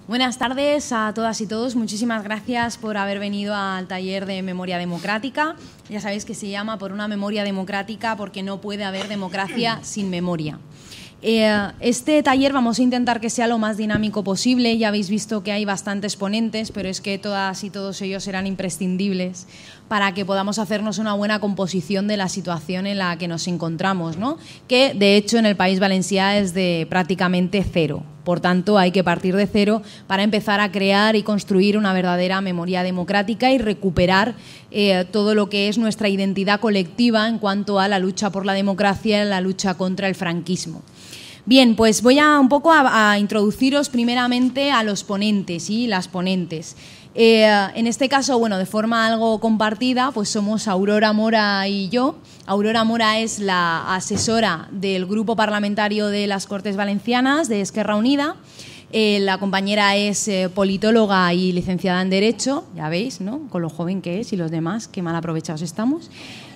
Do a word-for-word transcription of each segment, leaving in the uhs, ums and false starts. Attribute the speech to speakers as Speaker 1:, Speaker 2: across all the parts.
Speaker 1: Buenas tardes a todas y todos. Muchísimas gracias por haber venido al taller de Memoria Democrática. Ya sabéis que se llama Por una memoria democrática porque no puede haber democracia sin memoria. Eh, este taller vamos a intentar que sea lo más dinámico posible. Ya habéis visto que hay bastantes ponentes, pero es que todas y todos ellos serán imprescindibles para que podamos hacernos una buena composición de la situación en la que nos encontramos, ¿no? Que, de hecho, en el País Valencià es de prácticamente cero. Por tanto, hay que partir de cero para empezar a crear y construir una verdadera memoria democrática y recuperar eh, todo lo que es nuestra identidad colectiva en cuanto a la lucha por la democracia y la lucha contra el franquismo. Bien, pues voy a un poco a, a introduciros primeramente a los ponentes y las ponentes. Eh, en este caso, bueno, de forma algo compartida, pues somos Aurora Mora y yo. Aurora Mora es la asesora del Grupo Parlamentario de las Cortes Valencianas de Esquerra Unida. Eh, la compañera es eh, politóloga y licenciada en Derecho, ya veis, ¿no? Con lo joven que es y los demás, qué mal aprovechados estamos.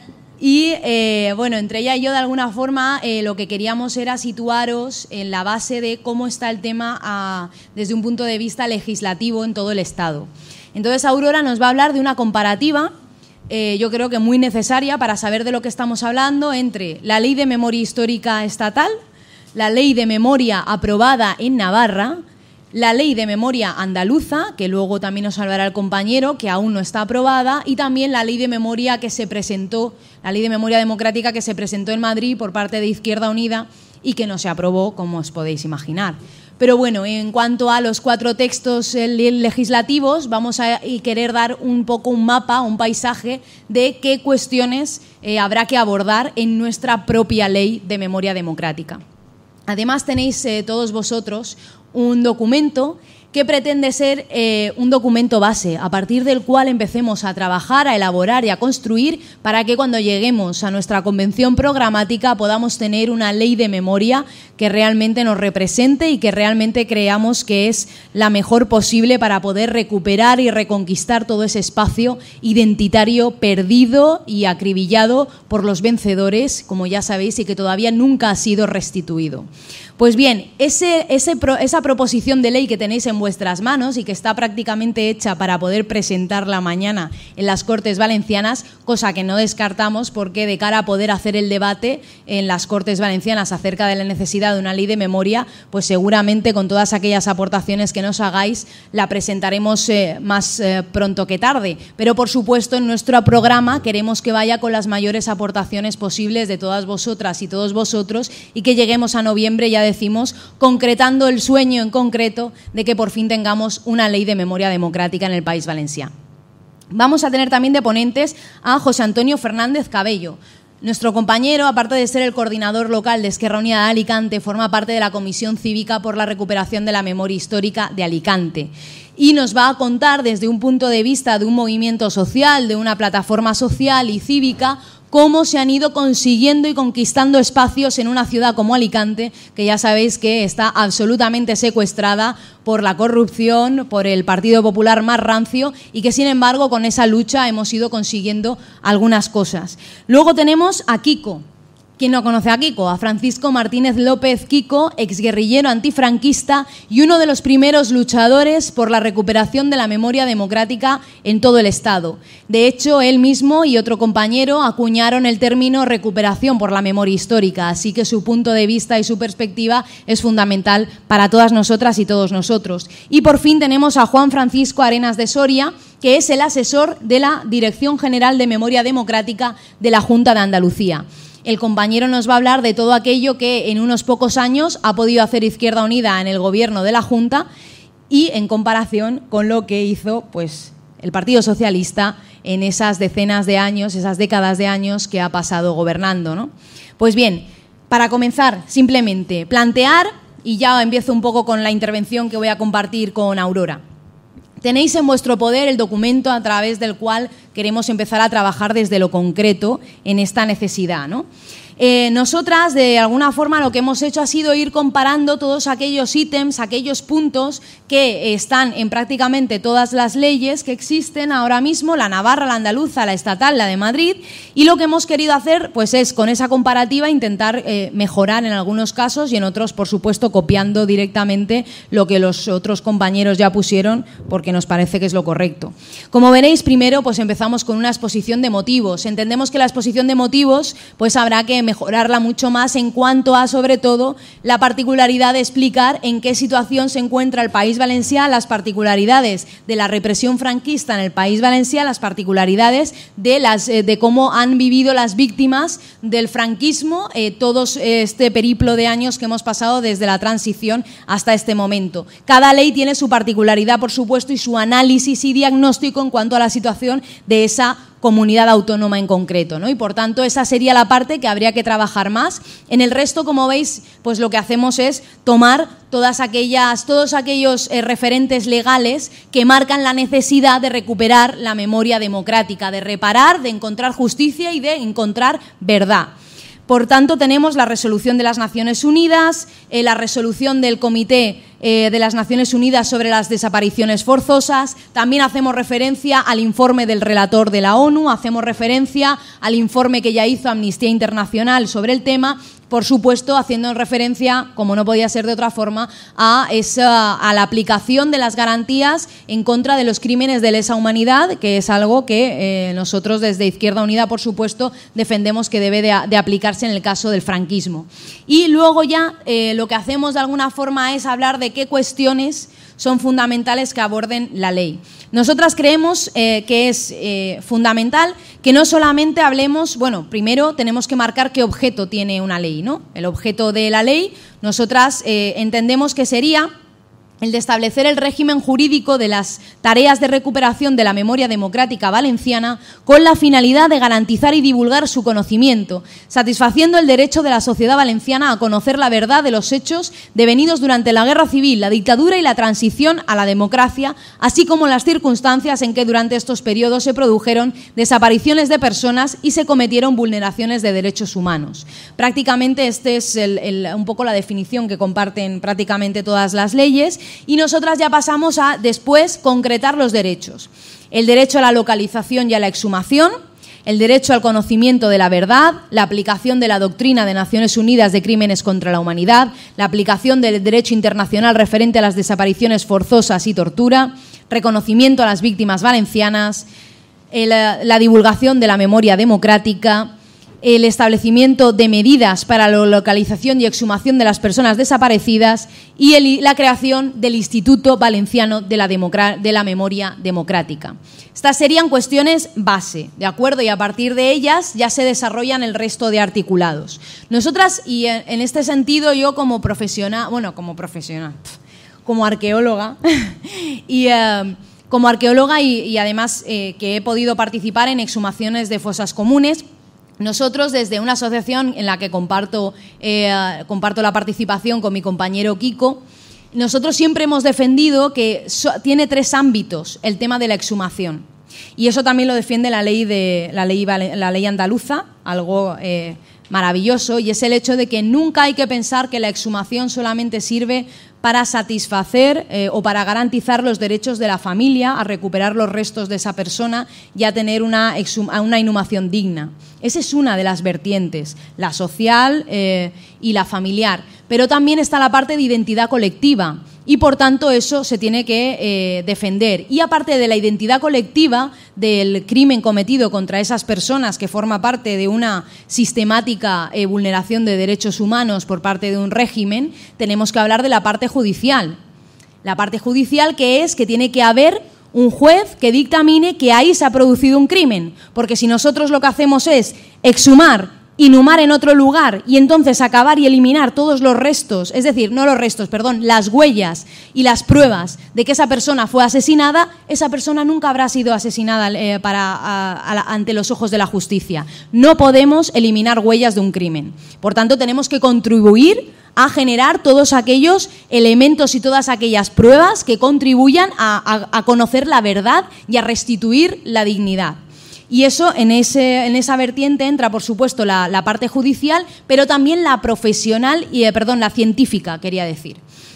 Speaker 1: Y, eh, bueno, entre ella y yo, de alguna forma, eh, lo que queríamos era situaros en la base de cómo está el tema a, desde un punto de vista legislativo en todo el Estado. Entonces, Aurora nos va a hablar de una comparativa, eh, yo creo que muy necesaria para saber de lo que estamos hablando, entre la Ley de Memoria Histórica Estatal, la Ley de Memoria aprobada en Navarra, la Ley de Memoria Andaluza, que luego también nos hablará el compañero, que aún no está aprobada, y también la Ley de Memoria que se presentó, la Ley de Memoria Democrática que se presentó en Madrid por parte de Izquierda Unida y que no se aprobó, como os podéis imaginar. Pero bueno, en cuanto a los cuatro textos legislativos, vamos a querer dar un poco un mapa, un paisaje de qué cuestiones eh, habrá que abordar en nuestra propia Ley de Memoria Democrática. Además, tenéis eh, todos vosotros un documento que pretende ser eh, un documento base, a partir del cual empecemos a trabajar, a elaborar y a construir para que cuando lleguemos a nuestra convención programática podamos tener una ley de memoria que realmente nos represente y que realmente creamos que es la mejor posible para poder recuperar y reconquistar todo ese espacio identitario perdido y acribillado por los vencedores, como ya sabéis, y que todavía nunca ha sido restituido. Pues bien, ese, ese, esa proposición de ley que tenéis en vuestras manos y que está prácticamente hecha para poder presentarla mañana en las Cortes Valencianas, cosa que no descartamos porque de cara a poder hacer el debate en las Cortes Valencianas acerca de la necesidad de una ley de memoria, pues seguramente con todas aquellas aportaciones que nos hagáis la presentaremos eh, más eh, pronto que tarde. Pero por supuesto en nuestro programa queremos que vaya con las mayores aportaciones posibles de todas vosotras y todos vosotros y que lleguemos a noviembre ya decimos, concretando el sueño en concreto de que por fin tengamos una ley de memoria democrática en el País Valencià. Vamos a tener también de ponentes a José Antonio Fernández Cabello. Nuestro compañero, aparte de ser el coordinador local de Esquerra Unida de Alicante, forma parte de la Comisión Cívica por la Recuperación de la Memoria Histórica de Alicante. Y nos va a contar desde un punto de vista de un movimiento social, de una plataforma social y cívica, cómo se han ido consiguiendo y conquistando espacios en una ciudad como Alicante, que ya sabéis que está absolutamente secuestrada por la corrupción, por el Partido Popular más rancio y que, sin embargo, con esa lucha hemos ido consiguiendo algunas cosas. Luego tenemos a Kiko. ¿Quién no conoce a Kiko? A Francisco Martínez López Kiko, exguerrillero antifranquista y uno de los primeros luchadores por la recuperación de la memoria democrática en todo el Estado. De hecho, él mismo y otro compañero acuñaron el término recuperación por la memoria histórica, así que su punto de vista y su perspectiva es fundamental para todas nosotras y todos nosotros. Y por fin tenemos a Juan Francisco Arenas de Soria, que es el asesor de la Dirección General de Memoria Democrática de la Junta de Andalucía. El compañero nos va a hablar de todo aquello que en unos pocos años ha podido hacer Izquierda Unida en el gobierno de la Junta y en comparación con lo que hizo pues, el Partido Socialista en esas decenas de años, esas décadas de años que ha pasado gobernando, ¿no? Pues bien, para comenzar, simplemente plantear, y ya empiezo un poco con la intervención que voy a compartir con Aurora. Tenéis en vuestro poder el documento a través del cual queremos empezar a trabajar desde lo concreto en esta necesidad, ¿no? Eh, nosotras, de alguna forma, lo que hemos hecho ha sido ir comparando todos aquellos ítems, aquellos puntos que están en prácticamente todas las leyes que existen ahora mismo, la navarra, la andaluza, la estatal, la de Madrid, y lo que hemos querido hacer pues es, con esa comparativa, intentar eh, mejorar en algunos casos y en otros, por supuesto, copiando directamente lo que los otros compañeros ya pusieron, porque nos parece que es lo correcto. Como veréis, primero pues empezamos con una exposición de motivos. Entendemos que la exposición de motivos pues habrá que mejorarla mucho más en cuanto a, sobre todo, la particularidad de explicar en qué situación se encuentra el País Valencià, las particularidades de la represión franquista en el País Valencià, las particularidades de, las, de cómo han vivido las víctimas del franquismo eh, todos este periplo de años que hemos pasado desde la transición hasta este momento. Cada ley tiene su particularidad, por supuesto, y su análisis y diagnóstico en cuanto a la situación de esa comunidad autónoma en concreto, ¿no? Y por tanto esa sería la parte que habría que trabajar más. En el resto, como veis, pues lo que hacemos es tomar todas aquellas, todos aquellos eh, referentes legales que marcan la necesidad de recuperar la memoria democrática, de reparar, de encontrar justicia y de encontrar verdad. Por tanto, tenemos la resolución de las Naciones Unidas, eh, la resolución del Comité eh, de las Naciones Unidas sobre las desapariciones forzosas, también hacemos referencia al informe del relator de la ONU, hacemos referencia al informe que ya hizo Amnistía Internacional sobre el tema, por supuesto, haciendo referencia, como no podía ser de otra forma, a, esa, a la aplicación de las garantías en contra de los crímenes de lesa humanidad, que es algo que eh, nosotros desde Izquierda Unida, por supuesto, defendemos que debe de, de aplicarse en el caso del franquismo. Y luego ya eh, lo que hacemos de alguna forma es hablar de qué cuestiones son fundamentales que aborden la ley. Nosotras creemos eh, que es eh, fundamental que no solamente hablemos, bueno, primero tenemos que marcar qué objeto tiene una ley, ¿no? El objeto de la ley, nosotras eh, entendemos que sería el de establecer el régimen jurídico de las tareas de recuperación de la memoria democrática valenciana con la finalidad de garantizar y divulgar su conocimiento, satisfaciendo el derecho de la sociedad valenciana a conocer la verdad de los hechos devenidos durante la guerra civil, la dictadura y la transición a la democracia, así como las circunstancias en que durante estos periodos se produjeron desapariciones de personas y se cometieron vulneraciones de derechos humanos. Prácticamente esta es el, el, un poco la definición que comparten prácticamente todas las leyes. Y nosotras ya pasamos a, después, concretar los derechos. El derecho a la localización y a la exhumación, el derecho al conocimiento de la verdad, la aplicación de la doctrina de Naciones Unidas de crímenes contra la humanidad, la aplicación del derecho internacional referente a las desapariciones forzosas y tortura, reconocimiento a las víctimas valencianas, el, la divulgación de la memoria democrática, el establecimiento de medidas para la localización y exhumación de las personas desaparecidas y el, la creación del Instituto Valenciano de la, de la Memoria Democrática. Estas serían cuestiones base, ¿de acuerdo? Y a partir de ellas ya se desarrollan el resto de articulados. Nosotras, y en, en este sentido yo como profesional, bueno, como profesional, como arqueóloga, y... Uh, como arqueóloga y, y además eh, que he podido participar en exhumaciones de fosas comunes, nosotros, desde una asociación en la que comparto, eh, comparto la participación con mi compañero Kiko, nosotros siempre hemos defendido que so, tiene tres ámbitos el tema de la exhumación. Y eso también lo defiende la ley, de, la ley, la ley andaluza, algo eh, maravilloso, y es el hecho de que nunca hay que pensar que la exhumación solamente sirve para satisfacer eh, o para garantizar los derechos de la familia a recuperar los restos de esa persona y a tener una, una inhumación digna. Esa es una de las vertientes, la social eh, y la familiar. Pero también está la parte de identidad colectiva y, por tanto, eso se tiene que eh, defender. Y aparte de la identidad colectiva del crimen cometido contra esas personas, que forma parte de una sistemática eh, vulneración de derechos humanos por parte de un régimen, tenemos que hablar de la parte judicial. La parte judicial que es que tiene que haber un juez que dictamine que ahí se ha producido un crimen, porque si nosotros lo que hacemos es exhumar, inhumar en otro lugar y entonces acabar y eliminar todos los restos, es decir, no los restos, perdón, las huellas y las pruebas de que esa persona fue asesinada, esa persona nunca habrá sido asesinada eh, para, a, a, ante los ojos de la justicia. No podemos eliminar huellas de un crimen. Por tanto, tenemos que contribuir a generar todos aquellos elementos y todas aquellas pruebas que contribuyan a, a, a conocer la verdad y a restituir la dignidad. Y eso, en, ese, en esa vertiente entra, por supuesto, la, la parte judicial, pero también la profesional, y eh, perdón, la científica, quería decir.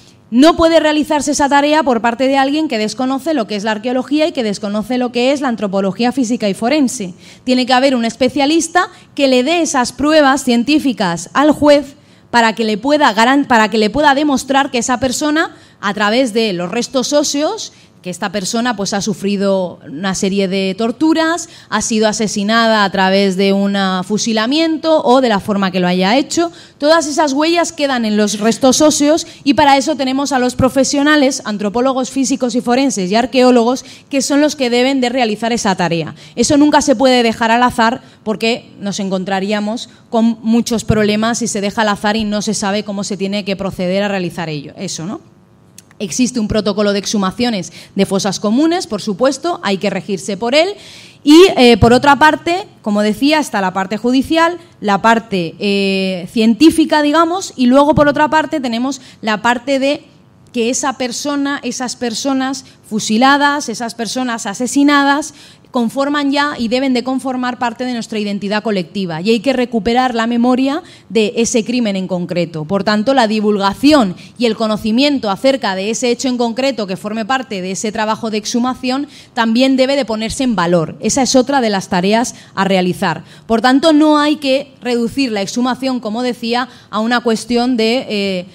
Speaker 1: No puede realizarse esa tarea por parte de alguien que desconoce lo que es la arqueología y que desconoce lo que es la antropología física y forense. Tiene que haber un especialista que le dé esas pruebas científicas al juez para que le pueda, para que le pueda demostrar que esa persona, a través de los restos óseos, que esta persona pues ha sufrido una serie de torturas, ha sido asesinada a través de un fusilamiento o de la forma que lo haya hecho. Todas esas huellas quedan en los restos óseos y para eso tenemos a los profesionales, antropólogos físicos y forenses y arqueólogos, que son los que deben de realizar esa tarea. Eso nunca se puede dejar al azar porque nos encontraríamos con muchos problemas si se deja al azar y no se sabe cómo se tiene que proceder a realizar ello. Eso, ¿no? Existe un protocolo de exhumaciones de fosas comunes, por supuesto, hay que regirse por él. Y, eh, por otra parte, como decía, está la parte judicial, la parte eh, científica, digamos, y luego, por otra parte, tenemos la parte de que esa persona, esas personas fusiladas, esas personas asesinadas, conforman ya y deben de conformar parte de nuestra identidad colectiva y hay que recuperar la memoria de ese crimen en concreto. Por tanto, la divulgación y el conocimiento acerca de ese hecho en concreto que forme parte de ese trabajo de exhumación también debe de ponerse en valor. Esa es otra de las tareas a realizar. Por tanto, no hay que reducir la exhumación, como decía, a una cuestión de, eh,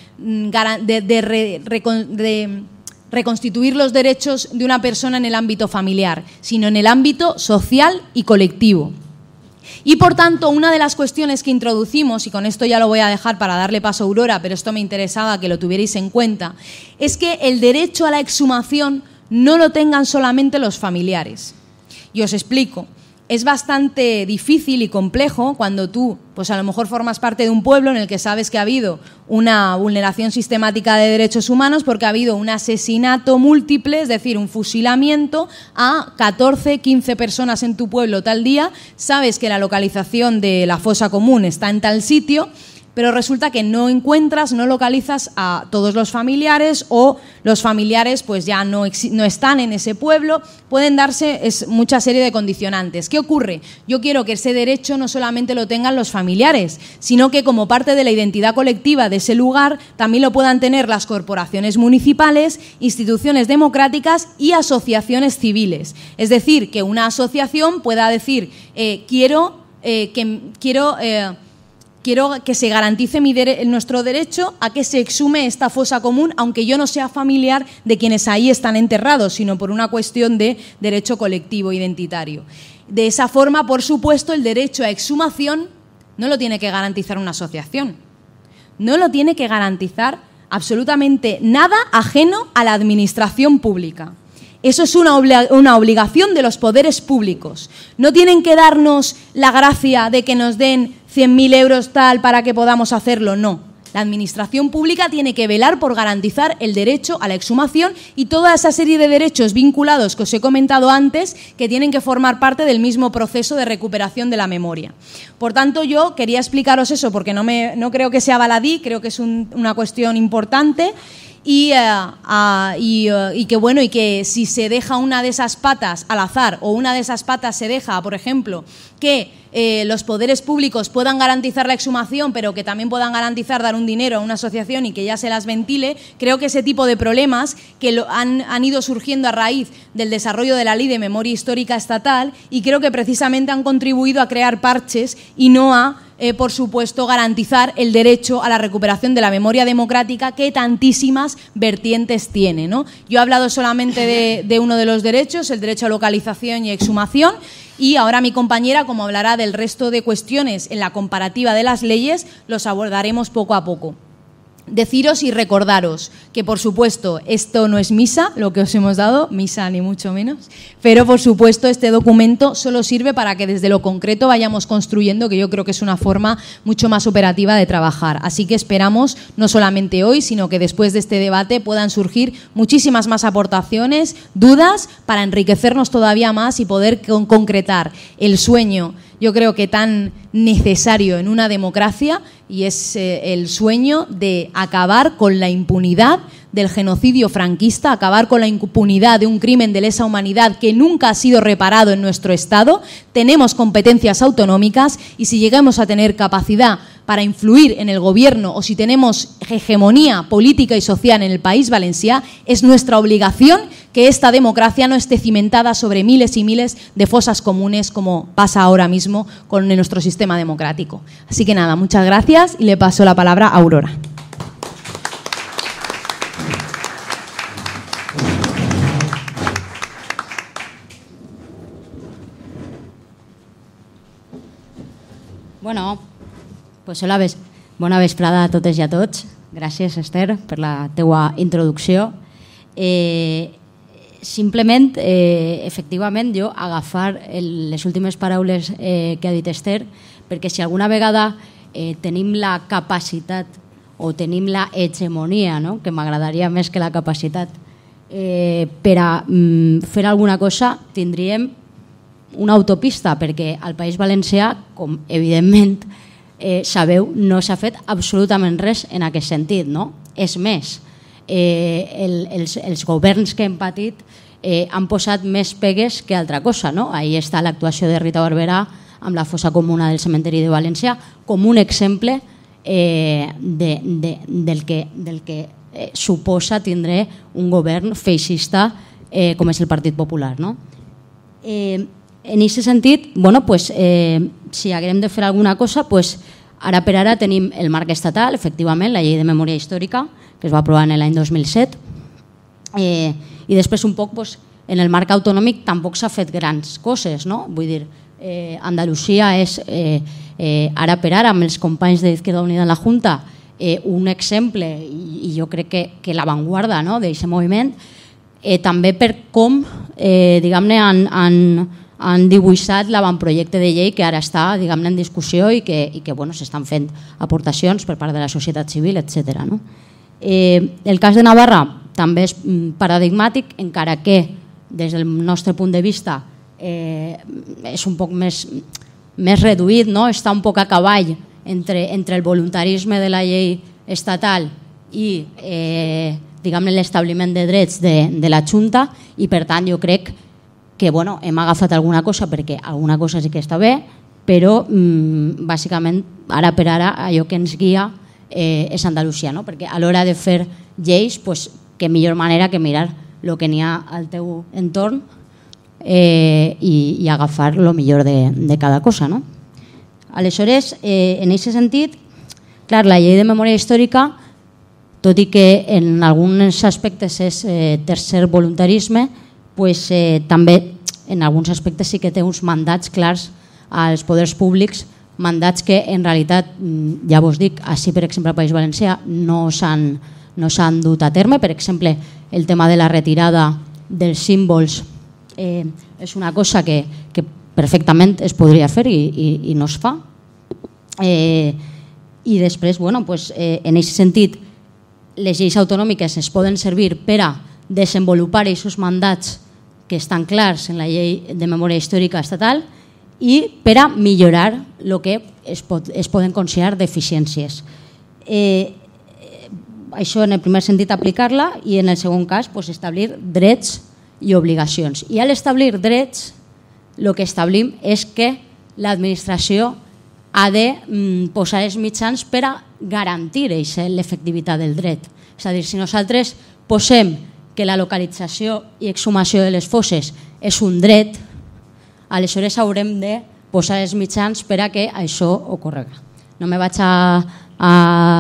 Speaker 1: de, de, de, de, de reconstituir los derechos de una persona en el ámbito familiar, sino en el ámbito social y colectivo. Y, por tanto, una de las cuestiones que introducimos, y con esto ya lo voy a dejar para darle paso a Aurora, pero esto me interesaba que lo tuvierais en cuenta, es que el derecho a la exhumación no lo tengan solamente los familiares. Y os explico. Es bastante difícil y complejo cuando tú, pues a lo mejor formas parte de un pueblo en el que sabes que ha habido una vulneración sistemática de derechos humanos porque ha habido un asesinato múltiple, es decir, un fusilamiento a catorce, quince personas en tu pueblo tal día, sabes que la localización de la fosa común está en tal sitio, pero resulta que no encuentras, no localizas a todos los familiares o los familiares pues ya no, no están en ese pueblo, pueden darse es, mucha serie de condicionantes. ¿Qué ocurre? Yo quiero que ese derecho no solamente lo tengan los familiares, sino que como parte de la identidad colectiva de ese lugar también lo puedan tener las corporaciones municipales, instituciones democráticas y asociaciones civiles. Es decir, que una asociación pueda decir, eh, quiero eh, que quiero... Eh, Quiero que se garantice mi dere- nuestro derecho a que se exhume esta fosa común, aunque yo no sea familiar de quienes ahí están enterrados, sino por una cuestión de derecho colectivo identitario. De esa forma, por supuesto, el derecho a exhumación no lo tiene que garantizar una asociación. No lo tiene que garantizar absolutamente nada ajeno a la administración pública. Eso es una, obli- una obligación de los poderes públicos. No tienen que darnos la gracia de que nos den cien mil euros tal para que podamos hacerlo, no. La administración pública tiene que velar por garantizar el derecho a la exhumación y toda esa serie de derechos vinculados que os he comentado antes que tienen que formar parte del mismo proceso de recuperación de la memoria. Por tanto, yo quería explicaros eso porque no, me, no creo que sea baladí, creo que es un, una cuestión importante. Y, uh, uh, y, uh, y que bueno, y que si se deja una de esas patas al azar o una de esas patas se deja, por ejemplo, que eh, los poderes públicos puedan garantizar la exhumación, pero que también puedan garantizar dar un dinero a una asociación y que ya se las ventile, creo que ese tipo de problemas que lo han, han ido surgiendo a raíz del desarrollo de la Ley de Memoria Histórica Estatal y creo que precisamente han contribuido a crear parches y no a Eh, por supuesto, garantizar el derecho a la recuperación de la memoria democrática que tantísimas vertientes tiene, ¿no? Yo he hablado solamente de, de uno de los derechos, el derecho a localización y exhumación, y ahora mi compañera, como hablará del resto de cuestiones en la comparativa de las leyes, los abordaremos poco a poco. Deciros y recordaros que, por supuesto, esto no es misa, lo que os hemos dado, misa ni mucho menos, pero, por supuesto, este documento solo sirve para que desde lo concreto vayamos construyendo, que yo creo que es una forma mucho más operativa de trabajar. Así que esperamos, no solamente hoy, sino que después de este debate puedan surgir muchísimas más aportaciones, dudas, para enriquecernos todavía más y poder con- concretar el sueño, yo creo que tan necesario en una democracia, y es eh, el sueño de acabar con la impunidad del genocidio franquista, acabar con la impunidad de un crimen de lesa humanidad que nunca ha sido reparado en nuestro Estado. Tenemos competencias autonómicas y si llegamos a tener capacidad para influir en el gobierno o si tenemos hegemonía política y social en el País Valencià, es nuestra obligación que esta democracia no esté cimentada sobre miles y miles de fosas comunes como pasa ahora mismo con nuestro sistema democrático. Así que nada, muchas gracias y le paso la palabra a Aurora.
Speaker 2: Bueno, pues hola, bona vesprada a totes i a tots. Gràcies, Esther, per la teua introducció. Eh, simplement, eh, efectivament, jo agafar el, les últimes paraules eh, que ha dit Esther, perquè si alguna vegada eh, tenim la capacitat o tenim la hegemonia, no? Que m'agradaria més que la capacitat, eh, per a mm, fer alguna cosa, tindríem una autopista, perquè al País Valencià, com evidentment eh, sabeu, no s'ha fet absolutament res en aquest sentit. No? És més, eh, el, els, els governs que hem patit eh, han posat més pegues que altra cosa. No? Ahí està l'actuació de Rita Barberà amb la fossa comuna del cementeri de València com un exemple eh, de, de, del que, del que eh, suposa tindre un govern feixista eh, com és el Partit Popular. No? Eh, En aquest sentit, bueno, pues, eh, si haguem de fer alguna cosa, pues, ara per ara tenim el marc estatal, efectivament, la llei de memòria històrica, que es va aprovar en l'any dos mil set, eh, i després un poc pues, en el marc autonòmic tampoc s'ha fet grans coses. No? Vull dir, eh, Andalusia és, eh, eh, ara per ara, amb els companys d'Izquierda Unida en la Junta, eh, un exemple, i, i jo crec que, que l'avantguarda, no? d'aquest moviment, eh, també per com, eh, diguem-ne, han, han han dibuixat l'avantprojecte de llei que ara està en discussió i que, i que bueno, s'estan fent aportacions per part de la societat civil, etcètera. No? Eh, el cas de Navarra també és paradigmàtic, encara que des del nostre punt de vista eh, és un poc més, més reduït, no? Està un poc a cavall entre, entre el voluntarisme de la llei estatal i eh, l'establiment de drets de, de la Junta, i per tant jo crec que bueno, hem agafat alguna cosa perquè alguna cosa sí que està bé, però mmm, bàsicament ara per ara allò que ens guia eh, és Andalusia, no? Perquè a l'hora de fer lleis, pues, que millor manera que mirar el que n'hi ha al teu entorn eh, i, i agafar el millor de, de cada cosa. No? Aleshores, eh, en aquest sentit, clar, la llei de memòria històrica, tot i que en alguns aspectes és eh, tercer voluntarisme, pues, eh, també en alguns aspectes sí que té uns mandats clars als poders públics, mandats que en realitat, ja vos dic, així per exemple al País Valencià no s'han no s'han dut a terme. Per exemple, el tema de la retirada dels símbols eh, és una cosa que, que perfectament es podria fer i, i, i no es fa. Eh, I després, bueno, pues, eh, en aquest sentit, les lleis autonòmiques es poden servir per a desenvolupar aquests mandats que estan clars en la llei de memòria històrica estatal i per a millorar el que es, pot, es poden considerar deficiències. Eh, això en el primer sentit aplicar-la i en el segon cas pues, establir drets i obligacions. I al establir drets el que establim és que l'administració ha de mm, posar els mitjans per a garantir l'efectivitat del dret. És a dir, si nosaltres posem que la localització i exhumació de les fosses és un dret, aleshores haurem de posar els mitjans per a que això ocorrega. No me vaig a, a,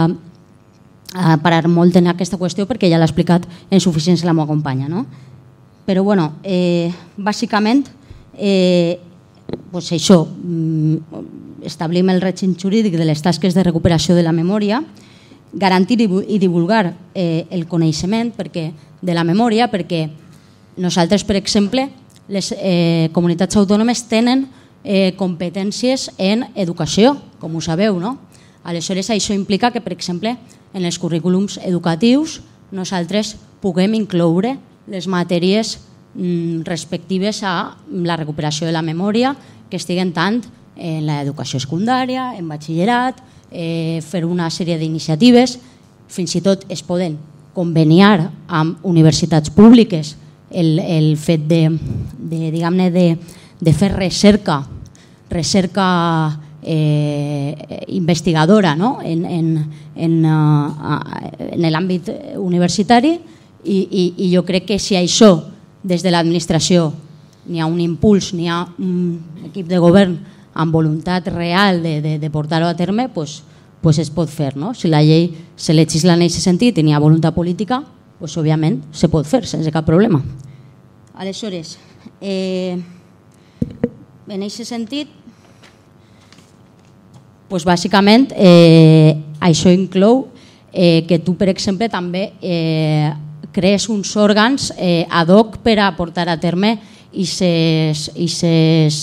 Speaker 2: a parar molt en aquesta qüestió perquè ja l'ha explicat en suficiència la meva companya. No? Però bueno, eh, bàsicament eh, pues això, establim el règim jurídic de les tasques de recuperació de la memòria, garantir i divulgar eh, el coneixement perquè, de la memòria, perquè nosaltres, per exemple, les eh, comunitats autònomes tenen eh, competències en educació, com ho sabeu, no? Aleshores, això implica que, per exemple, en els currículums educatius nosaltres puguem incloure les matèries mm, respectives a la recuperació de la memòria que estiguen tant en l'educació secundària, en batxillerat, eh, fer una sèrie d'iniciatives, fins i tot es poden conveniar amb universitats públiques el, el fet de, de, diguem-ne, de, de fer recerca, recerca eh, investigadora, no? en, en, en, uh, en l'àmbit universitari i, i, i jo crec que si això des de l'administració n'hi ha un impuls, n'hi ha un equip de govern amb voluntat real de, de, de portar-ho a terme, pues, pues es pot fer. No? Si la llei se legisla en aquest sentit i n'hi ha voluntat política, pues, òbviament se pot fer sense cap problema. Aleshores, eh, en aquest sentit, pues, bàsicament, eh, això inclou eh, que tu, per exemple, també eh, crees uns òrgans eh, ad hoc per a portar a terme aquests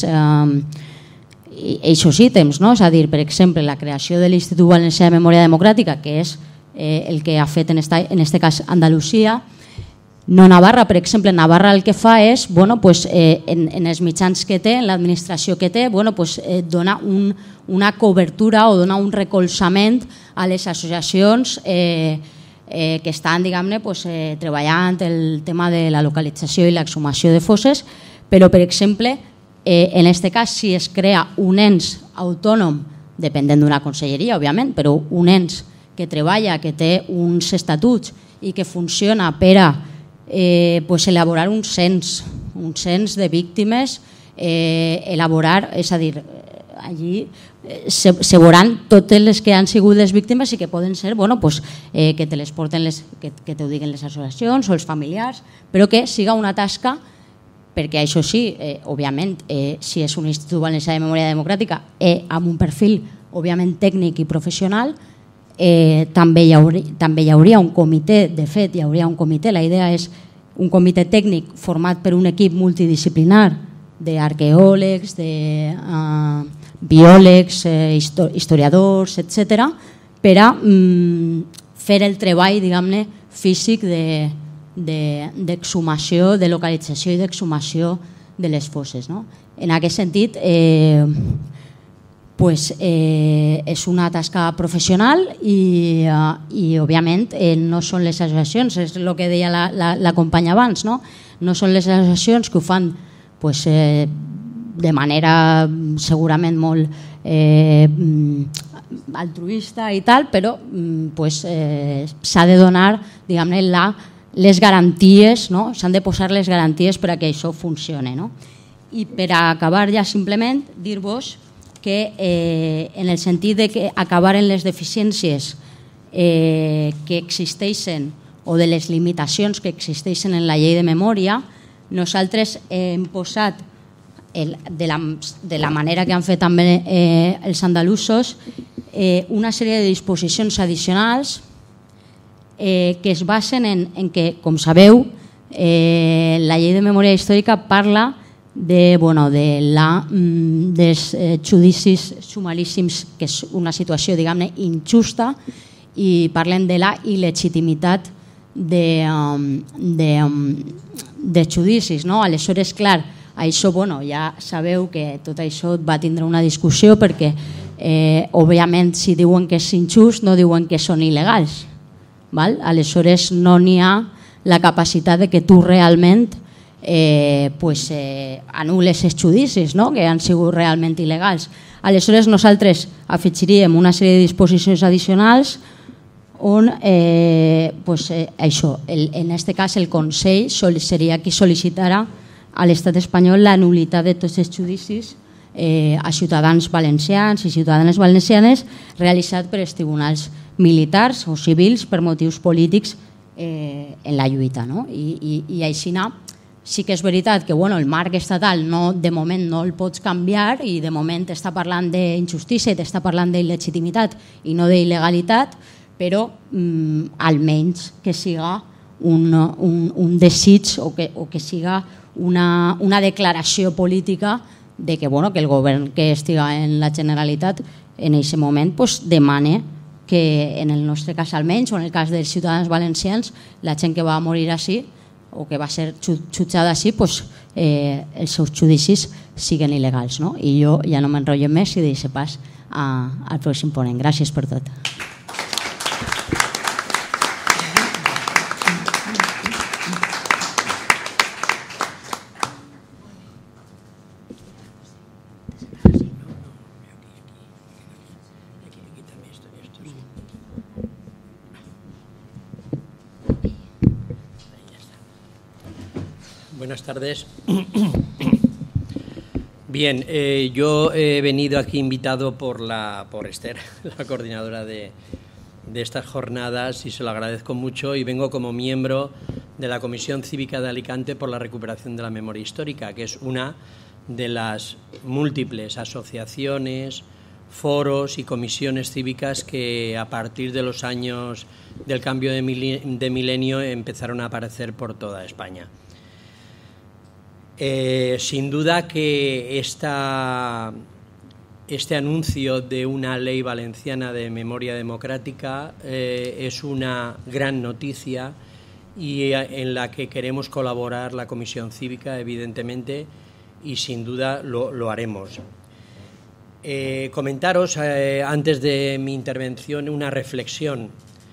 Speaker 2: ítems, no? És a dir, per exemple, la creació de l'Institut Valencià de Memòria Democràtica, que és eh, el que ha fet en aquest cas Andalusia. No Navarra, per exemple, Navarra el que fa és, bueno, pues, eh, en, en els mitjans que té, en l'administració que té, bueno, pues, eh, donar un, una cobertura o donar un recolzament a les associacions eh, eh, que estan, diguem-ne, pues, eh, treballant el tema de la localització i l'exhumació de fosses, però, per exemple, eh, en aquest cas, si es crea un ens autònom, dependent d'una conselleria, òbviament, però un ens que treballa, que té uns estatuts i que funciona per a eh, pues, elaborar un cens, un cens de víctimes, eh, elaborar, és a dir, allí se, se veuran totes les que han sigut les víctimes i que poden ser, bueno, pues, eh, que te les porten, les, que, que te ho diguen les associacions o els familiars, però que siga una tasca, perquè això sí, eh, òbviament, eh, si és un Institut Valencià de Memòria Democràtica eh, amb un perfil, òbviament, tècnic i professional, eh, també, hi hauria, també hi hauria un comitè, de fet, hi hauria un comitè, la idea és un comitè tècnic format per un equip multidisciplinar d'arqueòlegs, de uh, biòlegs, eh, historiadors, etcètera, per a mm, fer el treball, diguem-ne, físic de d'exhumació, de, de localització i d'exhumació de les fosses. No? En aquest sentit, eh, pues, eh, és una tasca professional i, uh, i òbviament, eh, no són les associacions, és el que deia la, la, la companya abans, no? No són les associacions que ho fan pues, eh, de manera segurament molt eh, altruista i tal, però pues, eh, s'ha de donar, diguem-ne, la les garanties, no? S'han de posar les garanties per a que això funcioni. No? I per a acabar ja simplement dir-vos que eh, en el sentit de que acabar en les deficiències eh, que existeixen o de les limitacions que existeixen en la llei de memòria, nosaltres hem posat el, de, la, de la manera que han fet també eh, els andalusos eh, una sèrie de disposicions addicionals Eh, que es basen en, en que, com sabeu, eh, la llei de memòria històrica parla de, bueno, de la, mm, dels eh, judicis sumaríssims, que és una situació, diguem-ne, injusta, i parlen de la il·legitimitat de, um, de, um, de judicis. No? Aleshores, clar, això, bueno, ja sabeu que tot això va tindre una discussió perquè, eh, òbviament, si diuen que és injust, no diuen que són il·legals. Val? Aleshores no n'hi ha la capacitat de que tu realment eh, pues, eh, anules els judicis, no? Que han sigut realment il·legals. Aleshores nosaltres afegiríem una sèrie de disposicions addicionals on eh, pues, eh, això, el, en aquest cas el Consell seria qui sol·licitarà a l'Estat espanyol la nulitat de tots els judicis eh, a ciutadans valencians i ciutadanes valencianes realitzats per els tribunals militars o civils per motius polítics eh, en la lluita. No? I, i, i així sí que és veritat que bueno, el marc estatal no, de moment no el pots canviar i de moment està parlant d'injustícia i t'està parlant d'il·legitimitat i no d'il·legalitat, però mm, almenys que siga un, un, un desig o que, o que siga una, una declaració política de que, bueno, que el govern que estiga en la Generalitat en aquest moment pues, demane que en el nostre cas almenys, o en el cas dels ciutadans valencians, la gent que va morir així o que va ser jutjada així, pues, eh, els seus judicis siguen il·legals. No? I jo ja no m'enrotllo més i deixo pas a, al pròxim ponent. Gràcies per tot.
Speaker 3: Buenas tardes. Bien, eh, yo he venido aquí invitado por, la, por Esther, la coordinadora de, de estas jornadas, y se lo agradezco mucho, y vengo como miembro de la Comisión Cívica de Alicante por la Recuperación de la Memoria Histórica, que es una de las múltiples asociaciones, foros y comisiones cívicas que a partir de los años del cambio de milenio empezaron a aparecer por toda España. Eh, sin duda que esta, este anuncio de una ley valenciana de memoria democrática eh, es una gran noticia, y en la que queremos colaborar la Comisión Cívica, evidentemente, y sin duda lo, lo haremos. Eh, comentaros, eh, antes de mi intervención, una reflexión.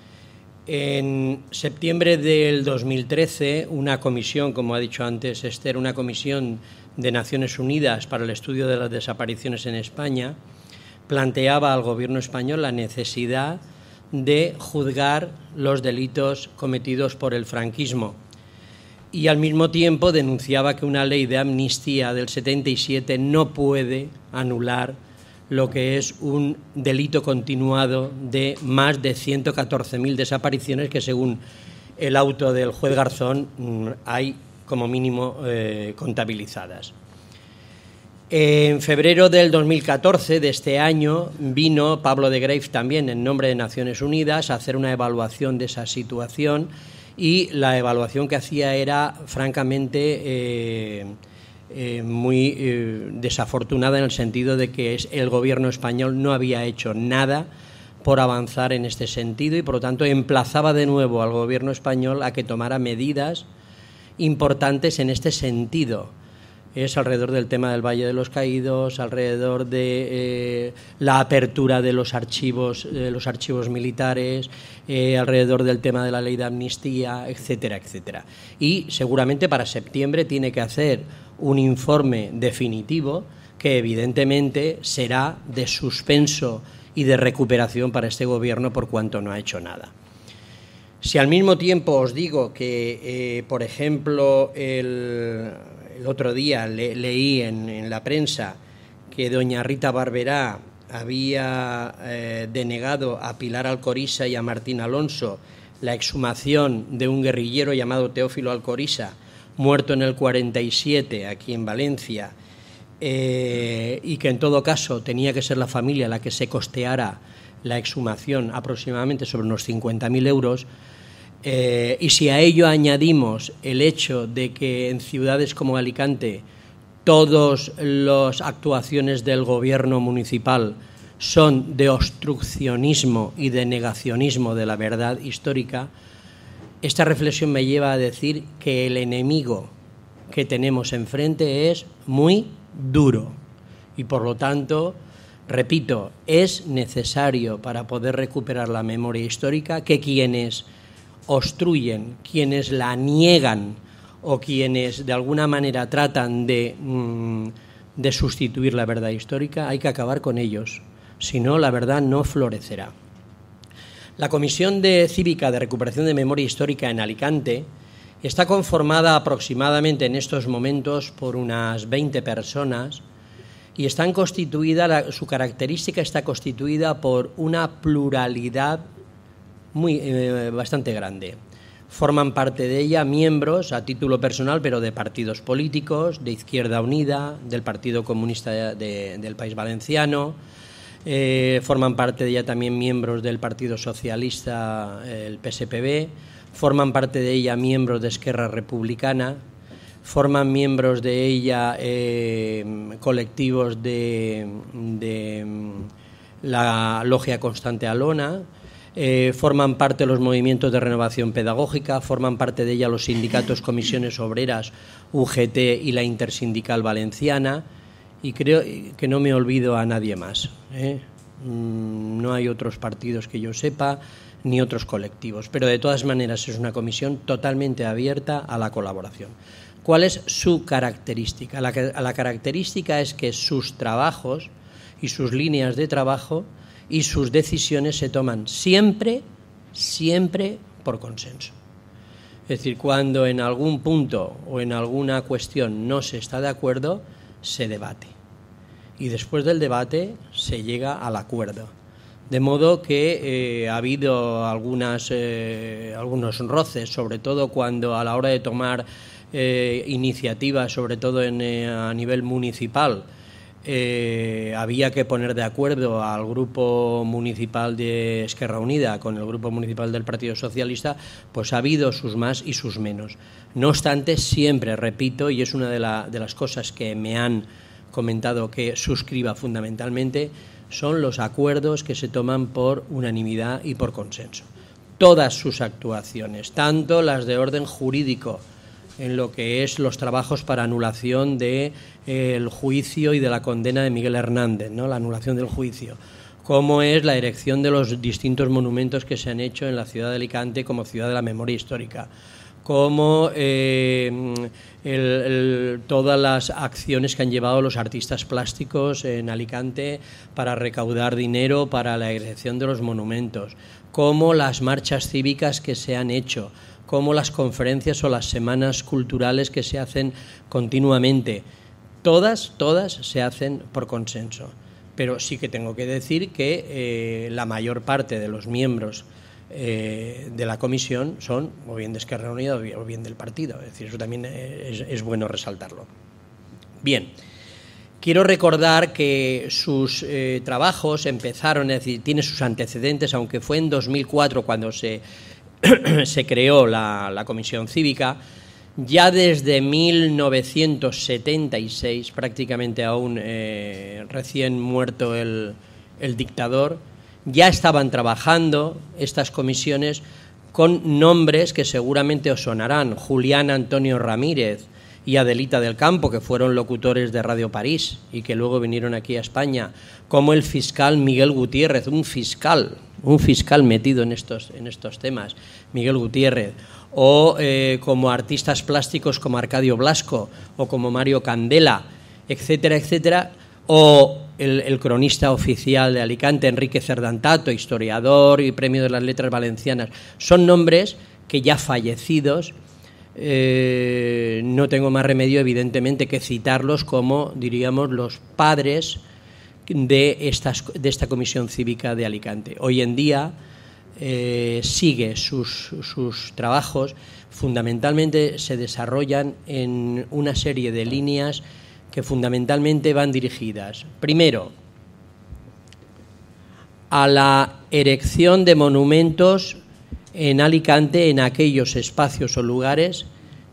Speaker 3: En septiembre del dos mil trece, una comisión, como ha dicho antes Esther, una comisión de Naciones Unidas para el estudio de las desapariciones en España, planteaba al Gobierno español la necesidad de juzgar los delitos cometidos por el franquismo, y al mismo tiempo denunciaba que una ley de amnistía del setenta y siete no puede anular lo que es un delito continuado de más de ciento catorce mil desapariciones que, según el auto del juez Garzón, hay como mínimo eh, contabilizadas. En febrero del dos mil catorce, de este año, vino Pablo de Greiff también en nombre de Naciones Unidas a hacer una evaluación de esa situación, y la evaluación que hacía era francamente eh, Eh, muy eh, desafortunada, en el sentido de que es, el Gobierno español no había hecho nada por avanzar en este sentido, y por lo tanto emplazaba de nuevo al Gobierno español a que tomara medidas importantes en este sentido. Es alrededor del tema del Valle de los Caídos, alrededor de eh, la apertura de los archivos, de los archivos militares, eh, alrededor del tema de la ley de amnistía, etcétera, etcétera. Y seguramente para septiembre tiene que hacer un informe definitivo que evidentemente será de suspenso y de recuperación para este Gobierno, por cuanto no ha hecho nada. Si al mismo tiempo os digo que, eh, por ejemplo, el, el otro día le, leí en, en la prensa que doña Rita Barberá había eh, denegado a Pilar Alcoriza y a Martín Alonso la exhumación de un guerrillero llamado Teófilo Alcoriza, muerto en el cuarenta y siete aquí en Valencia, eh, y que en todo caso tenía que ser la familia la que se costeara la exhumación, aproximadamente sobre unos cincuenta mil euros, eh, y si a ello añadimos el hecho de que en ciudades como Alicante todas las actuaciones del Gobierno municipal son de obstruccionismo y de negacionismo de la verdad histórica, esta reflexión me lleva a decir que el enemigo que tenemos enfrente es muy duro, y por lo tanto, repito, es necesario, para poder recuperar la memoria histórica, que quienes obstruyen, quienes la niegan o quienes de alguna manera tratan de, de sustituir la verdad histórica, hay que acabar con ellos, si no la verdad no florecerá. La Comisión de Cívica de Recuperación de Memoria Histórica en Alicante está conformada aproximadamente en estos momentos por unas veinte personas, y están constituida, la, su característica está constituida por una pluralidad muy, eh, bastante grande. Forman parte de ella miembros a título personal, pero de partidos políticos, de Izquierda Unida, del Partido Comunista de, de, del País Valenciano. Eh, forman parte de ella también miembros del Partido Socialista, el P S P B, forman parte de ella miembros de Esquerra Republicana, forman miembros de ella eh, colectivos de, de la Logia Constante Alona, eh, forman parte de los movimientos de renovación pedagógica, forman parte de ella los sindicatos Comisiones Obreras, U G T y la Intersindical Valenciana, y creo que no me olvido a nadie más, ¿eh? No hay otros partidos que yo sepa, ni otros colectivos, pero de todas maneras es una comisión totalmente abierta a la colaboración. ¿Cuál es su característica? La, la característica es que sus trabajos y sus líneas de trabajo y sus decisiones se toman siempre, siempre por consenso. Es decir, cuando en algún punto o en alguna cuestión no se está de acuerdo, se debate. Y después del debate se llega al acuerdo. De modo que eh, ha habido algunas, eh, algunos roces, sobre todo cuando a la hora de tomar eh, iniciativas, sobre todo en, eh, a nivel municipal, eh, había que poner de acuerdo al grupo municipal de Esquerra Unida con el grupo municipal del Partido Socialista, pues ha habido sus más y sus menos. No obstante, siempre repito, y es una de, la, de las cosas que me han comentado que suscriba fundamentalmente, son los acuerdos que se toman por unanimidad y por consenso. Todas sus actuaciones, tanto las de orden jurídico, en lo que es los trabajos para anulación del eh, juicio y de la condena de Miguel Hernández, ¿no?, la anulación del juicio, como es la erección de los distintos monumentos que se han hecho en la ciudad de Alicante como ciudad de la memoria histórica, como eh, el, el, todas las acciones que han llevado los artistas plásticos en Alicante para recaudar dinero para la erección de los monumentos, como las marchas cívicas que se han hecho, como las conferencias o las semanas culturales que se hacen continuamente. Todas, todas se hacen por consenso. Pero sí que tengo que decir que eh, la mayor parte de los miembros Eh, de la comisión son o bien de Esquerra Unida o bien, o bien del partido. Es decir, eso también es, es bueno resaltarlo. Bien, quiero recordar que sus eh, trabajos empezaron, es decir, tiene sus antecedentes, aunque fue en dos mil cuatro cuando se, se creó la, la comisión cívica. Ya desde mil novecientos setenta y seis, prácticamente aún eh, recién muerto el, el dictador, ya estaban trabajando estas comisiones con nombres que seguramente os sonarán: Julián Antonio Ramírez y Adelita del Campo, que fueron locutores de Radio París y que luego vinieron aquí a España, como el fiscal Miguel Gutiérrez, un fiscal, un fiscal metido en estos, en estos temas, Miguel Gutiérrez, o eh, como artistas plásticos como Arcadio Blasco o como Mario Candela, etcétera, etcétera, o El, el cronista oficial de Alicante, Enrique Cerdantato, historiador y premio de las letras valencianas. Son nombres que ya fallecidos, eh, no tengo más remedio evidentemente que citarlos como, diríamos, los padres de, estas, de esta comisión cívica de Alicante. Hoy en día eh, sigue sus, sus trabajos, fundamentalmente se desarrollan en una serie de líneas que fundamentalmente van dirigidas, primero, a la erección de monumentos en Alicante, en aquellos espacios o lugares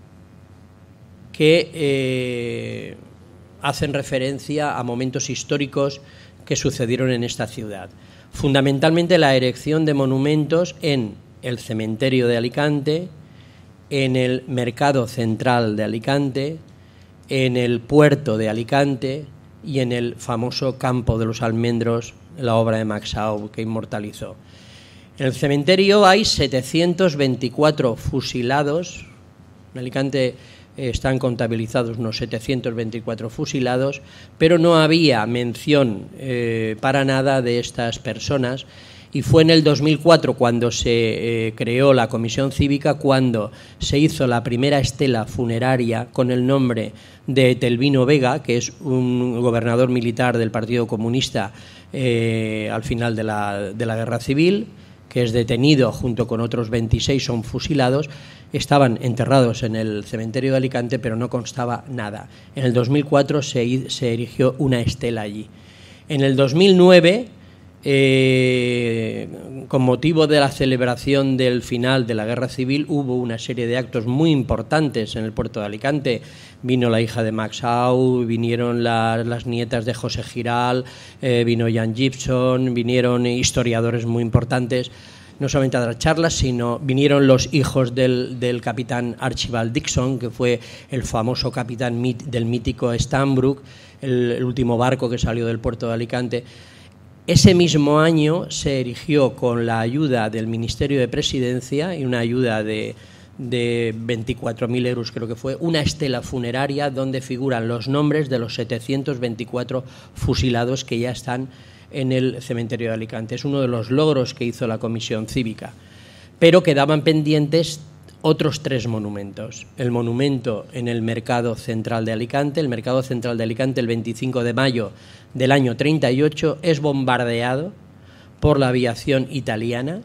Speaker 3: que eh, hacen referencia a momentos históricos que sucedieron en esta ciudad. Fundamentalmente la erección de monumentos en el cementerio de Alicante, en el mercado central de Alicante, en el puerto de Alicante y en el famoso Campo de los Almendros, la obra de Max Aub que inmortalizó. En el cementerio hay setecientos veinticuatro fusilados, en Alicante eh, están contabilizados unos setecientos veinticuatro fusilados, pero no había mención eh, para nada de estas personas. Y fue en el dos mil cuatro cuando se eh, creó la comisión cívica, cuando se hizo la primera estela funeraria con el nombre de Etelvino Vega, que es un gobernador militar del Partido Comunista eh, al final de la, de la Guerra Civil, que es detenido junto con otros veintiséis, son fusilados. Estaban enterrados en el cementerio de Alicante, pero no constaba nada. En el dos mil cuatro se, se erigió una estela allí. En el dos mil nueve... Eh, con motivo de la celebración del final de la Guerra Civil, hubo una serie de actos muy importantes en el puerto de Alicante. Vino la hija de Max Aub, vinieron la, las nietas de José Giral, eh, vino Jan Gibson, vinieron historiadores muy importantes, no solamente a dar charlas, sino vinieron los hijos del, del capitán Archibald Dixon, que fue el famoso capitán mit, del mítico Stanbrook, el, el último barco que salió del puerto de Alicante. Ese mismo año se erigió, con la ayuda del Ministerio de Presidencia y una ayuda de, de veinticuatro mil euros, creo que fue, una estela funeraria donde figuran los nombres de los setecientos veinticuatro fusilados que ya están en el cementerio de Alicante. Es uno de los logros que hizo la comisión cívica. Pero quedaban pendientes otros tres monumentos. El monumento en el Mercado Central de Alicante. El Mercado Central de Alicante, el veinticinco de mayo del año treinta y ocho, es bombardeado por la aviación italiana.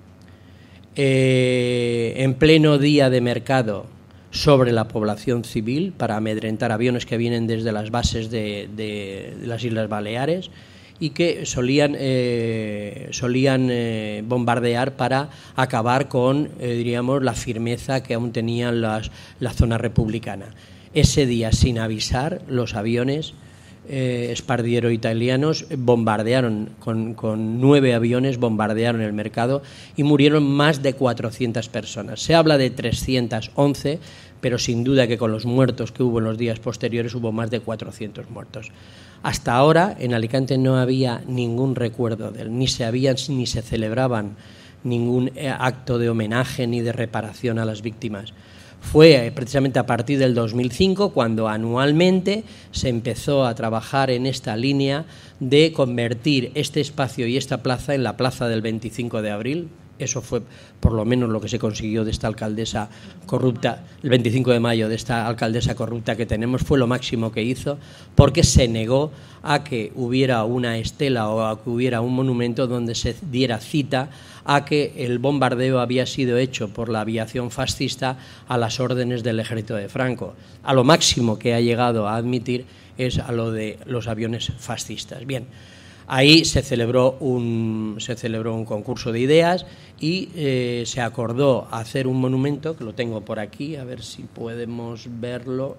Speaker 3: Eh, en pleno día de mercado, sobre la población civil, para amedrentar aviones que vienen desde las bases de, de, de las Islas Baleares, y que solían, eh, solían eh, bombardear para acabar con, eh, diríamos, la firmeza que aún tenían las, la zona republicana. Ese día, sin avisar, los aviones eh, Spardiero italianos bombardearon, con, con nueve aviones bombardearon el mercado y murieron más de cuatrocientas personas. Se habla de trescientas once, pero sin duda que con los muertos que hubo en los días posteriores hubo más de cuatrocientos muertos. Hasta ahora en Alicante no había ningún recuerdo de él, ni se habían ni se celebraban ningún acto de homenaje ni de reparación a las víctimas. Fue precisamente a partir del dos mil cinco cuando anualmente se empezó a trabajar en esta línea de convertir este espacio y esta plaza en la plaza del veinticinco de abril. Eso fue por lo menos lo que se consiguió de esta alcaldesa corrupta, el veinticinco de mayo, de esta alcaldesa corrupta que tenemos, fue lo máximo que hizo, porque se negó a que hubiera una estela o a que hubiera un monumento donde se diera cita a que el bombardeo había sido hecho por la aviación fascista a las órdenes del ejército de Franco. A lo máximo que ha llegado a admitir es a lo de los aviones fascistas. Bien. Ahí se celebró un, se celebró un concurso de ideas y eh, se acordó hacer un monumento, que lo tengo por aquí, a ver si podemos verlo.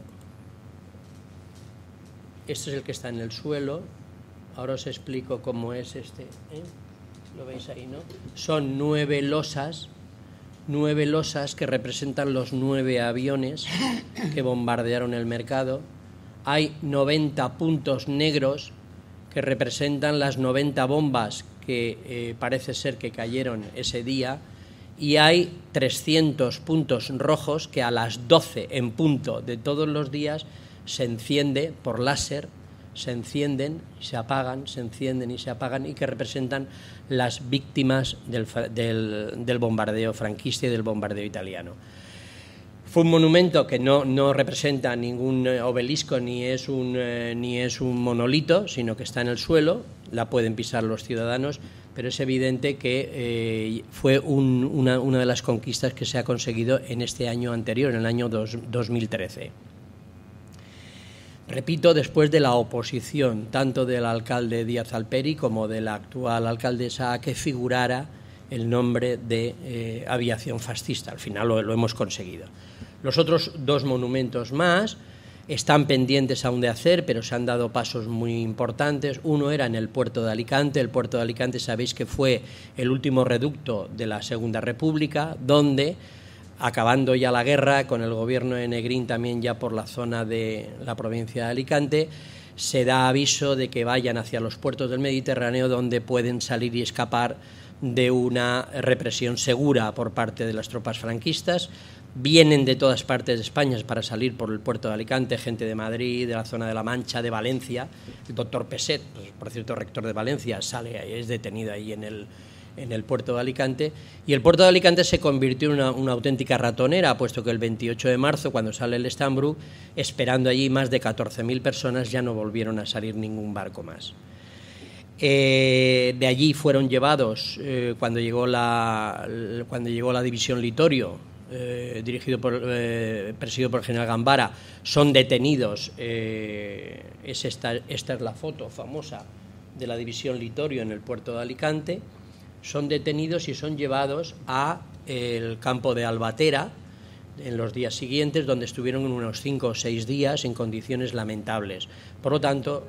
Speaker 3: Este es el que está en el suelo. Ahora os explico cómo es este. ¿eh? Lo veis ahí, ¿no? Son nueve losas, nueve losas que representan los nueve aviones que bombardearon el mercado. Hay noventa puntos negros que representan las noventa bombas que eh, parece ser que cayeron ese día, y hay trescientos puntos rojos que a las doce en punto de todos los días se enciende por láser, se encienden y se apagan, se encienden y se apagan, y que representan las víctimas del, del, del bombardeo franquista y del bombardeo italiano. Fue un monumento que no, no representa ningún obelisco ni es, un, eh, ni es un monolito, sino que está en el suelo, la pueden pisar los ciudadanos, pero es evidente que eh, fue un, una, una de las conquistas que se ha conseguido en este año anterior, en el año dos, dos mil trece. Repito, después de la oposición, tanto del alcalde Díaz Alperi como de la actual alcaldesa, a que figurara el nombre de eh, aviación fascista. Al final lo, lo hemos conseguido. Los otros dos monumentos más están pendientes aún de hacer, pero se han dado pasos muy importantes. Uno era en el puerto de Alicante. El puerto de Alicante, sabéis que fue el último reducto de la Segunda República, donde, acabando ya la guerra, con el gobierno de Negrín también ya por la zona de la provincia de Alicante, se da aviso de que vayan hacia los puertos del Mediterráneo, donde pueden salir y escapar de una represión segura por parte de las tropas franquistas. Vienen de todas partes de España para salir por el puerto de Alicante, gente de Madrid, de la zona de La Mancha, de Valencia. El doctor Peset, pues, por cierto, rector de Valencia, sale, es detenido ahí en el, en el puerto de Alicante. Y el puerto de Alicante se convirtió en una, una auténtica ratonera, puesto que el veintiocho de marzo, cuando sale el Stambru, esperando allí más de catorce mil personas, ya no volvieron a salir ningún barco más. Eh, de allí fueron llevados, eh, cuando, llegó la, cuando llegó la división Litorio, Eh, dirigido por, eh, presidido por el general Gambara, son detenidos, eh, es esta, esta es la foto famosa de la división Litorio en el puerto de Alicante, son detenidos y son llevados a el campo de Albatera en los días siguientes, donde estuvieron unos cinco o seis días en condiciones lamentables. Por lo tanto,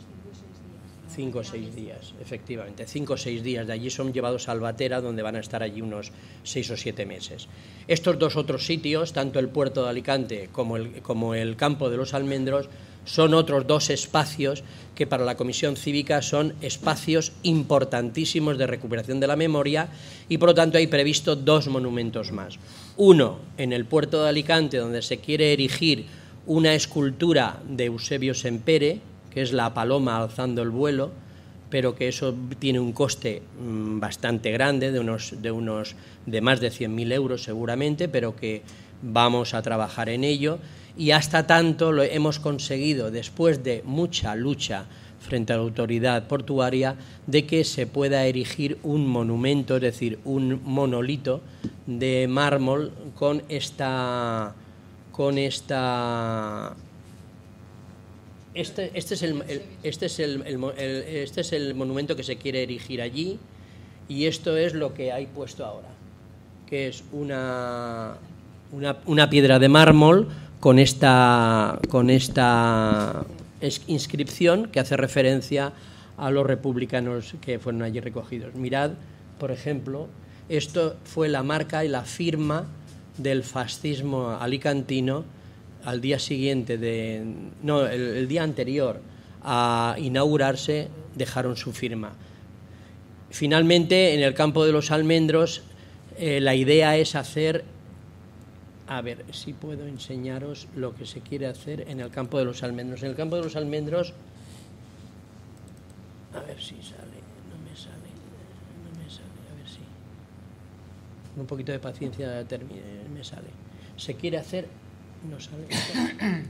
Speaker 3: cinco o seis días, efectivamente, cinco o seis días. De allí son llevados a Albatera, donde van a estar allí unos seis o siete meses. Estos dos otros sitios, tanto el puerto de Alicante como el, como el campo de los Almendros, son otros dos espacios que para la Comisión Cívica son espacios importantísimos de recuperación de la memoria, y por lo tanto hay previsto dos monumentos más. Uno en el puerto de Alicante, donde se quiere erigir una escultura de Eusebio Sempere, que es la paloma alzando el vuelo, pero que eso tiene un coste mmm, bastante grande, de unos, de unos de más de cien mil euros seguramente, pero que vamos a trabajar en ello, y hasta tanto lo hemos conseguido, después de mucha lucha frente a la autoridad portuaria, de que se pueda erigir un monumento, es decir, un monolito de mármol con esta con esta este, este es el, el este es el, el, el este es el monumento que se quiere erigir allí, y esto es lo que hay puesto ahora, que es una una, una piedra de mármol con esta con esta inscripción que hace referencia a los republicanos que fueron allí recogidos. Mirad, por ejemplo, esto fue la marca y la firma del fascismo alicantino al día siguiente de no el, el día anterior a inaugurarse, dejaron su firma. Finalmente, en el campo de los almendros, eh, la idea es hacer, a ver si puedo enseñaros lo que se quiere hacer en el campo de los almendros. En el campo de los almendros, a ver si sale, no me sale, no me sale, a ver si, con un poquito de paciencia me sale. Se quiere hacer, no sale.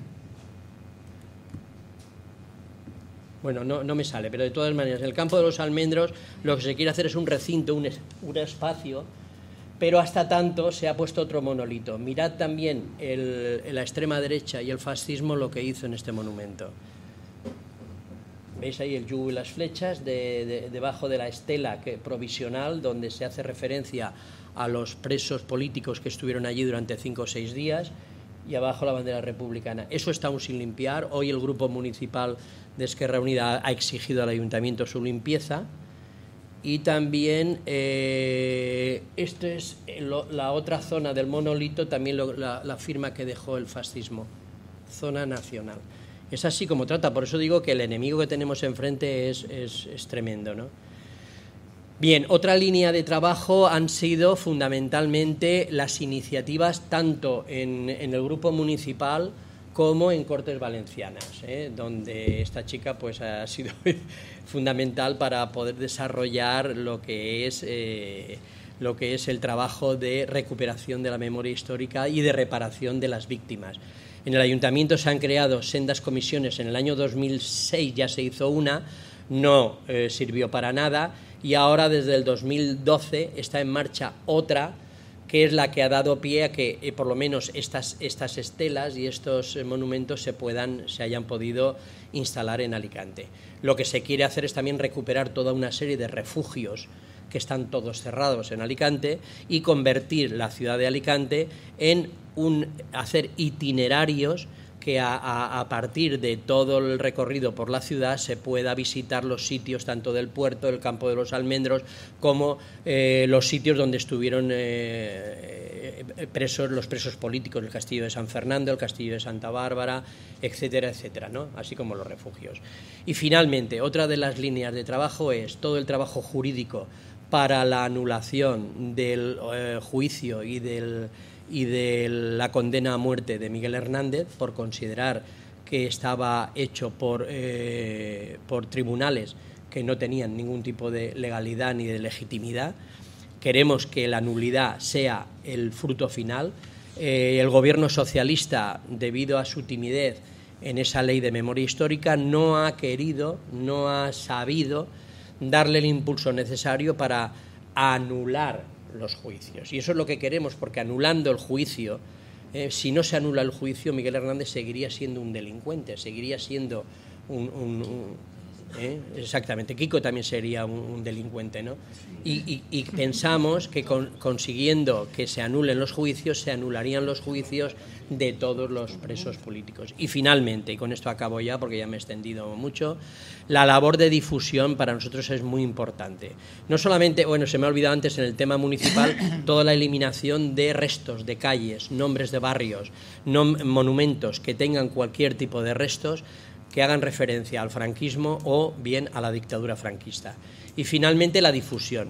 Speaker 3: Bueno, no, no me sale, pero de todas maneras, en el campo de los almendros lo que se quiere hacer es un recinto, un, es, un espacio, pero hasta tanto se ha puesto otro monolito. Mirad también el, la extrema derecha y el fascismo lo que hizo en este monumento. ¿Veis ahí el yugo y las flechas de, de, debajo de la estela que, provisional, donde se hace referencia a los presos políticos que estuvieron allí durante cinco o seis días, y abajo la bandera republicana? Eso está aún sin limpiar. Hoy el grupo municipal de Esquerra Unida ha exigido al ayuntamiento su limpieza. Y también eh, esto es lo, la otra zona del monolito, también lo, la, la firma que dejó el fascismo, zona nacional. Es así como trata, por eso digo que el enemigo que tenemos enfrente es, es, es tremendo, ¿no? Bien, otra línea de trabajo han sido fundamentalmente las iniciativas tanto en, en el grupo municipal como en Cortes Valencianas, ¿eh? donde esta chica pues ha sido fundamental para poder desarrollar lo que es eh, lo que es el trabajo de recuperación de la memoria histórica y de reparación de las víctimas. En el ayuntamiento se han creado sendas comisiones. En el año dos mil seis ya se hizo una, no eh, sirvió para nada, y ahora desde el dos mil doce está en marcha otra, que es la que ha dado pie a que eh, por lo menos estas, estas estelas y estos eh, monumentos se puedan, se hayan podido instalar en Alicante. Lo que se quiere hacer es también recuperar toda una serie de refugios que están todos cerrados en Alicante y convertir la ciudad de Alicante en un, hacer itinerarios que a, a, a partir de todo el recorrido por la ciudad se pueda visitar los sitios tanto del puerto, el campo de los almendros, como eh, los sitios donde estuvieron eh, presos los presos políticos, el castillo de San Fernando, el castillo de Santa Bárbara, etcétera, etcétera, ¿no? Así como los refugios. Y finalmente, otra de las líneas de trabajo es todo el trabajo jurídico para la anulación del eh, juicio y del y de la condena a muerte de Miguel Hernández por considerar que estaba hecho por, eh, por tribunales que no tenían ningún tipo de legalidad ni de legitimidad. Queremos que la nulidad sea el fruto final. Eh, el gobierno socialista, debido a su timidez en esa ley de memoria histórica, no ha querido, no ha sabido darle el impulso necesario para anular los juicios, y eso es lo que queremos, porque anulando el juicio, eh, si no se anula el juicio, Miguel Hernández seguiría siendo un delincuente, seguiría siendo un, un, un ¿eh? exactamente, Kiko también sería un, un delincuente, ¿no? Y, y, y pensamos que con, consiguiendo que se anulen los juicios, se anularían los juicios de todos los presos políticos. Y finalmente, y con esto acabo ya porque ya me he extendido mucho, la labor de difusión para nosotros es muy importante. No solamente, bueno, se me ha olvidado antes en el tema municipal, toda la eliminación de restos, de calles, nombres de barrios, nom- monumentos que tengan cualquier tipo de restos que hagan referencia al franquismo o bien a la dictadura franquista. Y finalmente la difusión.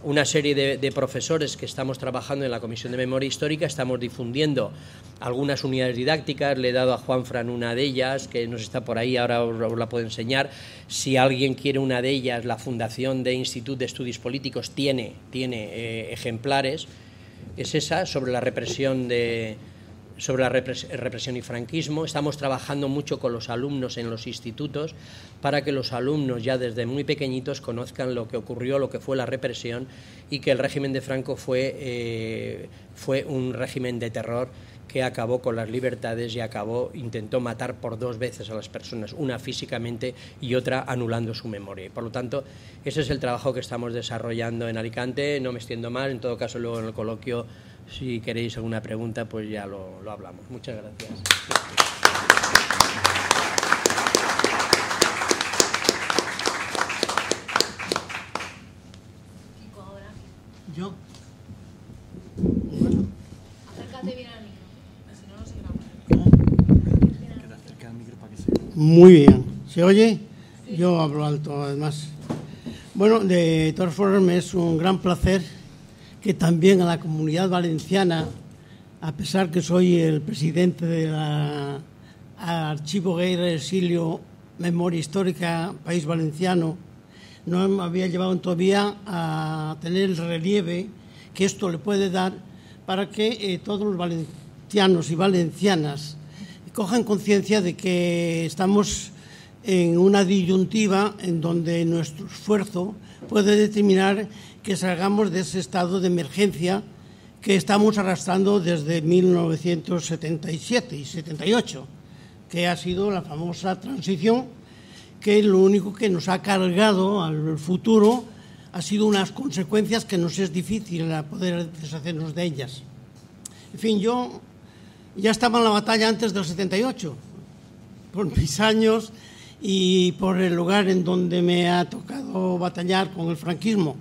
Speaker 3: una serie de, de profesores que estamos trabajando en la Comisión de Memoria Histórica, estamos difundiendo algunas unidades didácticas. Le he dado a Juanfran una de ellas, que nos está por ahí, ahora os, os la puedo enseñar. Si alguien quiere una de ellas, la Fundación de Institut de Estudios Políticos tiene, tiene eh, ejemplares. Es esa, sobre la represión de... sobre la represión y franquismo. Estamos trabajando mucho con los alumnos en los institutos para que los alumnos ya desde muy pequeñitos conozcan lo que ocurrió, lo que fue la represión, y que el régimen de Franco fue, eh, fue un régimen de terror que acabó con las libertades y acabó, intentó matar por dos veces a las personas, una físicamente y otra anulando su memoria. Y por lo tanto, ese es el trabajo que estamos desarrollando en Alicante. No me extiendo más, en todo caso luego en el coloquio, si queréis alguna pregunta, pues ya lo, lo hablamos. Muchas gracias.
Speaker 4: ¿Yo?
Speaker 1: Bueno. Acércate bien al micro, si no, no se graba.
Speaker 4: Muy bien. ¿Se oye? Sí. Yo hablo alto, además. Bueno, de todas formas, es un gran placer que también a la Comunidad Valenciana, a pesar que soy el presidente del Archivo Guerra Exilio Memoria Histórica País Valenciano, no me había llevado todavía a tener el relieve que esto le puede dar para que eh, todos los valencianos y valencianas cojan conciencia de que estamos en una disyuntiva en donde nuestro esfuerzo puede determinar que salgamos de ese estado de emergencia que estamos arrastrando desde mil novecientos setenta y siete y setenta y ocho, que ha sido la famosa transición, que lo único que nos ha cargado al futuro ha sido unas consecuencias que nos es difícil poder deshacernos de ellas. En fin, yo ya estaba en la batalla antes del setenta y ocho, por mis años y por el lugar en donde me ha tocado batallar con el franquismo.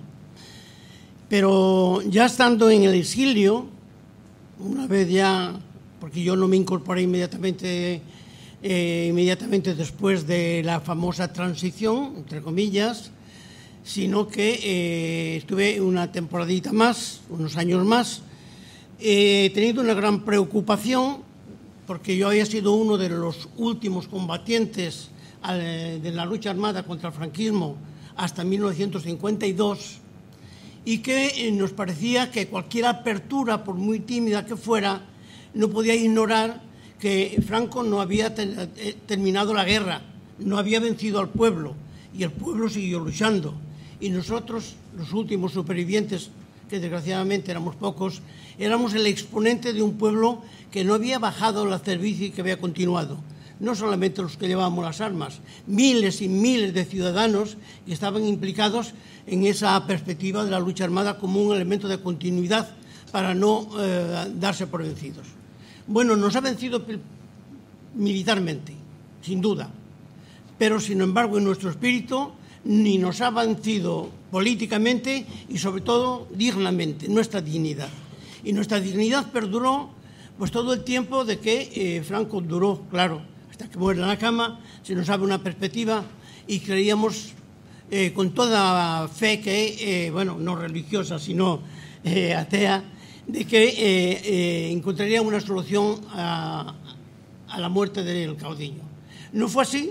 Speaker 4: Pero ya estando en el exilio, una vez ya, porque yo no me incorporé inmediatamente, eh, inmediatamente después de la famosa transición, entre comillas, sino que eh, estuve una temporadita más, unos años más. He tenido una gran preocupación porque yo había sido uno de los últimos combatientes de la lucha armada contra el franquismo hasta mil novecientos cincuenta y dos, y que nos parecía que cualquier apertura, por muy tímida que fuera, no podía ignorar que Franco no había te- terminado la guerra, no había vencido al pueblo, y el pueblo siguió luchando. Y nosotros, los últimos supervivientes, que desgraciadamente éramos pocos, éramos el exponente de un pueblo que no había bajado la cerviz y que había continuado. No solamente los que llevábamos las armas, miles y miles de ciudadanos que estaban implicados en esa perspectiva de la lucha armada como un elemento de continuidad para no eh, darse por vencidos. Bueno, nos ha vencido militarmente, sin duda, pero sin embargo en nuestro espíritu ni nos ha vencido políticamente y sobre todo dignamente, nuestra dignidad. Y nuestra dignidad perduró pues todo el tiempo de que eh, Franco duró, claro, hasta que muere en la cama. Se nos abre una perspectiva y creíamos eh, con toda fe que, eh, bueno, no religiosa, sino eh, atea, de que eh, eh, encontraría una solución a, a la muerte del caudillo. No fue así.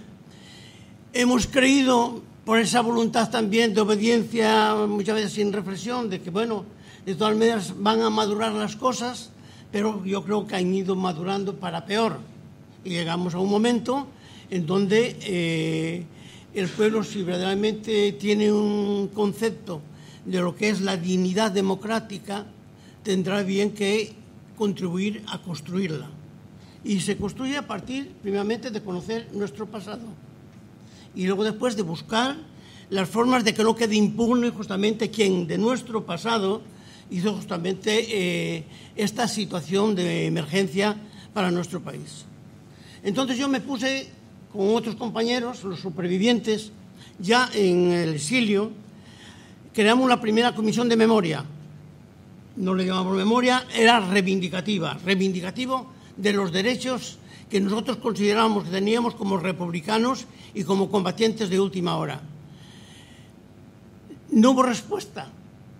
Speaker 4: Hemos creído, por esa voluntad también de obediencia, muchas veces sin reflexión, de que, bueno, de todas maneras van a madurar las cosas, pero yo creo que han ido madurando para peor. Y llegamos a un momento en donde eh, el pueblo, si verdaderamente tiene un concepto de lo que es la dignidad democrática, tendrá bien que contribuir a construirla. Y se construye a partir, primeramente, de conocer nuestro pasado. Y luego después de buscar las formas de que no quede impune justamente quien de nuestro pasado hizo justamente eh, esta situación de emergencia para nuestro país. Entonces yo me puse con otros compañeros, los supervivientes, ya en el exilio, creamos la primera comisión de memoria. No le llamamos memoria, era reivindicativa, reivindicativo de los derechos que nosotros considerábamos que teníamos como republicanos y como combatientes de última hora. No hubo respuesta,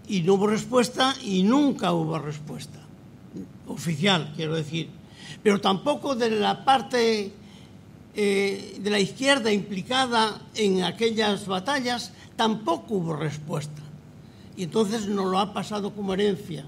Speaker 4: y no hubo respuesta y nunca hubo respuesta oficial, quiero decir. Pero tampoco de la parte eh, de la izquierda implicada en aquellas batallas, tampoco hubo respuesta. Y entonces nos lo ha pasado como herencia.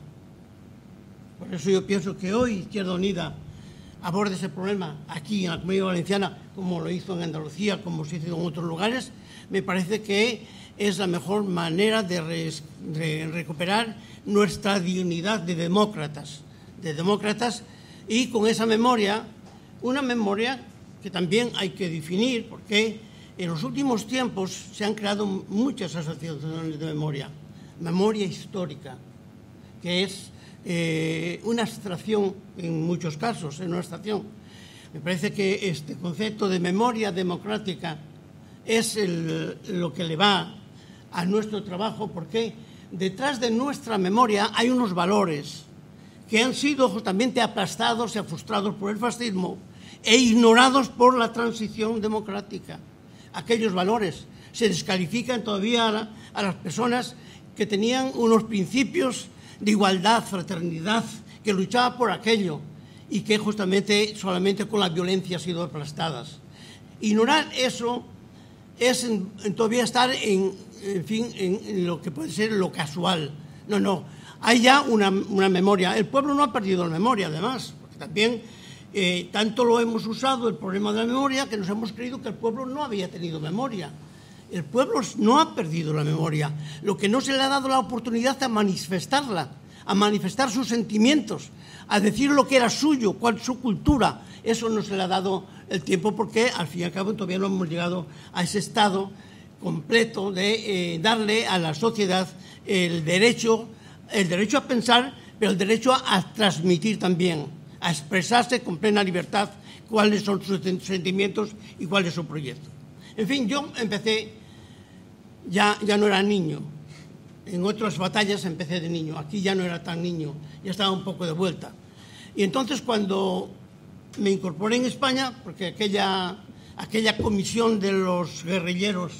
Speaker 4: Por eso yo pienso que hoy Izquierda Unida aborde ese problema aquí en la Comunidad Valenciana, como lo hizo en Andalucía, como se hizo en otros lugares. Me parece que es la mejor manera de, re, de recuperar nuestra dignidad de demócratas, de demócratas, y con esa memoria, una memoria que también hay que definir, porque en los últimos tiempos se han creado muchas asociaciones de memoria, memoria histórica, que es eh, una abstracción en muchos casos, en una abstracción. Me parece que este concepto de memoria democrática es el, lo que le va a nuestro trabajo, porque detrás de nuestra memoria hay unos valores que han sido justamente aplastados y frustrados por el fascismo e ignorados por la transición democrática. Aquellos valores se descalifican todavía a, la, a las personas que tenían unos principios de igualdad, fraternidad, que luchaban por aquello y que justamente solamente con la violencia han sido aplastadas. Ignorar eso es en, en todavía estar en, en fin, en, en lo que puede ser lo casual. No, no, hay ya una, una memoria. El pueblo no ha perdido la memoria, además, porque también eh, tanto lo hemos usado, el problema de la memoria, que nos hemos creído que el pueblo no había tenido memoria. El pueblo no ha perdido la memoria. Lo que no se le ha dado la oportunidad a manifestarla, a manifestar sus sentimientos, a decir lo que era suyo, cuál su cultura. Eso no se le ha dado el tiempo, porque al fin y al cabo todavía no hemos llegado a ese estado completo de eh, darle a la sociedad el derecho, el derecho a pensar, pero el derecho a, a transmitir también, a expresarse con plena libertad cuáles son sus sentimientos y cuál es su proyecto. En fin, yo empecé, ya, ya no era niño. En otras batallas empecé de niño. Aquí ya no era tan niño, ya estaba un poco de vuelta. Y entonces cuando me incorporé en España, porque aquella, aquella comisión de los guerrilleros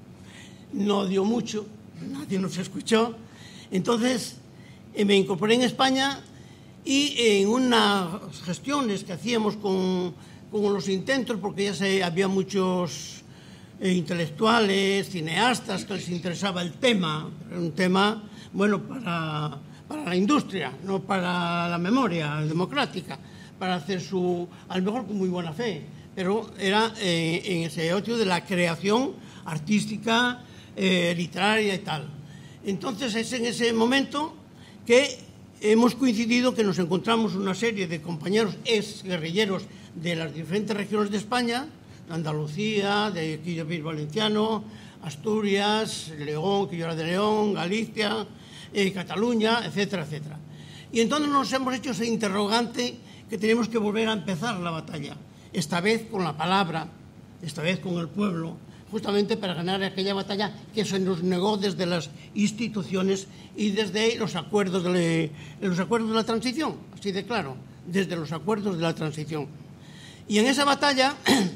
Speaker 4: no dio mucho, nadie nos escuchó, entonces eh, me incorporé en España y en unas gestiones que hacíamos con, con los intentos, porque ya se, había muchos eh, intelectuales, cineastas que les interesaba el tema, era un tema bueno para, para la industria, no para la memoria democrática, para hacer su, a lo mejor con muy buena fe, pero era eh, en ese ocio de la creación artística, eh, literaria y tal. Entonces es en ese momento que hemos coincidido, que nos encontramos una serie de compañeros ex guerrilleros de las diferentes regiones de España, de Andalucía, de aquí de País Valenciano, Asturias, León, que yo era de León, Galicia, eh, Cataluña, etcétera, etcétera. Y entonces nos hemos hecho ese interrogante que tenemos que volver a empezar la batalla, esta vez con la palabra, esta vez con el pueblo, justamente para ganar aquella batalla que se nos negó desde las instituciones y desde los acuerdos de, los acuerdos de la transición, así de claro, desde los acuerdos de la transición. Y en esa batalla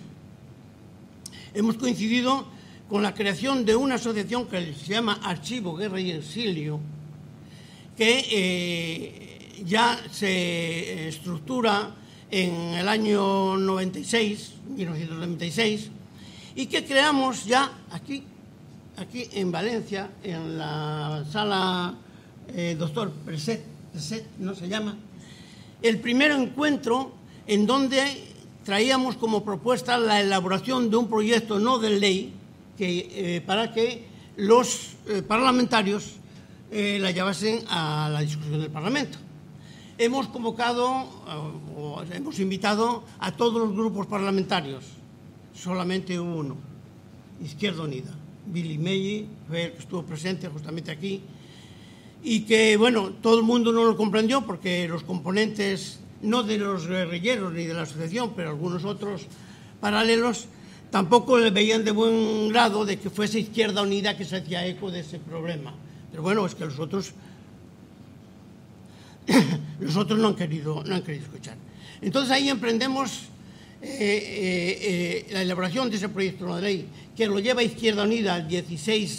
Speaker 4: hemos coincidido con la creación de una asociación que se llama Archivo, Guerra y Exilio, que eh, ya se estructura en el año noventa y seis, mil novecientos noventa y seis, y que creamos ya aquí, aquí en Valencia, en la sala eh, Doctor Preset, Preset, ¿no se llama? El primer encuentro en donde traíamos como propuesta la elaboración de un proyecto no de ley que, eh, para que los eh, parlamentarios eh, la llevasen a la discusión del Parlamento. Hemos convocado uh, o hemos invitado a todos los grupos parlamentarios. Solamente hubo uno, Izquierda Unida. Billy Meyi fue el que estuvo presente justamente aquí y que, bueno, todo el mundo no lo comprendió porque los componentes, no de los guerrilleros ni de la asociación, pero algunos otros paralelos, tampoco le veían de buen grado de que fuese Izquierda Unida que se hacía eco de ese problema. Pero bueno, es que los otros, los otros no han querido, no han querido escuchar. Entonces ahí emprendemos Eh, eh, eh, la elaboración de ese proyecto de ley, que lo lleva Izquierda Unida el dieciséis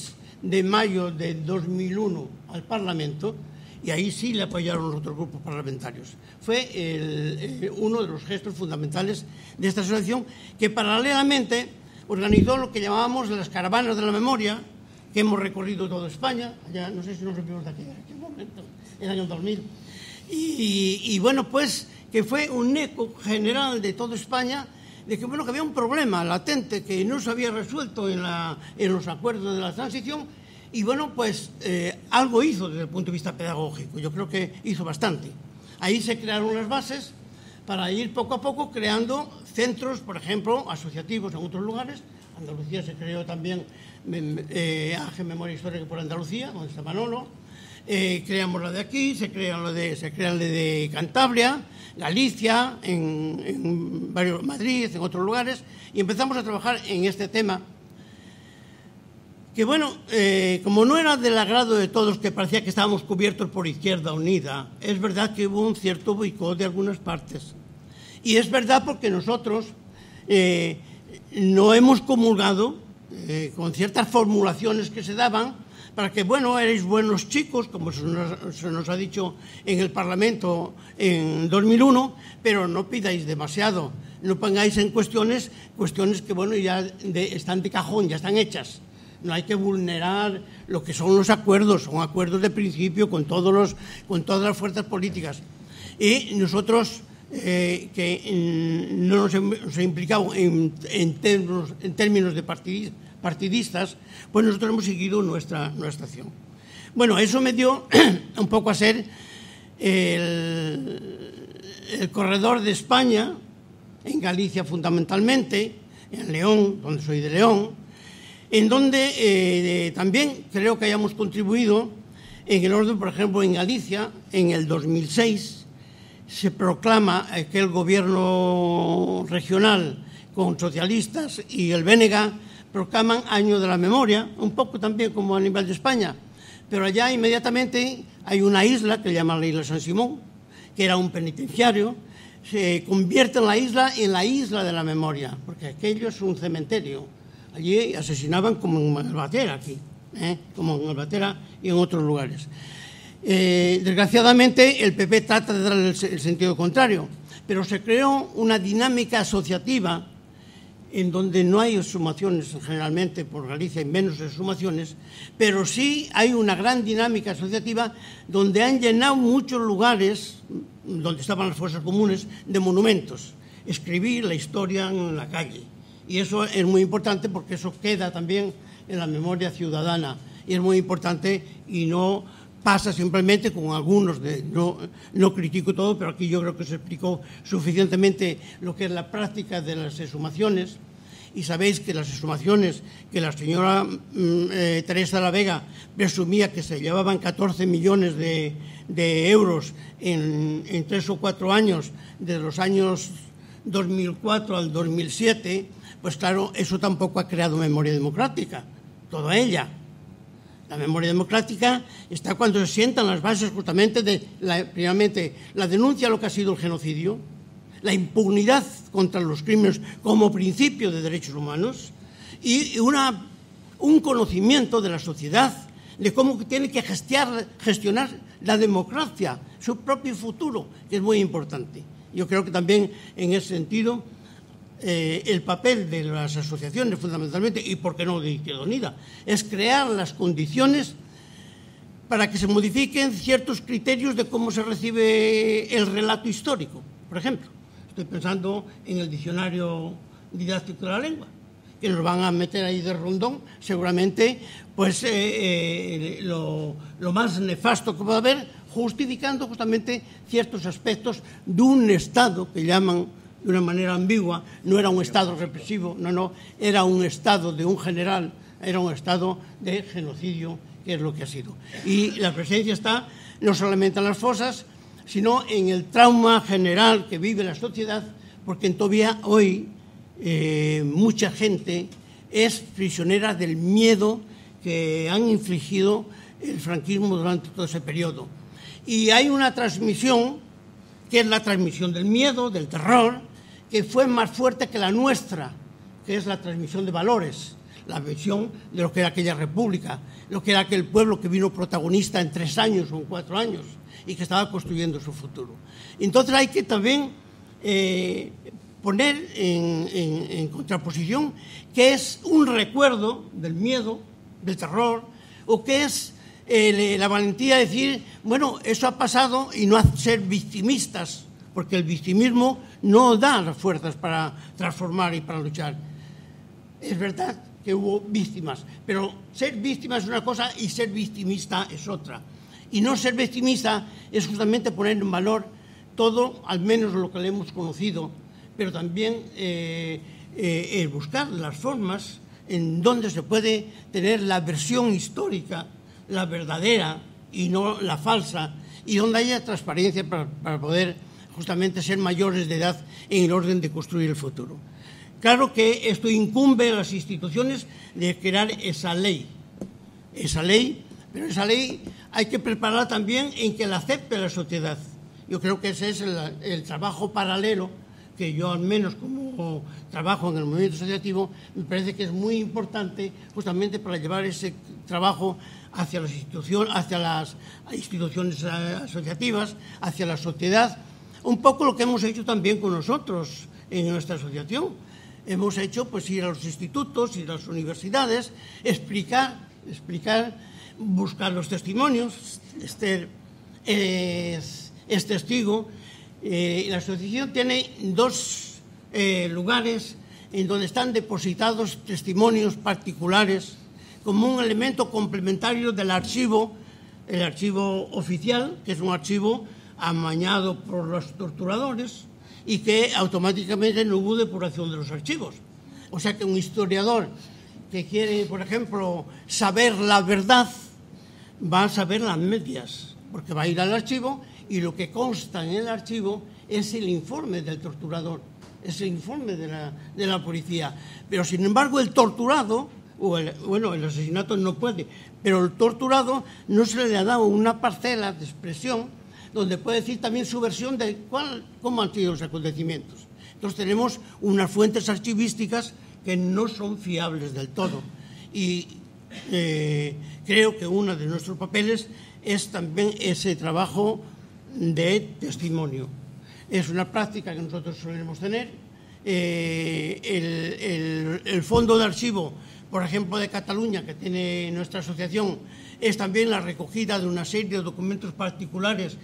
Speaker 4: de mayo de dos mil uno al Parlamento, y ahí sí le apoyaron los otros grupos parlamentarios. Fue el, el, uno de los gestos fundamentales de esta asociación, que paralelamente organizó lo que llamábamos las caravanas de la memoria, que hemos recorrido toda España, ya no sé si nos vimos de aquel, aquel momento, el año dos mil. Y, y, y bueno, pues que fue un eco general de toda España, de que, bueno, que había un problema latente que no se había resuelto en, la, en los acuerdos de la transición, y bueno, pues eh, algo hizo desde el punto de vista pedagógico. Yo creo que hizo bastante. Ahí se crearon las bases para ir poco a poco creando centros, por ejemplo, asociativos en otros lugares. Andalucía se creó también eh, A G Memoria Histórica por Andalucía, donde está Manolo. Eh, creamos la de aquí, se crea la de, se crea la de Cantabria, Galicia, en, en varios, Madrid, en otros lugares, y empezamos a trabajar en este tema. Que bueno, eh, como no era del agrado de todos, que parecía que estábamos cubiertos por Izquierda Unida, es verdad que hubo un cierto boicot de algunas partes. Y es verdad porque nosotros eh, no hemos comulgado eh, con ciertas formulaciones que se daban para que, bueno, erais buenos chicos, como se nos, se nos ha dicho en el Parlamento en dos mil uno, pero no pidáis demasiado, no pongáis en cuestiones, cuestiones que, bueno, ya de, están de cajón, ya están hechas. No hay que vulnerar lo que son los acuerdos, son acuerdos de principio con, todos los, con todas las fuerzas políticas. Y nosotros, eh, que en, no nos hemos implicado en, en, términos, en términos de partidistas, pues nosotros hemos seguido nuestra, nuestra acción. Bueno, eso me dio un poco a ser el, el corredor de España, en Galicia fundamentalmente, en León, donde soy de León, en donde eh, también creo que hayamos contribuido en el orden, por ejemplo, en Galicia, en el dos mil seis, se proclama que el gobierno regional con socialistas y el B N G proclaman Año de la Memoria, un poco también como a nivel de España, pero allá inmediatamente hay una isla que se llama la isla San Simón, que era un penitenciario, se convierte en la isla en la isla de la memoria, porque aquello es un cementerio. Allí asesinaban como en Albatera, aquí, ¿eh? como en Albatera y en otros lugares. Eh, desgraciadamente, el P P trata de dar el, el sentido contrario, pero se creó una dinámica asociativa en donde no hay exhumaciones generalmente, por Galicia hay menos exhumaciones, pero sí hay una gran dinámica asociativa donde han llenado muchos lugares, donde estaban las fosas comunes, de monumentos. Escribir la historia en la calle. Y eso es muy importante porque eso queda también en la memoria ciudadana. Y es muy importante y no pasa simplemente con algunos. De, no, no critico todo, pero aquí yo creo que se explicó suficientemente lo que es la práctica de las exhumaciones. Y sabéis que las exhumaciones, que la señora eh, Teresa de la Vega presumía que se llevaban catorce millones de, de euros en, en tres o cuatro años, de los años dos mil cuatro al dos mil siete, pues claro, eso tampoco ha creado memoria democrática, toda ella. La memoria democrática está cuando se sientan las bases justamente de, la, primeramente, la denuncia a lo que ha sido el genocidio, la impunidad contra los crímenes como principio de derechos humanos y una, un conocimiento de la sociedad de cómo tiene que gestionar, gestionar la democracia, su propio futuro, que es muy importante. Yo creo que también en ese sentido eh, el papel de las asociaciones fundamentalmente, y por qué no de Izquierda Unida, es crear las condiciones para que se modifiquen ciertos criterios de cómo se recibe el relato histórico. Por ejemplo, estoy pensando en el diccionario didáctico de la lengua, que nos van a meter ahí de rondón, seguramente, pues eh, eh, lo, lo más nefasto que pueda haber, justificando justamente ciertos aspectos de un Estado que llaman de una manera ambigua, no era un Estado represivo, no, no, era un Estado de un general, era un Estado de genocidio, que es lo que ha sido. Y la presencia está no solamente en las fosas, sino en el trauma general que vive la sociedad, porque todavía hoy eh, mucha gente es prisionera del miedo que han infligido el franquismo durante todo ese periodo. Y hay una transmisión, que es la transmisión del miedo, del terror, que fue más fuerte que la nuestra, que es la transmisión de valores, la visión de lo que era aquella república, lo que era aquel pueblo que vino protagonista en tres años o en cuatro años y que estaba construyendo su futuro. Entonces hay que también eh, poner en, en, en contraposición qué es un recuerdo del miedo, del terror, o qué es eh, la valentía de decir, bueno, eso ha pasado, y no ser victimistas, porque el victimismo no da las fuerzas para transformar y para luchar. Es verdad que hubo víctimas, pero ser víctima es una cosa y ser victimista es otra. Y no ser victimista es justamente poner en valor todo, al menos lo que le hemos conocido, pero también eh, eh, eh, buscar las formas en donde se puede tener la versión histórica, la verdadera y no la falsa, y donde haya transparencia para, para poder justamente ser mayores de edad en el orden de construir el futuro. Claro que esto incumbe a las instituciones de crear esa ley, esa ley, pero esa ley hay que prepararla también en que la acepte la sociedad. Yo creo que ese es el, el trabajo paralelo que yo, al menos como trabajo en el movimiento asociativo, me parece que es muy importante justamente para llevar ese trabajo hacia las instituciones, hacia las instituciones asociativas, hacia la sociedad. Un poco lo que hemos hecho también con nosotros en nuestra asociación. Hemos hecho pues ir a los institutos, ir a las universidades, explicar, explicar, buscar los testimonios. Esther es, es testigo. Eh, la asociación tiene dos eh, lugares en donde están depositados testimonios particulares como un elemento complementario del archivo, el archivo oficial, que es un archivo amañado por los torturadores y que automáticamente no hubo depuración de los archivos. O sea que un historiador que quiere, por ejemplo, saber la verdad, va a saber las medias, porque va a ir al archivo y lo que consta en el archivo es el informe del torturador, es el informe de la, de la policía. Pero, sin embargo, el torturado, o el, bueno, el asesinato no puede, pero el torturado no se le ha dado una parcela de expresión donde puede decir también su versión de cuál, cómo han sido los acontecimientos. Entonces tenemos unas fuentes archivísticas que no son fiables del todo. Y eh, creo que uno de nuestros papeles es también ese trabajo de testimonio. Es una práctica que nosotros solemos tener. Eh, el, el, el fondo de archivo, por ejemplo, de Cataluña, que tiene nuestra asociación, es también la recogida de una serie de documentos particulares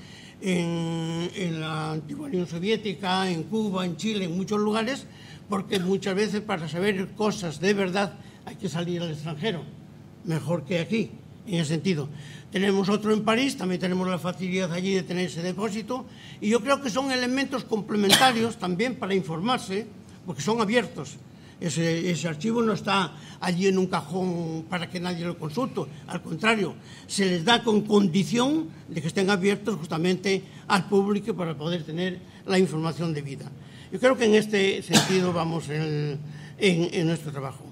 Speaker 4: en, en la antigua Unión Soviética, en Cuba, en Chile, en muchos lugares, porque muchas veces para saber cosas de verdad hay que salir al extranjero, mejor que aquí, en ese sentido. Tenemos otro en París, también tenemos la facilidad allí de tener ese depósito, y yo creo que son elementos complementarios también para informarse, porque son abiertos. Ese, ese archivo no está allí en un cajón para que nadie lo consulte. Al contrario, se les da con condición de que estén abiertos justamente al público para poder tener la información debida. Yo creo que en este sentido vamos en, en, en nuestro trabajo.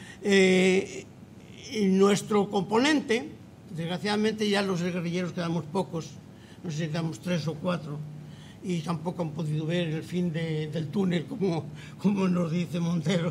Speaker 4: Eh, nuestro componente, desgraciadamente ya los guerrilleros quedamos pocos, no sé si quedamos tres o cuatro, y tampoco han podido ver el fin de, del túnel, como, como nos dice Montero.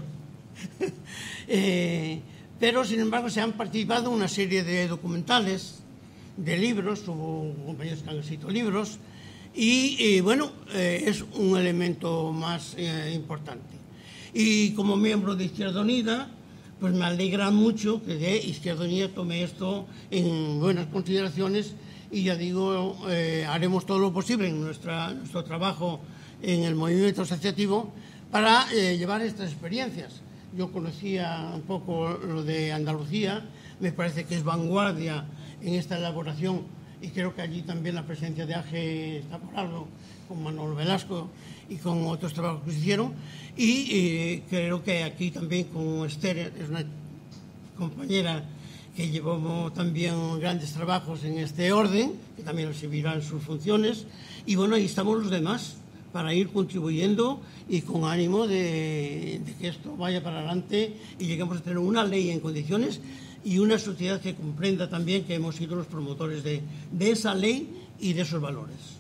Speaker 4: eh, pero, sin embargo, se han participado en una serie de documentales, de libros, hubo compañeros que han escrito libros, y, y bueno, eh, es un elemento más eh, importante. Y como miembro de Izquierda Unida, pues me alegra mucho que de Izquierda Unida tome esto en buenas consideraciones. Y ya digo, eh, haremos todo lo posible en nuestra, nuestro trabajo en el movimiento asociativo para eh, llevar estas experiencias. Yo conocía un poco lo de Andalucía, me parece que es vanguardia en esta elaboración y creo que allí también la presencia de A G E está por algo, con Manuel Velasco y con otros trabajos que se hicieron. Y eh, creo que aquí también con Esther, es una compañera que llevamos también grandes trabajos en este orden, que también recibirán sus funciones, y bueno, ahí estamos los demás para ir contribuyendo y con ánimo de, de que esto vaya para adelante y lleguemos a tener una ley en condiciones y una sociedad que comprenda también que hemos sido los promotores de, de esa ley y de esos valores.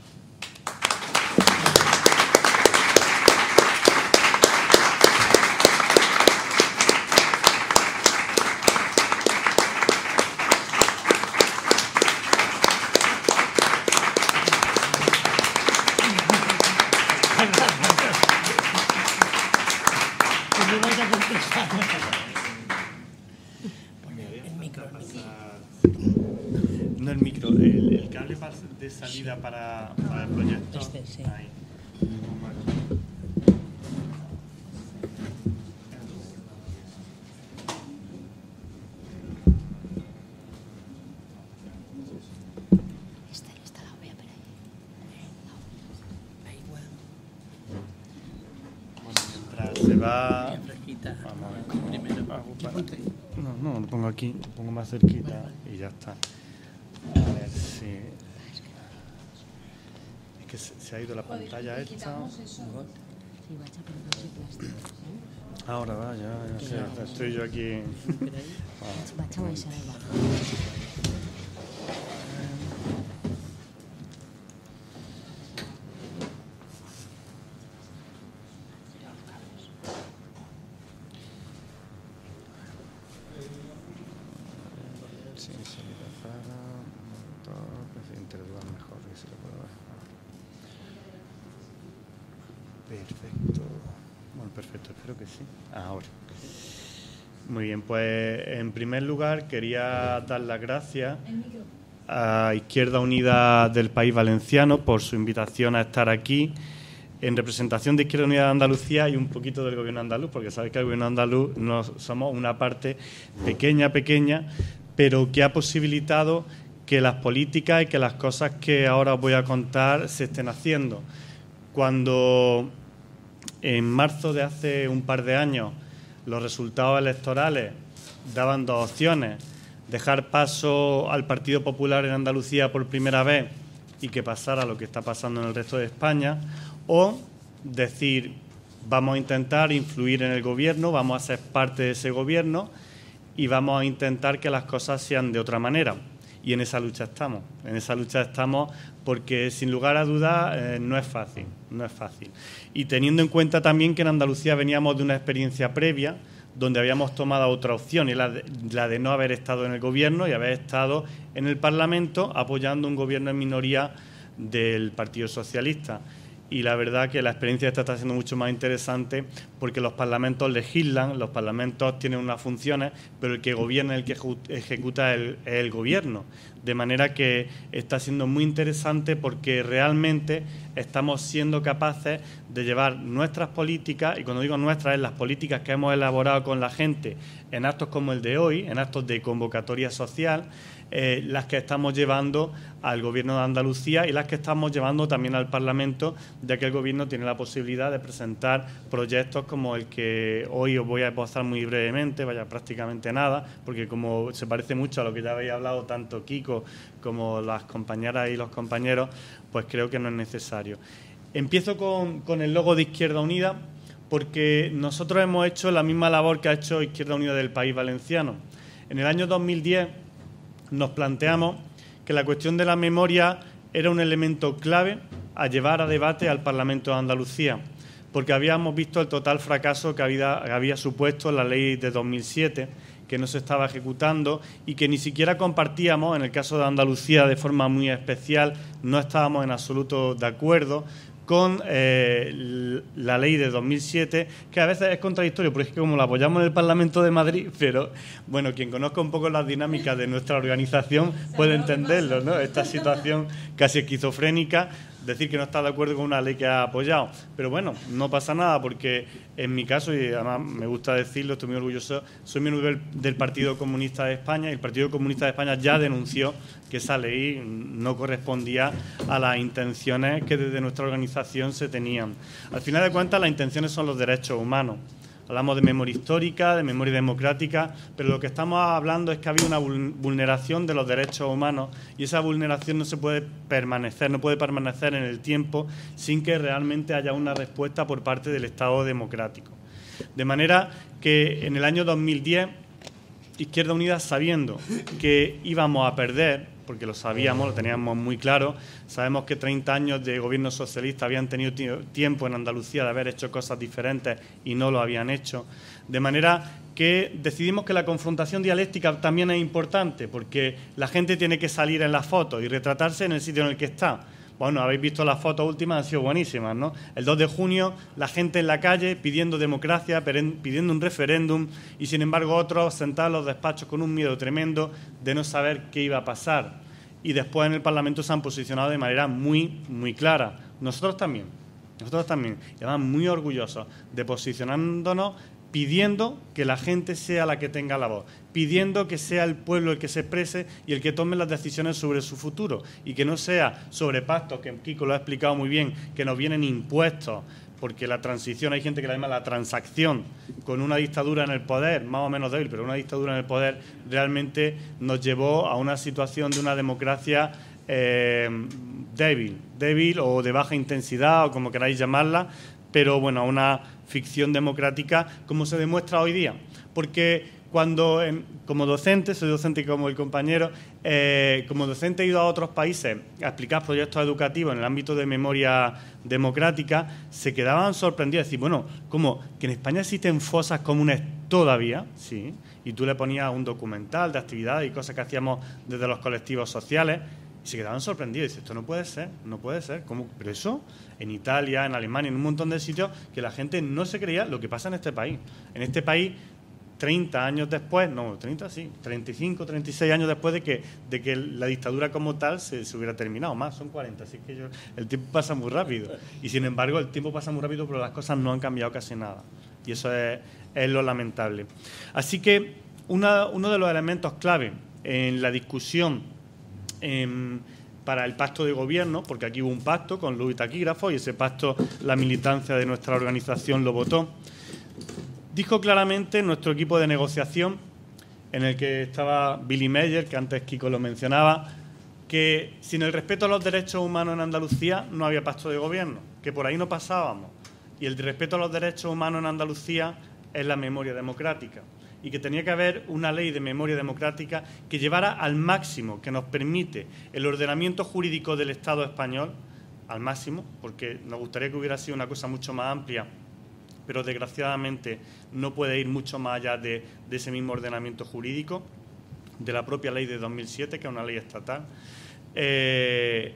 Speaker 5: salida para, para el proyecto.
Speaker 3: Este, sí.
Speaker 5: Ahí.
Speaker 2: Esta, esta la voy a ver ahí.
Speaker 5: Bueno, mientras se va...
Speaker 3: Bien fresquita.
Speaker 5: Vamos a ver cómo
Speaker 3: Primero.
Speaker 5: hago para- No, no, lo pongo aquí, lo pongo más cerquita y ya está. A ver si... Es que se, se ha ido la pantalla esta.
Speaker 2: Sí, vaig a prendre els plàstics.
Speaker 5: Ahora va, ya, ya sé, estoy yo aquí. Ah,
Speaker 2: Vaig a baixar el bar.
Speaker 5: sí, salida para... motor, que se interdual mejor, que se lo puedo ver. Perfecto. Bueno, perfecto, espero que sí. Ahora. Muy bien, pues en primer lugar quería dar las gracias a Izquierda Unida del País Valenciano por su invitación a estar aquí en representación de Izquierda Unida de Andalucía y un poquito del Gobierno andaluz, porque sabéis que el Gobierno andaluz no somos una parte pequeña, pequeña, pero que ha posibilitado que las políticas y que las cosas que ahora os voy a contar se estén haciendo. Cuando en marzo de hace un par de años los resultados electorales daban dos opciones: dejar paso al Partido Popular en Andalucía por primera vez y que pasara lo que está pasando en el resto de España, o decir, vamos a intentar influir en el gobierno, vamos a ser parte de ese gobierno y vamos a intentar que las cosas sean de otra manera. Y en esa lucha estamos, en esa lucha estamos porque, sin lugar a dudas, eh, no es fácil, no es fácil. Y teniendo en cuenta también que en Andalucía veníamos de una experiencia previa donde habíamos tomado otra opción, y la de, la de no haber estado en el gobierno y haber estado en el Parlamento apoyando un gobierno en minoría del Partido Socialista. Y la verdad que la experiencia esta está siendo mucho más interesante porque los parlamentos legislan, los parlamentos tienen unas funciones, pero el que gobierna, el que ejecuta es el, es el gobierno. De manera que está siendo muy interesante porque realmente estamos siendo capaces de llevar nuestras políticas, y cuando digo nuestras, es las políticas que hemos elaborado con la gente en actos como el de hoy, en actos de convocatoria social, Eh, las que estamos llevando al Gobierno de Andalucía y las que estamos llevando también al Parlamento, ya que el Gobierno tiene la posibilidad de presentar proyectos como el que hoy os voy a esbozar muy brevemente, vaya prácticamente nada, porque como se parece mucho a lo que ya habéis hablado tanto Kiko como las compañeras y los compañeros, pues creo que no es necesario. Empiezo con, con el logo de Izquierda Unida, porque nosotros hemos hecho la misma labor que ha hecho Izquierda Unida del País Valenciano. En el año dos mil diez nos planteamos que la cuestión de la memoria era un elemento clave a llevar a debate al Parlamento de Andalucía, porque habíamos visto el total fracaso que había, que había supuesto la ley de dos mil siete, que no se estaba ejecutando y que ni siquiera compartíamos. En el caso de Andalucía, de forma muy especial, no estábamos en absoluto de acuerdo con eh, la ley de dos mil siete, que a veces es contradictorio, porque es que como la apoyamos en el Parlamento de Madrid, pero bueno, quien conozca un poco las dinámicas de nuestra organización puede entenderlo, ¿no? Esta situación casi esquizofrénica, decir que no está de acuerdo con una ley que ha apoyado. Pero bueno, no pasa nada, porque en mi caso, y además me gusta decirlo, estoy muy orgulloso, soy miembro del, del Partido Comunista de España, y el Partido Comunista de España ya denunció que esa ley no correspondía a las intenciones que desde nuestra organización se tenían. Al final de cuentas, las intenciones son los derechos humanos. Hablamos de memoria histórica, de memoria democrática, pero lo que estamos hablando es que había una vulneración de los derechos humanos, y esa vulneración no se puede permanecer, no puede permanecer en el tiempo sin que realmente haya una respuesta por parte del Estado democrático. De manera que en el año dos mil diez, Izquierda Unida, sabiendo que íbamos a perder, porque lo sabíamos, lo teníamos muy claro, sabemos que treinta años de gobierno socialista habían tenido tiempo en Andalucía de haber hecho cosas diferentes y no lo habían hecho, de manera que decidimos que la confrontación dialéctica también es importante, porque la gente tiene que salir en las fotos y retratarse en el sitio en el que está. Bueno, habéis visto las fotos últimas, han sido buenísimas, ¿no? El dos de junio, la gente en la calle pidiendo democracia, pidiendo un referéndum, y sin embargo otros sentados en los despachos con un miedo tremendo de no saber qué iba a pasar. y después en el Parlamento se han posicionado de manera muy, muy clara. Nosotros también, nosotros también, y además muy orgullosos de posicionándonos pidiendo que la gente sea la que tenga la voz, pidiendo que sea el pueblo el que se exprese y el que tome las decisiones sobre su futuro y que no sea sobre pactos, que Kiko lo ha explicado muy bien, que nos vienen impuestos, porque la transición, hay gente que la llama la transacción, con una dictadura en el poder, más o menos débil, pero una dictadura en el poder realmente nos llevó a una situación de una democracia eh, débil, débil o de baja intensidad o como queráis llamarla, pero bueno, a una ficción democrática como se demuestra hoy día. Porque cuando, en, como docente, soy docente como el compañero, eh, como docente he ido a otros países a explicar proyectos educativos en el ámbito de memoria democrática, se quedaban sorprendidos. Decir, bueno, ¿cómo? ¿Que en España existen fosas comunes todavía? Sí. Y tú le ponías un documental de actividades y cosas que hacíamos desde los colectivos sociales. Y se quedaban sorprendidos. Y dice, esto no puede ser, no puede ser. ¿Cómo? Pero eso, en Italia, en Alemania, en un montón de sitios, que la gente no se creía lo que pasa en este país. En este país, treinta años después, no, treinta sí, treinta y cinco, treinta y seis años después de que, de que la dictadura como tal se, se hubiera terminado. Más, son cuarenta, así que yo, el tiempo pasa muy rápido. Y sin embargo, el tiempo pasa muy rápido, pero las cosas no han cambiado casi nada. Y eso es, es lo lamentable. Así que una, uno de los elementos clave en la discusión Eh, para el pacto de gobierno, porque aquí hubo un pacto con luz y taquígrafo y ese pacto la militancia de nuestra organización lo votó. Dijo claramente nuestro equipo de negociación, en el que estaba Billy Meyer, que antes Kiko lo mencionaba, que sin el respeto a los derechos humanos en Andalucía no había pacto de gobierno, que por ahí no pasábamos. Y el respeto a los derechos humanos en Andalucía es la memoria democrática. Y que tenía que haber una ley de memoria democrática que llevara al máximo, que nos permite el ordenamiento jurídico del Estado español, al máximo, porque nos gustaría que hubiera sido una cosa mucho más amplia, pero desgraciadamente no puede ir mucho más allá de, de ese mismo ordenamiento jurídico, de la propia ley de dos mil siete, que es una ley estatal, eh,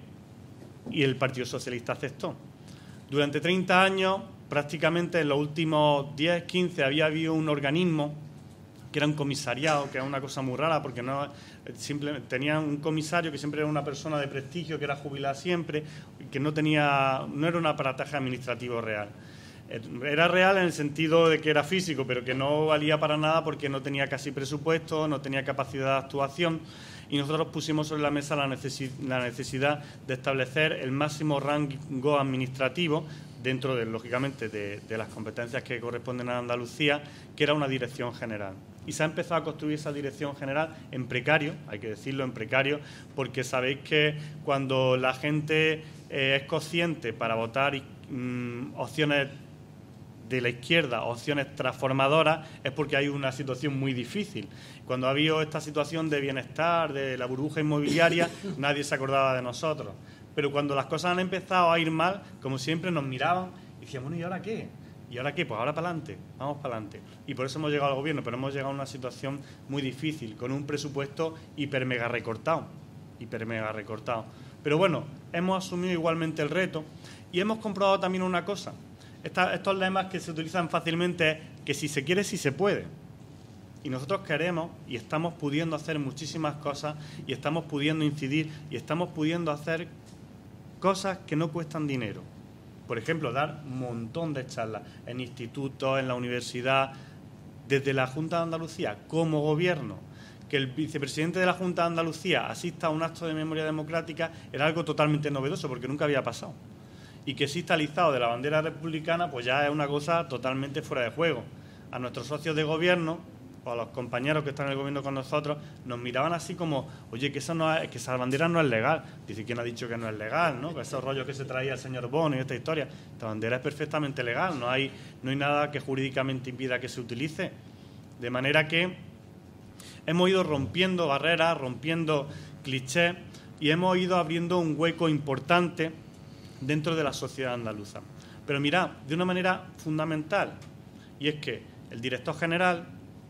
Speaker 5: y el Partido Socialista aceptó. Durante treinta años, prácticamente en los últimos diez, quince, había habido un organismo que era un comisariado, que era una cosa muy rara, porque no simplemente tenía un comisario que siempre era una persona de prestigio, que era jubilada siempre, que no tenía, no era un aparataje administrativo real. Era real en el sentido de que era físico, pero que no valía para nada porque no tenía casi presupuesto, no tenía capacidad de actuación, y nosotros pusimos sobre la mesa la necesidad de establecer el máximo rango administrativo dentro, de, lógicamente, de, de las competencias que corresponden a Andalucía, que era una dirección general. Y se ha empezado a construir esa dirección general en precario, hay que decirlo, en precario, porque sabéis que cuando la gente eh, es consciente para votar mmm, opciones de la izquierda, opciones transformadoras, es porque hay una situación muy difícil. Cuando ha habido esta situación de bienestar, de la burbuja inmobiliaria, nadie se acordaba de nosotros. Pero cuando las cosas han empezado a ir mal, como siempre, nos miraban y decían, bueno, ¿y ahora qué? ¿Y ahora qué? Pues ahora para adelante, vamos para adelante. Y por eso hemos llegado al gobierno, pero hemos llegado a una situación muy difícil, con un presupuesto hiper mega recortado, hiper mega recortado. Pero bueno, hemos asumido igualmente el reto y hemos comprobado también una cosa. Esta, estos lemas que se utilizan fácilmente es que si se quiere, sí se puede. Y nosotros queremos y estamos pudiendo hacer muchísimas cosas y estamos pudiendo incidir y estamos pudiendo hacer cosas que no cuestan dinero. Por ejemplo, dar un montón de charlas en institutos, en la universidad, desde la Junta de Andalucía como gobierno. Que el vicepresidente de la Junta de Andalucía asista a un acto de memoria democrática era algo totalmente novedoso porque nunca había pasado. Y que exista el izado de la bandera republicana, pues ya es una cosa totalmente fuera de juego. A nuestros socios de gobierno, o a los compañeros que están en el gobierno con nosotros, nos miraban así como, oye, que, eso no es, que esa bandera no es legal. Dice, ¿quién ha dicho que no es legal? ¿No? Esos rollos que se traía el señor Bono y esta historia. Esta bandera es perfectamente legal, no hay, no hay nada que jurídicamente impida que se utilice. De manera que hemos ido rompiendo barreras, rompiendo clichés y hemos ido abriendo un hueco importante dentro de la sociedad andaluza. Pero mirad, de una manera fundamental, y es que el director general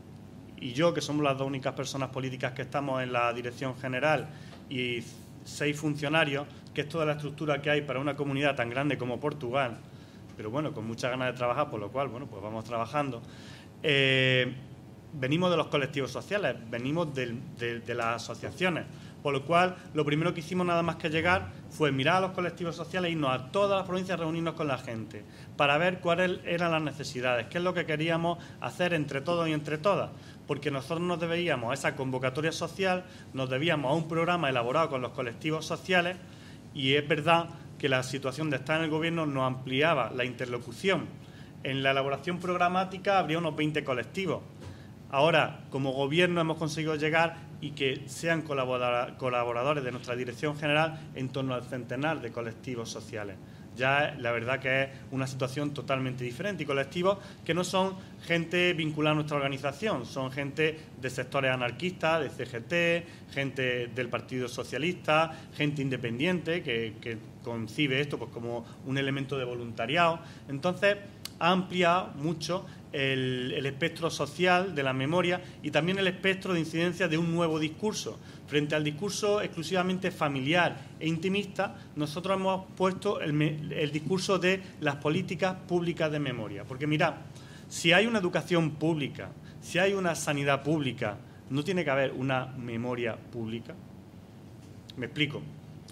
Speaker 5: y yo, que somos las dos únicas personas políticas que estamos en la dirección general, y seis funcionarios, que es toda la estructura que hay para una comunidad tan grande como Portugal, pero bueno, con muchas ganas de trabajar, por lo cual, bueno, pues vamos trabajando. Eh, venimos de los colectivos sociales, venimos de, de, de las asociaciones, Por lo cual, lo primero que hicimos nada más que llegar fue mirar a los colectivos sociales, irnos a todas las provincias, reunirnos con la gente, para ver cuáles eran las necesidades, qué es lo que queríamos hacer entre todos y entre todas. Porque nosotros nos debíamos a esa convocatoria social, nos debíamos a un programa elaborado con los colectivos sociales, y es verdad que la situación de estar en el Gobierno nos ampliaba la interlocución. En la elaboración programática habría unos veinte colectivos. Ahora, como Gobierno, hemos conseguido llegar y que sean colaboradores de nuestra Dirección General en torno al centenar de colectivos sociales. Ya la verdad que es una situación totalmente diferente, y colectivos que no son gente vinculada a nuestra organización, son gente de sectores anarquistas, de C G T, gente del Partido Socialista, gente independiente que, que concibe esto pues como un elemento de voluntariado. Entonces, ha ampliado mucho el, el espectro social de la memoria y también el espectro de incidencia de un nuevo discurso. Frente al discurso exclusivamente familiar e intimista, nosotros hemos puesto el, el discurso de las políticas públicas de memoria. Porque mirad, si hay una educación pública, si hay una sanidad pública, ¿no tiene que haber una memoria pública? Me explico.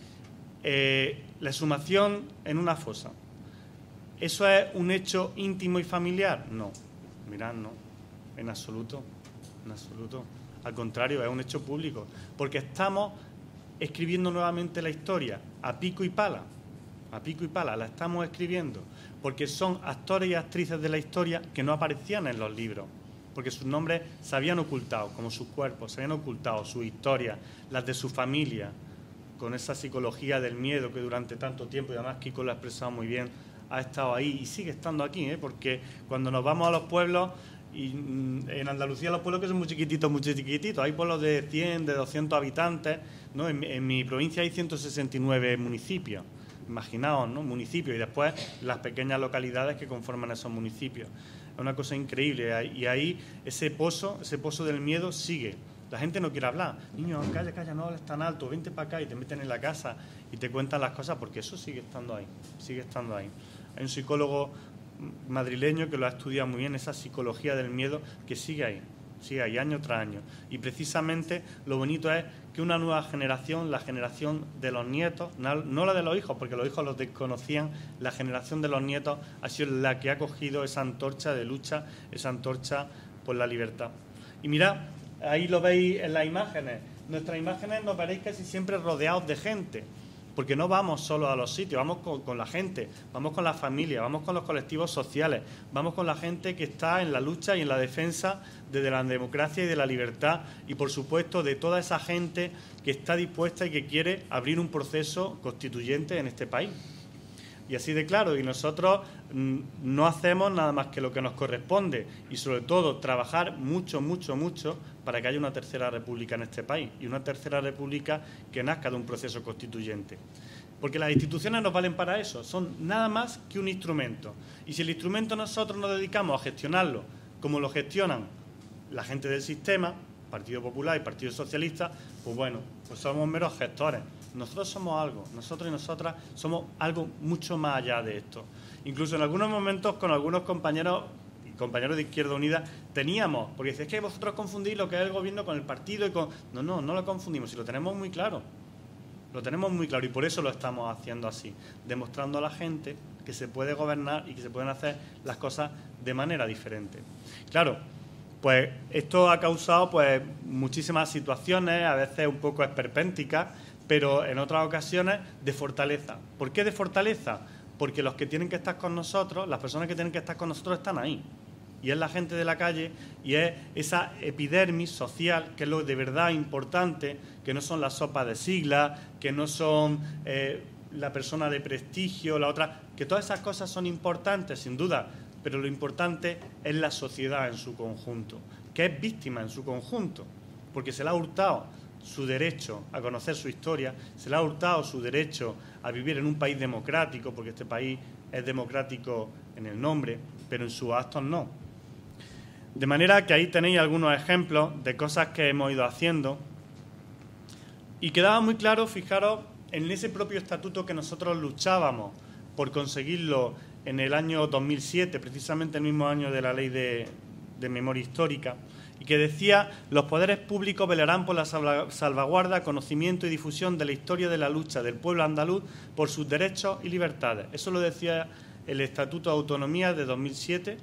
Speaker 5: Eh, la exhumación en una fosa, ¿eso es un hecho íntimo y familiar? No, mirad, no, en absoluto, en absoluto. Al contrario, es un hecho público, porque estamos escribiendo nuevamente la historia, a pico y pala, a pico y pala, la estamos escribiendo, porque son actores y actrices de la historia que no aparecían en los libros, porque sus nombres se habían ocultado, como sus cuerpos, se habían ocultado, sus historias, las de su familia, con esa psicología del miedo que durante tanto tiempo, y además Kiko lo ha expresado muy bien, ha estado ahí y sigue estando aquí, ¿eh? Porque cuando nos vamos a los pueblos, y en Andalucía los pueblos que son muy chiquititos, muy chiquititos, hay pueblos de cien, de doscientos habitantes, ¿no? En, en mi provincia hay ciento sesenta y nueve municipios, imaginaos, ¿no? Municipios, y después las pequeñas localidades que conforman esos municipios. Es una cosa increíble, y ahí ese pozo, ese pozo del miedo sigue. La gente no quiere hablar. Niño, calla, calla, no hables tan alto, vente para acá, y te meten en la casa y te cuentan las cosas, porque eso sigue estando ahí, sigue estando ahí. Hay un psicólogo madrileño que lo ha estudiado muy bien, esa psicología del miedo, que sigue ahí, sigue ahí año tras año. Y precisamente lo bonito es que una nueva generación, la generación de los nietos, no la de los hijos, porque los hijos los desconocían, la generación de los nietos ha sido la que ha cogido esa antorcha de lucha, esa antorcha por la libertad. Y mirad, ahí lo veis en las imágenes. Nuestras imágenes nos veréis casi siempre rodeados de gente, porque no vamos solo a los sitios, vamos con, con la gente, vamos con la familia, vamos con los colectivos sociales, vamos con la gente que está en la lucha y en la defensa de la democracia y de la libertad, y por supuesto de toda esa gente que está dispuesta y que quiere abrir un proceso constituyente en este país. Y así de claro, y nosotros mmm, no hacemos nada más que lo que nos corresponde, y sobre todo trabajar mucho, mucho, mucho para que haya una tercera república en este país, y una tercera república que nazca de un proceso constituyente. Porque las instituciones nos valen para eso, son nada más que un instrumento. Y si el instrumento nosotros nos dedicamos a gestionarlo como lo gestionan la gente del sistema, Partido Popular y Partido Socialista, pues bueno, pues somos meros gestores. Nosotros somos algo, nosotros y nosotras somos algo mucho más allá de esto. Incluso en algunos momentos con algunos compañeros y compañeros de Izquierda Unida teníamos, porque dices, es que vosotros confundís lo que es el gobierno con el partido y con... No, no, no lo confundimos, si lo tenemos muy claro. Lo tenemos muy claro y por eso lo estamos haciendo así, demostrando a la gente que se puede gobernar y que se pueden hacer las cosas de manera diferente. Claro, pues esto ha causado pues muchísimas situaciones, a veces un poco esperpénticas, pero en otras ocasiones de fortaleza. ¿Por qué de fortaleza? Porque los que tienen que estar con nosotros, las personas que tienen que estar con nosotros están ahí. Y es la gente de la calle y es esa epidermis social que es lo de verdad importante, que no son las sopas de siglas, que no son eh, la persona de prestigio, la otra, que todas esas cosas son importantes, sin duda, pero lo importante es la sociedad en su conjunto, que es víctima en su conjunto, porque se le ha hurtado su derecho a conocer su historia, se le ha hurtado su derecho a vivir en un país democrático, porque este país es democrático en el nombre, pero en sus actos no. De manera que ahí tenéis algunos ejemplos de cosas que hemos ido haciendo y quedaba muy claro, fijaros, en ese propio estatuto que nosotros luchábamos por conseguirlo en el año dos mil siete, precisamente el mismo año de la Ley de, de Memoria Histórica, y que decía: los poderes públicos velarán por la salvaguarda, conocimiento y difusión de la historia de la lucha del pueblo andaluz por sus derechos y libertades. Eso lo decía el Estatuto de Autonomía de dos mil siete.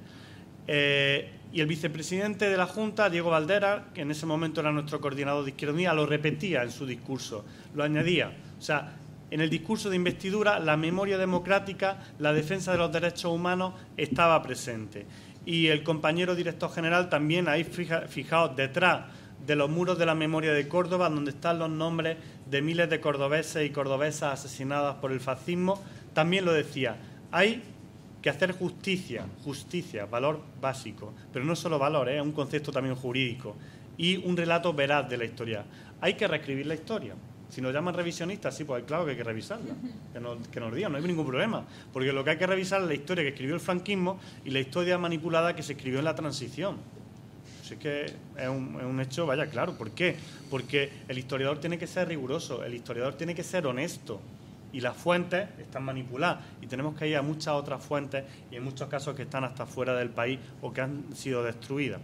Speaker 5: Eh, y el vicepresidente de la Junta, Diego Valdera, que en ese momento era nuestro coordinador de Izquierda Unida, lo repetía en su discurso, lo añadía. O sea, en el discurso de investidura, la memoria democrática, la defensa de los derechos humanos estaba presente. Y el compañero director general también, ahí fija, fijaos, detrás de los muros de la memoria de Córdoba, donde están los nombres de miles de cordobeses y cordobesas asesinadas por el fascismo, también lo decía: hay que hacer justicia, justicia, valor básico, pero no solo valor, es ¿eh? un concepto también jurídico, y un relato veraz de la historia. Hay que reescribir la historia. Si nos llaman revisionistas, sí, pues claro que hay que revisarla, que nos, que nos digan, no hay ningún problema, porque lo que hay que revisar es la historia que escribió el franquismo y la historia manipulada que se escribió en la transición. Así que es un, es un hecho, vaya, claro. ¿Por qué? Porque el historiador tiene que ser riguroso, el historiador tiene que ser honesto, y las fuentes están manipuladas, y tenemos que ir a muchas otras fuentes, y en muchos casos que están hasta fuera del país o que han sido destruidas.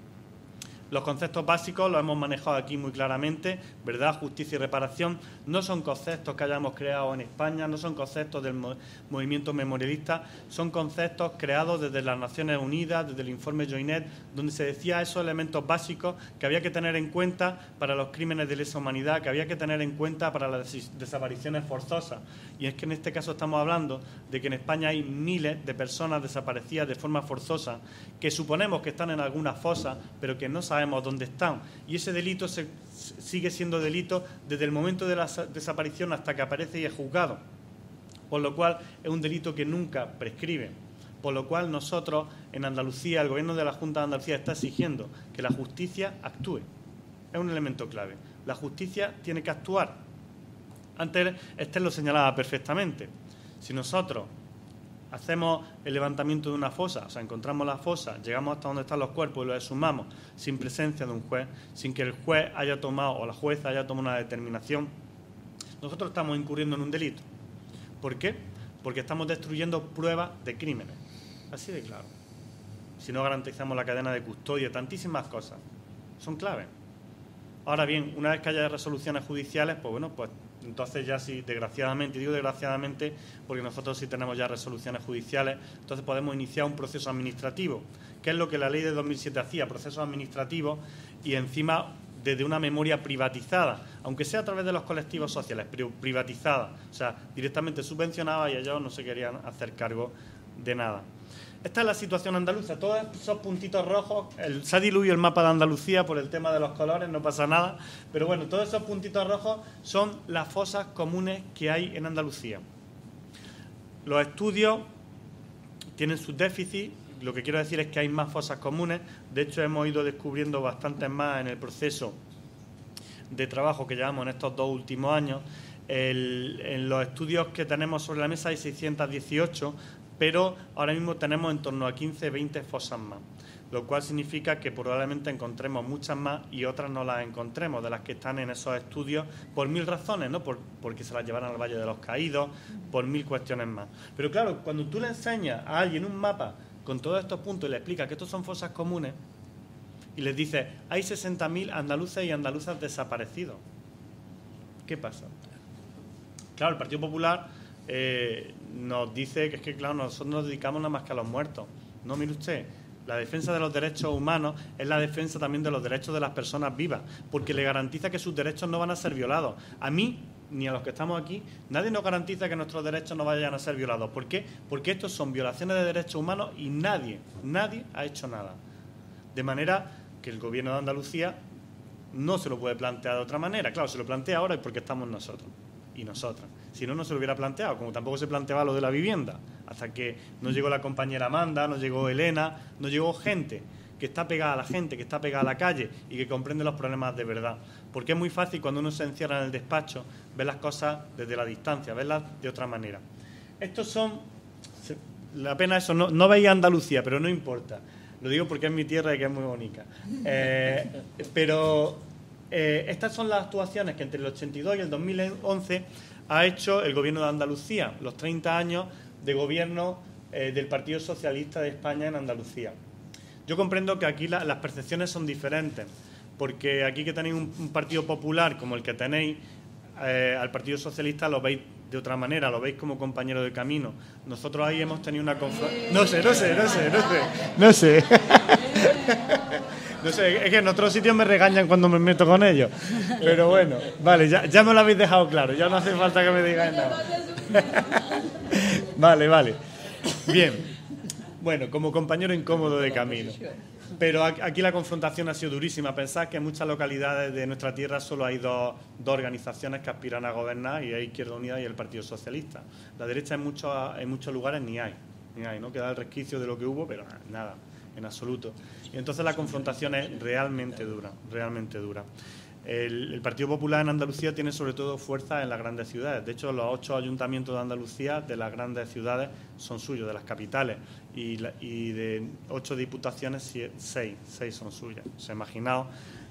Speaker 5: Los conceptos básicos los hemos manejado aquí muy claramente: verdad, justicia y reparación. No son conceptos que hayamos creado en España, no son conceptos del movimiento memorialista, son conceptos creados desde las Naciones Unidas, desde el informe Joinet, donde se decía esos elementos básicos que había que tener en cuenta para los crímenes de lesa humanidad, que había que tener en cuenta para las desapariciones forzosas. Y es que en este caso estamos hablando de que en España hay miles de personas desaparecidas de forma forzosa, que suponemos que están en alguna fosa, pero que no sabemos sabemos dónde están, y ese delito se, sigue siendo delito desde el momento de la desaparición hasta que aparece y es juzgado, por lo cual es un delito que nunca prescribe, por lo cual nosotros en Andalucía, el Gobierno de la Junta de Andalucía está exigiendo que la justicia actúe. Es un elemento clave. La justicia tiene que actuar. Antes Esther lo señalaba perfectamente. Si nosotros hacemos el levantamiento de una fosa, o sea, encontramos la fosa, llegamos hasta donde están los cuerpos y los exhumamos sin presencia de un juez, sin que el juez haya tomado o la jueza haya tomado una determinación, nosotros estamos incurriendo en un delito. ¿Por qué? Porque estamos destruyendo pruebas de crímenes. Así de claro. Si no garantizamos la cadena de custodia, tantísimas cosas son claves. Ahora bien, una vez que haya resoluciones judiciales, pues bueno, pues entonces ya sí, desgraciadamente, digo desgraciadamente porque nosotros sí tenemos ya resoluciones judiciales, entonces podemos iniciar un proceso administrativo, que es lo que la ley de dos mil siete hacía, procesos administrativos, y encima desde una memoria privatizada, aunque sea a través de los colectivos sociales, pero privatizada, o sea, directamente subvencionada, y ellos no se querían hacer cargo de nada. Esta es la situación andaluza. Todos esos puntitos rojos, el, se ha diluido el mapa de Andalucía por el tema de los colores, no pasa nada, pero bueno, todos esos puntitos rojos son las fosas comunes que hay en Andalucía. Los estudios tienen sus déficits, lo que quiero decir es que hay más fosas comunes, de hecho hemos ido descubriendo bastantes más en el proceso de trabajo que llevamos en estos dos últimos años. El, en los estudios que tenemos sobre la mesa hay seiscientas dieciocho, pero ahora mismo tenemos en torno a quince, veinte fosas más, lo cual significa que probablemente encontremos muchas más y otras no las encontremos de las que están en esos estudios por mil razones, ¿no? Por, porque se las llevaron al Valle de los Caídos, por mil cuestiones más. Pero claro, cuando tú le enseñas a alguien un mapa con todos estos puntos y le explicas que estos son fosas comunes y les dices, hay sesenta mil andaluces y andaluzas desaparecidos, ¿qué pasa? Claro, el Partido Popular Eh, nos dice que es que, claro, nosotros nos dedicamos nada más que a los muertos. No, mire usted, la defensa de los derechos humanos es la defensa también de los derechos de las personas vivas, porque le garantiza que sus derechos no van a ser violados. A mí, ni a los que estamos aquí, nadie nos garantiza que nuestros derechos no vayan a ser violados. ¿Por qué? Porque estos son violaciones de derechos humanos y nadie, nadie ha hecho nada. De manera que el Gobierno de Andalucía no se lo puede plantear de otra manera. Claro, se lo plantea ahora es porque estamos nosotros y nosotras. Si no, no se lo hubiera planteado, como tampoco se planteaba lo de la vivienda, hasta que no llegó la compañera Amanda, no llegó Elena, no llegó gente que está pegada a la gente, que está pegada a la calle y que comprende los problemas de verdad. Porque es muy fácil cuando uno se encierra en el despacho ver las cosas desde la distancia, verlas de otra manera. Estos son, la pena eso, no, no veis Andalucía, pero no importa. Lo digo porque es mi tierra y que es muy bonita. Eh, pero eh, estas son las actuaciones que entre el ochenta y dos y el dos mil once ha hecho el Gobierno de Andalucía, los treinta años de gobierno eh, del Partido Socialista de España en Andalucía. Yo comprendo que aquí la, las percepciones son diferentes, porque aquí que tenéis un, un partido popular como el que tenéis, eh, al Partido Socialista lo veis de otra manera, lo veis como compañero de camino. Nosotros ahí hemos tenido una confrontación. No sé, no sé, no sé, no sé, no sé. No sé, es que en otros sitios me regañan cuando me meto con ellos. Pero bueno, vale, ya, ya me lo habéis dejado claro, ya no hace falta que me digáis nada. Vale, vale. Bien. Bueno, como compañero incómodo de camino. Pero aquí la confrontación ha sido durísima. Pensad que en muchas localidades de nuestra tierra solo hay dos, dos organizaciones que aspiran a gobernar, y es Izquierda Unida y el Partido Socialista. La derecha en muchos, en muchos lugares ni hay, ni hay, ¿no? Queda el resquicio de lo que hubo, pero nada, en absoluto. Y entonces la confrontación es realmente dura, realmente dura. El, el Partido Popular en Andalucía tiene sobre todo fuerza en las grandes ciudades. De hecho, los ocho ayuntamientos de Andalucía, de las grandes ciudades, son suyos, de las capitales. Y, la, y de ocho diputaciones, seis, seis son suyas. O sea, imaginaos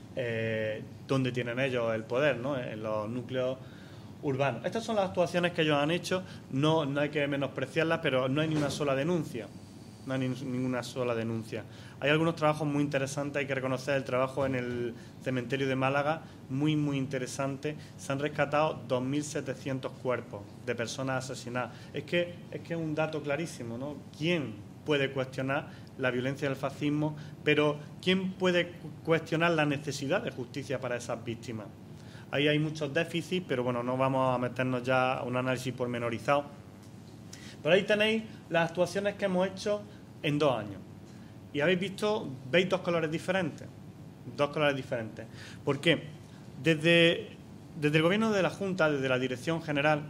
Speaker 5: eh, dónde tienen ellos el poder, ¿no? En los núcleos urbanos. Estas son las actuaciones que ellos han hecho. No, no hay que menospreciarlas, pero no hay ni una sola denuncia. No hay ni, ninguna sola denuncia. Hay algunos trabajos muy interesantes, hay que reconocer el trabajo en el cementerio de Málaga, muy, muy interesante. Se han rescatado dos mil setecientos cuerpos de personas asesinadas. Es que, es que es un dato clarísimo, ¿no? ¿Quién puede cuestionar la violencia del fascismo, pero quién puede cuestionar la necesidad de justicia para esas víctimas? Ahí hay muchos déficits, pero bueno, no vamos a meternos ya a un análisis pormenorizado. Pero ahí tenéis las actuaciones que hemos hecho en dos años. Y habéis visto, veis dos colores diferentes. Dos colores diferentes. ¿Por qué? Desde, desde el gobierno de la Junta, desde la Dirección General,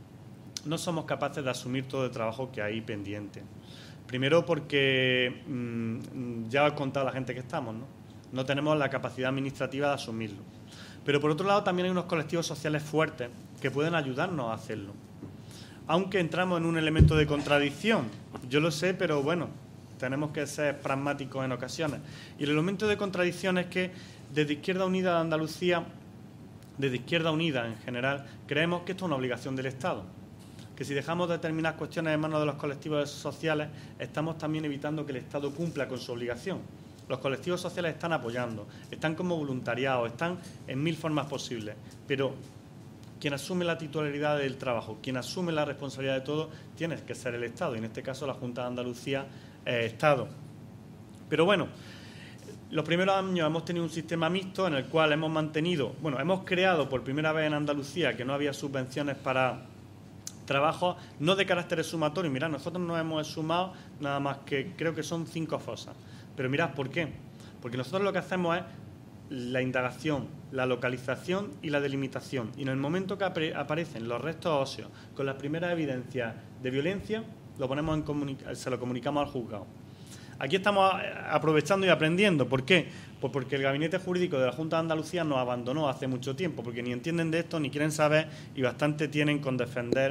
Speaker 5: no somos capaces de asumir todo el trabajo que hay pendiente. Primero porque mmm, ya os he contado a la gente que estamos, ¿no? No tenemos la capacidad administrativa de asumirlo. Pero por otro lado también hay unos colectivos sociales fuertes que pueden ayudarnos a hacerlo. Aunque entramos en un elemento de contradicción, yo lo sé, pero bueno, tenemos que ser pragmáticos en ocasiones. Y el elemento de contradicción es que desde Izquierda Unida de Andalucía, desde Izquierda Unida en general, creemos que esto es una obligación del Estado. Que si dejamos determinadas cuestiones en manos de los colectivos sociales, estamos también evitando que el Estado cumpla con su obligación. Los colectivos sociales están apoyando, están como voluntariados, están en mil formas posibles, pero quien asume la titularidad del trabajo, quien asume la responsabilidad de todo, tiene que ser el Estado, y en este caso la Junta de Andalucía es Estado. Pero bueno, los primeros años hemos tenido un sistema mixto en el cual hemos mantenido, bueno, hemos creado por primera vez en Andalucía que no había subvenciones para trabajos no de carácter sumatorio. Mirad, nosotros nos hemos sumado nada más que, creo que son cinco fosas. Pero mirad, ¿por qué? Porque nosotros lo que hacemos es la indagación, la localización y la delimitación. Y en el momento que aparecen los restos óseos con las primeras evidencias de violencia, lo ponemos en comunica- se lo comunicamos al juzgado. Aquí estamos aprovechando y aprendiendo. ¿Por qué? Pues porque el Gabinete Jurídico de la Junta de Andalucía nos abandonó hace mucho tiempo, porque ni entienden de esto, ni quieren saber, y bastante tienen con defender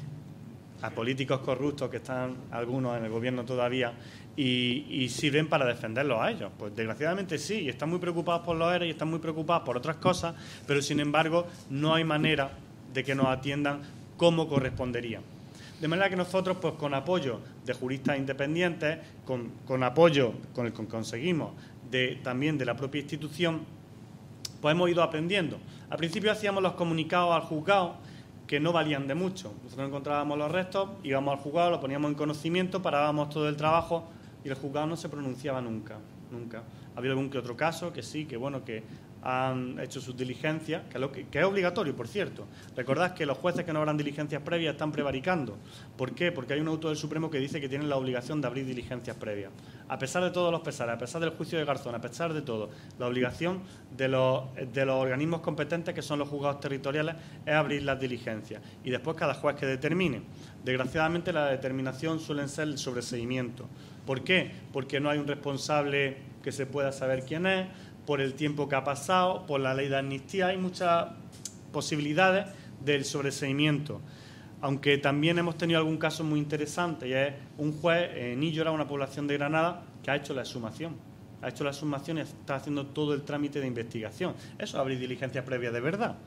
Speaker 5: a políticos corruptos, que están algunos en el gobierno todavía, y, y sirven para defenderlos a ellos. Pues desgraciadamente sí, y están muy preocupados por los E R E y están muy preocupados por otras cosas, pero sin embargo no hay manera de que nos atiendan como correspondería. De manera que nosotros, pues con apoyo de juristas independientes, con, con apoyo con el que conseguimos de, también de la propia institución, pues hemos ido aprendiendo. Al principio hacíamos los comunicados al juzgado, que no valían de mucho. Nosotros encontrábamos los restos, íbamos al juzgado, lo poníamos en conocimiento, parábamos todo el trabajo y el juzgado no se pronunciaba nunca, nunca. Ha habido algún que otro caso que sí, que bueno, que han hecho sus diligencias, que, lo que, que es obligatorio, por cierto. Recordad que los jueces que no habrán diligencias previas están prevaricando. ¿Por qué? Porque hay un auto del Supremo que dice que tienen la obligación de abrir diligencias previas. A pesar de todos los pesares, a pesar del juicio de Garzón, a pesar de todo, la obligación de los, de los organismos competentes, que son los juzgados territoriales, es abrir las diligencias. Y después cada juez que determine. Desgraciadamente la determinación suele ser el sobreseimiento. ¿Por qué? Porque no hay un responsable que se pueda saber quién es, por el tiempo que ha pasado, por la ley de amnistía, hay muchas posibilidades del sobreseimiento. Aunque también hemos tenido algún caso muy interesante, y es un juez en Íllora, una población de Granada, que ha hecho la exhumación. Ha hecho la exhumación y está haciendo todo el trámite de investigación. Eso es abrir diligencias previas de verdad.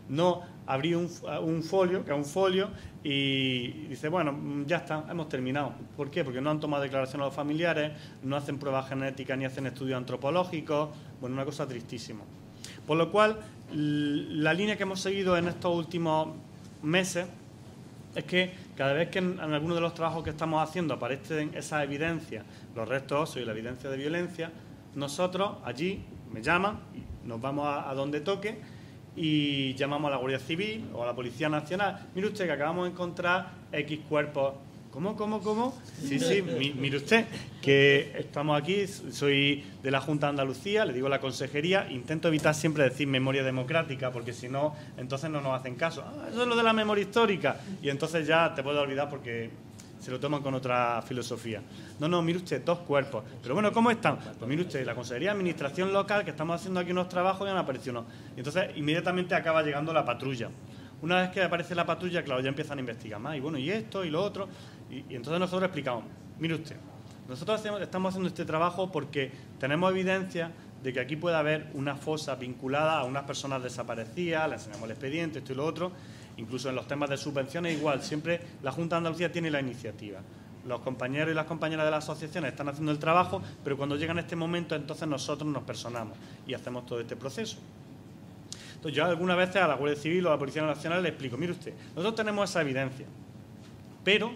Speaker 5: No abrir un, un folio, que es un folio, y dice, bueno, ya está, hemos terminado. ¿Por qué? Porque no han tomado declaración a los familiares, no hacen pruebas genéticas ni hacen estudios antropológicos. Bueno, una cosa tristísima. Por lo cual, la línea que hemos seguido en estos últimos meses es que cada vez que en, en alguno de los trabajos que estamos haciendo aparecen esas evidencias, los restos óseos y la evidencia de violencia, nosotros allí me llaman, y nos vamos a, a donde toque y llamamos a la Guardia Civil o a la Policía Nacional. Mire usted que acabamos de encontrar X cuerpos. ¿Cómo, cómo, cómo? Sí, sí, mi, mire usted, que estamos aquí, soy de la Junta de Andalucía, le digo la consejería, intento evitar siempre decir memoria democrática, porque si no, entonces no nos hacen caso. Ah, eso es lo de la memoria histórica, y entonces ya te puedo olvidar porque se lo toman con otra filosofía. No, no, mire usted, dos cuerpos. Pero bueno, ¿cómo están? Pues mire usted, la Consejería de Administración Local, que estamos haciendo aquí unos trabajos, y han aparecido unos. Y entonces inmediatamente acaba llegando la patrulla. Una vez que aparece la patrulla, claro, ya empiezan a investigar más. Y bueno, y esto, y lo otro. Y, y entonces nosotros explicamos, mire usted, nosotros hacemos, estamos haciendo este trabajo porque tenemos evidencia de que aquí puede haber una fosa vinculada a unas personas desaparecidas, le enseñamos el expediente, esto y lo otro. Incluso en los temas de subvenciones, igual, siempre la Junta de Andalucía tiene la iniciativa. Los compañeros y las compañeras de las asociaciones están haciendo el trabajo, pero cuando llega en este momento, entonces nosotros nos personamos y hacemos todo este proceso. Entonces, yo algunas veces a la Guardia Civil o a la Policía Nacional le explico, mire usted, nosotros tenemos esa evidencia, pero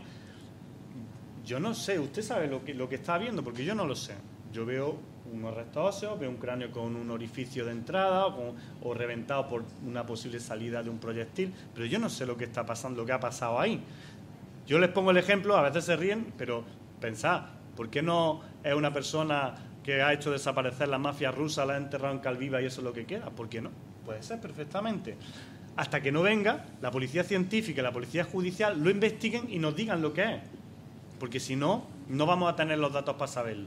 Speaker 5: yo no sé, usted sabe lo que, lo que está viendo, porque yo no lo sé. Yo veo unos restos óseos, veo un cráneo con un orificio de entrada o, con, o reventado por una posible salida de un proyectil, pero yo no sé lo que está pasando, lo que ha pasado ahí. Yo les pongo el ejemplo, a veces se ríen, pero pensad, ¿por qué no es una persona que ha hecho desaparecer la mafia rusa, la ha enterrado en Calviva y eso es lo que queda? ¿Por qué no? Puede ser perfectamente. Hasta que no venga la policía científica y la policía judicial, lo investiguen y nos digan lo que es. Porque si no, no vamos a tener los datos para saberlo.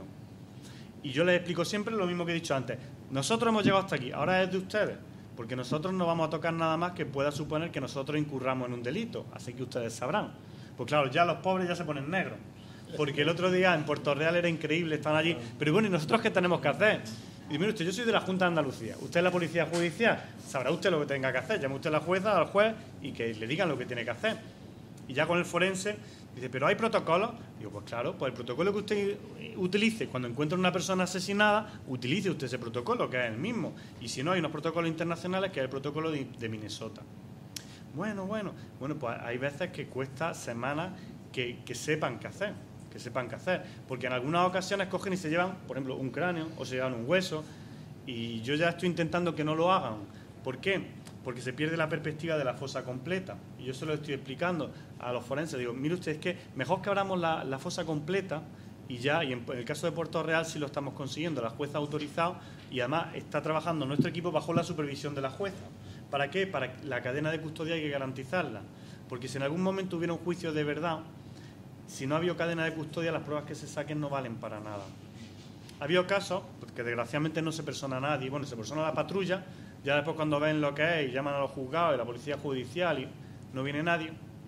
Speaker 5: Y yo les explico siempre lo mismo que he dicho antes. Nosotros hemos llegado hasta aquí, ahora es de ustedes. Porque nosotros no vamos a tocar nada más que pueda suponer que nosotros incurramos en un delito. Así que ustedes sabrán. Pues claro, ya los pobres ya se ponen negros. Porque el otro día en Puerto Real era increíble, estaban allí. Pero bueno, ¿y nosotros qué tenemos que hacer? Y mire usted, yo soy de la Junta de Andalucía. Usted es la Policía Judicial. Sabrá usted lo que tenga que hacer. Llame usted a la jueza, al juez y que le digan lo que tiene que hacer. Y ya con el forense dice, ¿pero hay protocolos? Digo, pues claro, pues el protocolo que usted utilice cuando encuentra una persona asesinada, utilice usted ese protocolo, que es el mismo. Y si no, hay unos protocolos internacionales, que es el protocolo de, de Minnesota. Bueno, bueno, bueno, pues hay veces que cuesta semanas que, que sepan qué hacer, que sepan qué hacer. Porque en algunas ocasiones cogen y se llevan, por ejemplo, un cráneo o se llevan un hueso. Y yo ya estoy intentando que no lo hagan. ¿Por qué? Porque se pierde la perspectiva de la fosa completa. Y yo se lo estoy explicando a los forenses. Digo, mire usted, es que mejor que abramos la, la fosa completa y ya, y en, en el caso de Puerto Real sí lo estamos consiguiendo. La jueza ha autorizado y además está trabajando nuestro equipo bajo la supervisión de la jueza. ¿Para qué? Para la cadena de custodia hay que garantizarla. Porque si en algún momento hubiera un juicio de verdad, si no ha habido cadena de custodia, las pruebas que se saquen no valen para nada. Ha habido casos, porque desgraciadamente no se persona a nadie, bueno, se persona a la patrulla. Ya después cuando ven lo que es y llaman a los juzgados y la policía judicial y no viene nadie,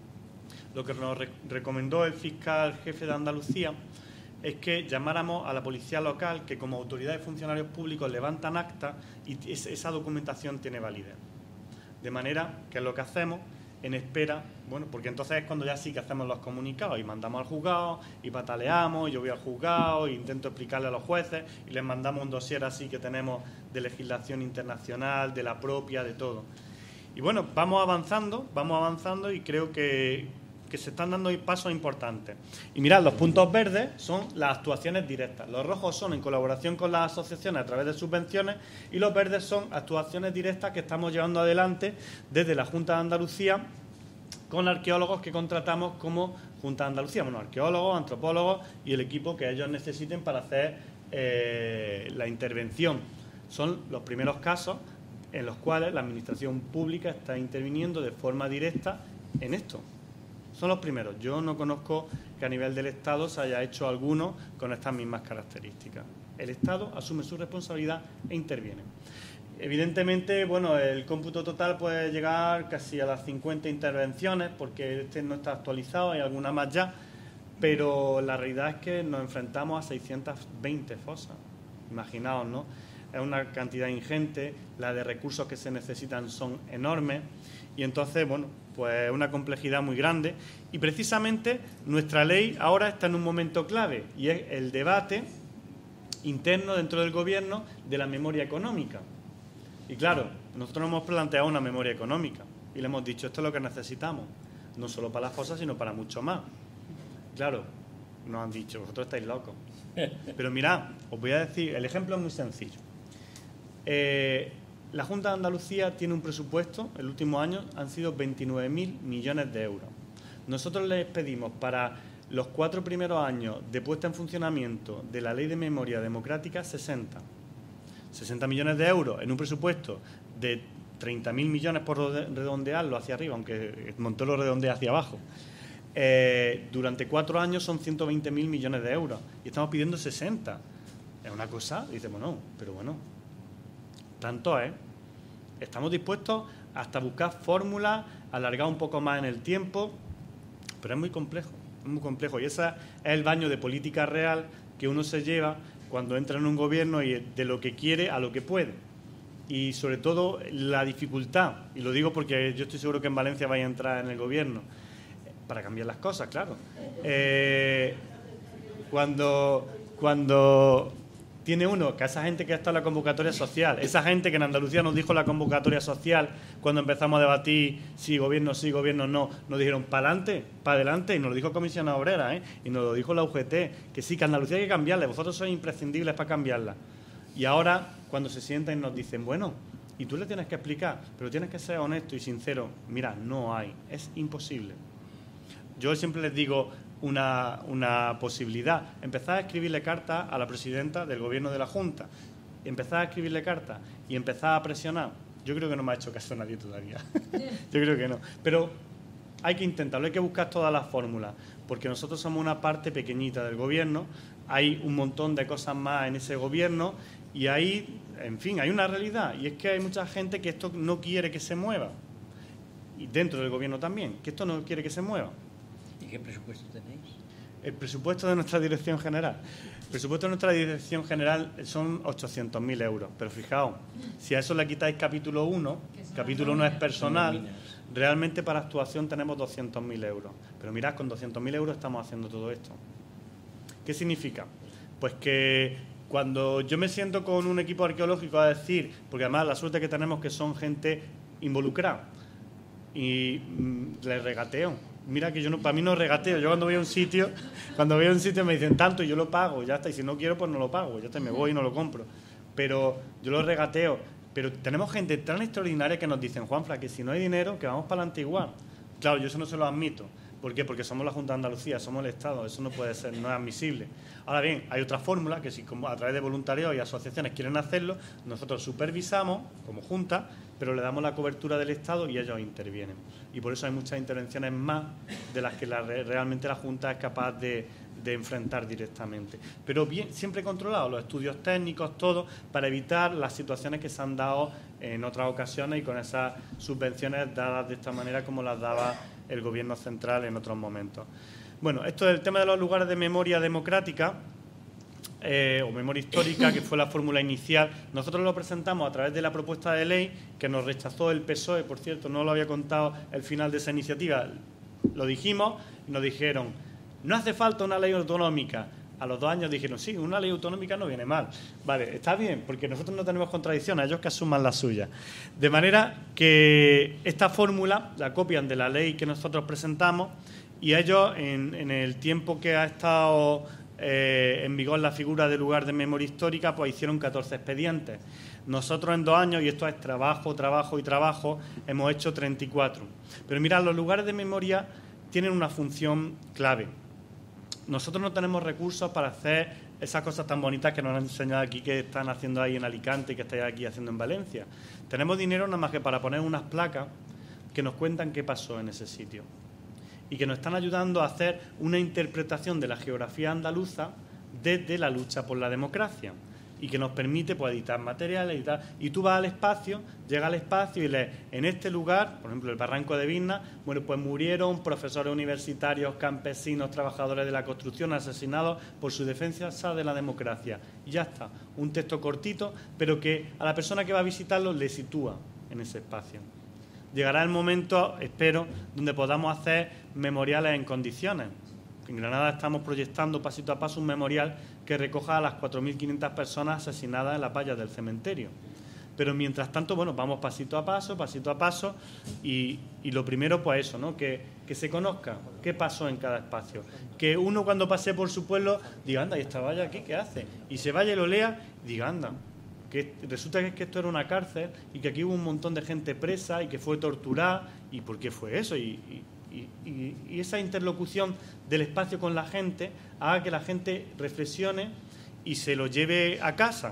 Speaker 5: lo que nos re recomendó el fiscal jefe de Andalucía es que llamáramos a la policía local, que como autoridades y funcionarios públicos levantan acta y esa documentación tiene validez. De manera que es lo que hacemos en espera, bueno, porque entonces es cuando ya sí que hacemos los comunicados y mandamos al juzgado y pataleamos, y yo voy al juzgado e intento explicarle a los jueces y les mandamos un dossier así que tenemos de legislación internacional, de la propia, de todo. Y bueno, vamos avanzando, vamos avanzando y creo que, que se están dando pasos importantes. Y mirad, los puntos verdes son las actuaciones directas, los rojos son en colaboración con las asociaciones a través de subvenciones y los verdes son actuaciones directas que estamos llevando adelante desde la Junta de Andalucía con arqueólogos que contratamos como Junta de Andalucía, bueno, arqueólogos, antropólogos y el equipo que ellos necesiten para hacer eh, la intervención. Son los primeros casos en los cuales la Administración Pública está interviniendo de forma directa en esto. Son los primeros. Yo no conozco que a nivel del Estado se haya hecho alguno con estas mismas características. El Estado asume su responsabilidad e interviene. Evidentemente, bueno, el cómputo total puede llegar casi a las cincuenta intervenciones, porque este no está actualizado, hay alguna más ya, pero la realidad es que nos enfrentamos a seiscientas veinte fosas. Imaginaos, ¿no? es una cantidad ingente, la de recursos que se necesitan son enormes y entonces, bueno, pues es una complejidad muy grande y precisamente nuestra ley ahora está en un momento clave y es el debate interno dentro del Gobierno de la memoria económica. Y claro, nosotros nos hemos planteado una memoria económica y le hemos dicho esto es lo que necesitamos, no solo para las cosas, sino para mucho más. Claro, nos han dicho, vosotros estáis locos. Pero mirad, os voy a decir, el ejemplo es muy sencillo. Eh, la Junta de Andalucía tiene un presupuesto, el último año han sido veintinueve mil millones de euros. Nosotros les pedimos para los cuatro primeros años de puesta en funcionamiento de la Ley de Memoria Democrática sesenta. sesenta millones de euros en un presupuesto de treinta mil millones por redondearlo hacia arriba, aunque Montoro redondea hacia abajo. Eh, durante cuatro años son ciento veinte mil millones de euros y estamos pidiendo sesenta. Es una cosa, dice, bueno, pero bueno, tanto es. Estamos dispuestos hasta buscar fórmulas, alargar un poco más en el tiempo, pero es muy complejo, es muy complejo. Y ese es el baño de política real que uno se lleva cuando entra en un gobierno y de lo que quiere a lo que puede. Y sobre todo la dificultad, y lo digo porque yo estoy seguro que en Valencia vaya a entrar en el gobierno, para cambiar las cosas, claro. Eh, cuando, cuando tiene uno que a esa gente que ha estado en la convocatoria social, esa gente que en Andalucía nos dijo la convocatoria social, cuando empezamos a debatir si gobierno sí, gobierno no, nos dijeron para adelante, para adelante, y nos lo dijo Comisión Obrera, ¿eh? Y nos lo dijo la U G T, que sí, que Andalucía hay que cambiarla, vosotros sois imprescindibles para cambiarla. Y ahora, cuando se sientan y nos dicen, bueno, y tú le tienes que explicar, pero tienes que ser honesto y sincero, mira, no hay, es imposible. Yo siempre les digo una, una posibilidad. Empezar a escribirle cartas a la presidenta del Gobierno de la Junta. Empezar a escribirle cartas y empezar a presionar. Yo creo que no me ha hecho caso nadie todavía. Yo creo que no. Pero hay que intentarlo, hay que buscar todas las fórmulas, porque nosotros somos una parte pequeñita del Gobierno. Hay un montón de cosas más en ese Gobierno y ahí, en fin, hay una realidad. Y es que hay mucha gente que esto no quiere que se mueva. Y dentro del Gobierno también, que esto no quiere que se mueva.
Speaker 3: ¿Y qué presupuesto tenéis?
Speaker 5: El presupuesto de nuestra dirección general. El presupuesto de nuestra dirección general son ochocientos mil euros. Pero fijaos, si a eso le quitáis capítulo uno, capítulo uno es personal, realmente para actuación tenemos doscientos mil euros. Pero mirad, con doscientos mil euros estamos haciendo todo esto. ¿Qué significa? Pues que cuando yo me siento con un equipo arqueológico a decir, porque además la suerte que tenemos que son gente involucrada, y mmm, les regateo. Mira que yo no, para mí no regateo. Yo cuando voy a un sitio, cuando voy a un sitio me dicen tanto y yo lo pago, ya está. Y si no quiero, pues no lo pago, ya está, me voy y no lo compro. Pero yo lo regateo. Pero tenemos gente tan extraordinaria que nos dicen, Juanfra, que si no hay dinero, que vamos para adelante igual. Claro, yo eso no se lo admito. ¿Por qué? Porque somos la Junta de Andalucía, somos el Estado, eso no puede ser, no es admisible. Ahora bien, hay otra fórmula que si como a través de voluntarios y asociaciones quieren hacerlo, nosotros supervisamos como Junta, pero le damos la cobertura del Estado y ellos intervienen. Y por eso hay muchas intervenciones más de las que la, realmente la Junta es capaz de, de enfrentar directamente. Pero bien, siempre controlado, los estudios técnicos, todo, para evitar las situaciones que se han dado en otras ocasiones y con esas subvenciones dadas de esta manera como las daba el Gobierno central en otros momentos. Bueno, esto del tema de los lugares de memoria democrática eh, o memoria histórica, que fue la fórmula inicial, nosotros lo presentamos a través de la propuesta de ley que nos rechazó el P S O E, por cierto, no lo había contado el final de esa iniciativa, lo dijimos y nos dijeron, no hace falta una ley autonómica. A los dos años dijeron, sí, una ley autonómica no viene mal. Vale, está bien, porque nosotros no tenemos contradicción, a ellos que asuman la suya. De manera que esta fórmula la copian de la ley que nosotros presentamos y ellos, en, en el tiempo que ha estado eh, en vigor la figura de lugar de memoria histórica, pues hicieron catorce expedientes. Nosotros en dos años, y esto es trabajo, trabajo y trabajo, hemos hecho treinta y cuatro. Pero mirad, los lugares de memoria tienen una función clave. Nosotros no tenemos recursos para hacer esas cosas tan bonitas que nos han enseñado aquí, que están haciendo ahí en Alicante y que estáis aquí haciendo en Valencia. Tenemos dinero nada más que para poner unas placas que nos cuentan qué pasó en ese sitio y que nos están ayudando a hacer una interpretación de la geografía andaluza desde la lucha por la democracia. y que nos permite pues, editar materiales, editar, y tú vas al espacio, llegas al espacio y lees, en este lugar, por ejemplo el Barranco de Vilna, bueno, pues murieron profesores universitarios, campesinos, trabajadores de la construcción, asesinados por su defensa de la democracia. Y ya está, un texto cortito, pero que a la persona que va a visitarlo le sitúa en ese espacio. Llegará el momento, espero, donde podamos hacer memoriales en condiciones. En Granada estamos proyectando pasito a paso un memorial que recoja a las cuatro mil quinientas personas asesinadas en las vallas del cementerio. Pero mientras tanto, bueno, vamos pasito a paso, pasito a paso, y, y lo primero, pues eso, ¿no? Que, que se conozca qué pasó en cada espacio. Que uno cuando pase por su pueblo diga, anda, ¿y esta valla aquí qué hace? Y se vaya y lo lea y diga, anda, que resulta que, es que esto era una cárcel y que aquí hubo un montón de gente presa y que fue torturada, ¿y por qué fue eso? Y, y, y, y esa interlocución del espacio con la gente haga que la gente reflexione y se lo lleve a casa.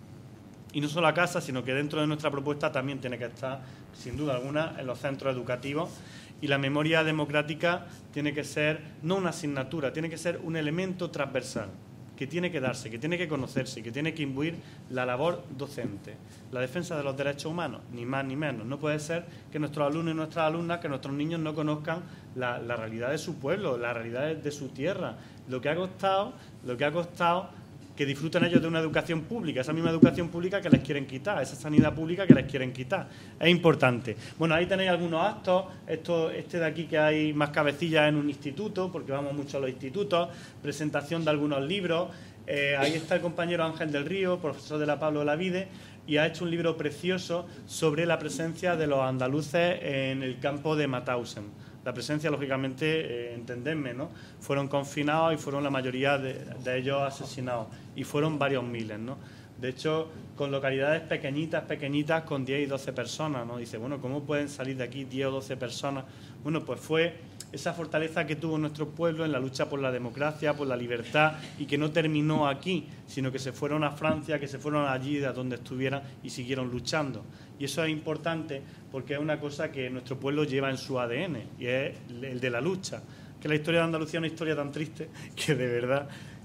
Speaker 5: Y no solo a casa, sino que dentro de nuestra propuesta también tiene que estar, sin duda alguna, en los centros educativos. Y la memoria democrática tiene que ser, no una asignatura, tiene que ser un elemento transversal, que tiene que darse, que tiene que conocerse, que tiene que imbuir la labor docente. La defensa de los derechos humanos, ni más ni menos. No puede ser que nuestros alumnos y nuestras alumnas, que nuestros niños no conozcan la, la realidad de su pueblo, la realidad de su tierra, lo que ha costado, lo que ha costado que disfruten ellos de una educación pública, esa misma educación pública que les quieren quitar, esa sanidad pública que les quieren quitar. Es importante. Bueno, ahí tenéis algunos actos, esto, este de aquí que hay más cabecillas en un instituto, porque vamos mucho a los institutos, presentación de algunos libros, eh, ahí está el compañero Ángel del Río, profesor de la Pablo Olavide, y ha hecho un libro precioso sobre la presencia de los andaluces en el campo de Mauthausen. La presencia, lógicamente, eh, entendedme, ¿no? Fueron confinados y fueron la mayoría de, de ellos asesinados. Y fueron varios miles, ¿no? De hecho, con localidades pequeñitas, pequeñitas, con diez y doce personas, ¿no? Dice, bueno, ¿cómo pueden salir de aquí diez o doce personas? Bueno, pues fue esa fortaleza que tuvo nuestro pueblo en la lucha por la democracia, por la libertad, y que no terminó aquí, sino que se fueron a Francia, que se fueron allí de donde estuvieran y siguieron luchando. Y eso es importante porque es una cosa que nuestro pueblo lleva en su A D N, y es el de la lucha. Que la historia de Andalucía es una historia tan triste que de verdad,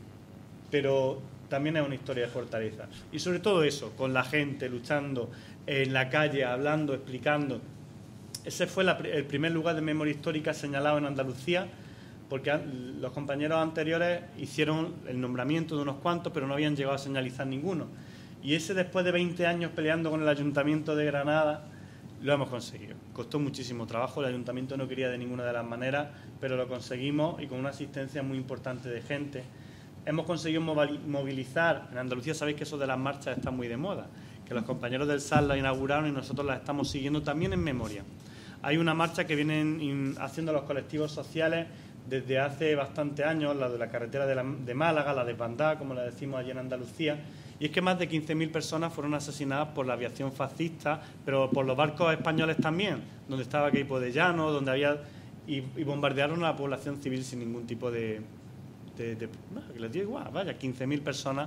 Speaker 5: pero también es una historia de fortaleza. Y sobre todo eso, con la gente, luchando en la calle, hablando, explicando. Ese fue la, el primer lugar de memoria histórica señalado en Andalucía, porque los compañeros anteriores hicieron el nombramiento de unos cuantos, pero no habían llegado a señalizar ninguno. Y ese, después de veinte años peleando con el Ayuntamiento de Granada, lo hemos conseguido. Costó muchísimo trabajo, el Ayuntamiento no quería de ninguna de las maneras, pero lo conseguimos y con una asistencia muy importante de gente. Hemos conseguido movilizar, en Andalucía sabéis que eso de las marchas está muy de moda, que los compañeros del S A R la inauguraron y nosotros la estamos siguiendo también en memoria. Hay una marcha que vienen haciendo los colectivos sociales desde hace bastantes años, la de la carretera de, la, de Málaga, la de Bandá, como la decimos allí en Andalucía, y es que más de quince mil personas fueron asesinadas por la aviación fascista, pero por los barcos españoles también, donde estaba Queipo de Llano, donde había y, y bombardearon a la población civil sin ningún tipo de... de, de no, que les digo igual, vaya, quince mil personas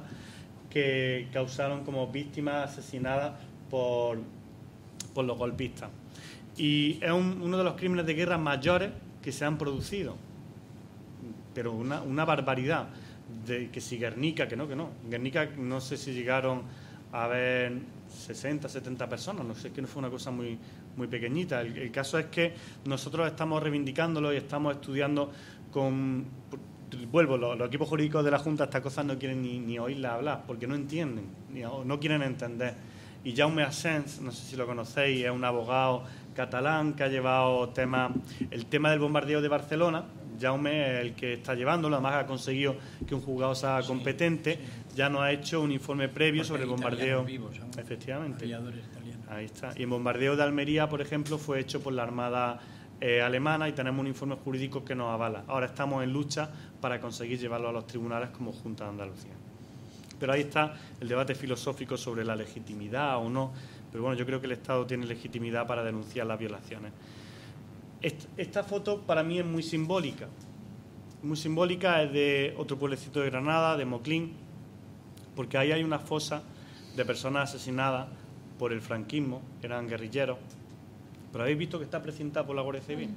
Speaker 5: que causaron como víctimas asesinadas por, por los golpistas. Y es un, uno de los crímenes de guerra mayores que se han producido, pero una, una barbaridad. De que si Guernica, que no, que no. Guernica no sé si llegaron a haber sesenta, setenta personas, no sé, que no fue una cosa muy, muy pequeñita. El, el caso es que nosotros estamos reivindicándolo y estamos estudiando con... Vuelvo, los, los equipos jurídicos de la Junta estas cosas no quieren ni, ni oírlas hablar, porque no entienden, ni, no quieren entender. Y Jaume Asens, no sé si lo conocéis, es un abogado catalán que ha llevado tema, el tema del bombardeo de Barcelona. Jaume es el que está llevándolo, además ha conseguido que un juzgado sea competente, ya nos ha hecho un informe previo sobre el bombardeo. Vivos, efectivamente. Ahí está. Y el bombardeo de Almería, por ejemplo, fue hecho por la Armada eh, alemana y tenemos un informe jurídico que nos avala. Ahora estamos en lucha para conseguir llevarlo a los tribunales como Junta de Andalucía. Pero ahí está el debate filosófico sobre la legitimidad o no. Pero bueno, yo creo que el Estado tiene legitimidad para denunciar las violaciones. Esta foto para mí es muy simbólica. Muy simbólica, es de otro pueblecito de Granada, de Moclín, porque ahí hay una fosa de personas asesinadas por el franquismo, eran guerrilleros. Pero habéis visto que está precintada por la Guardia Civil.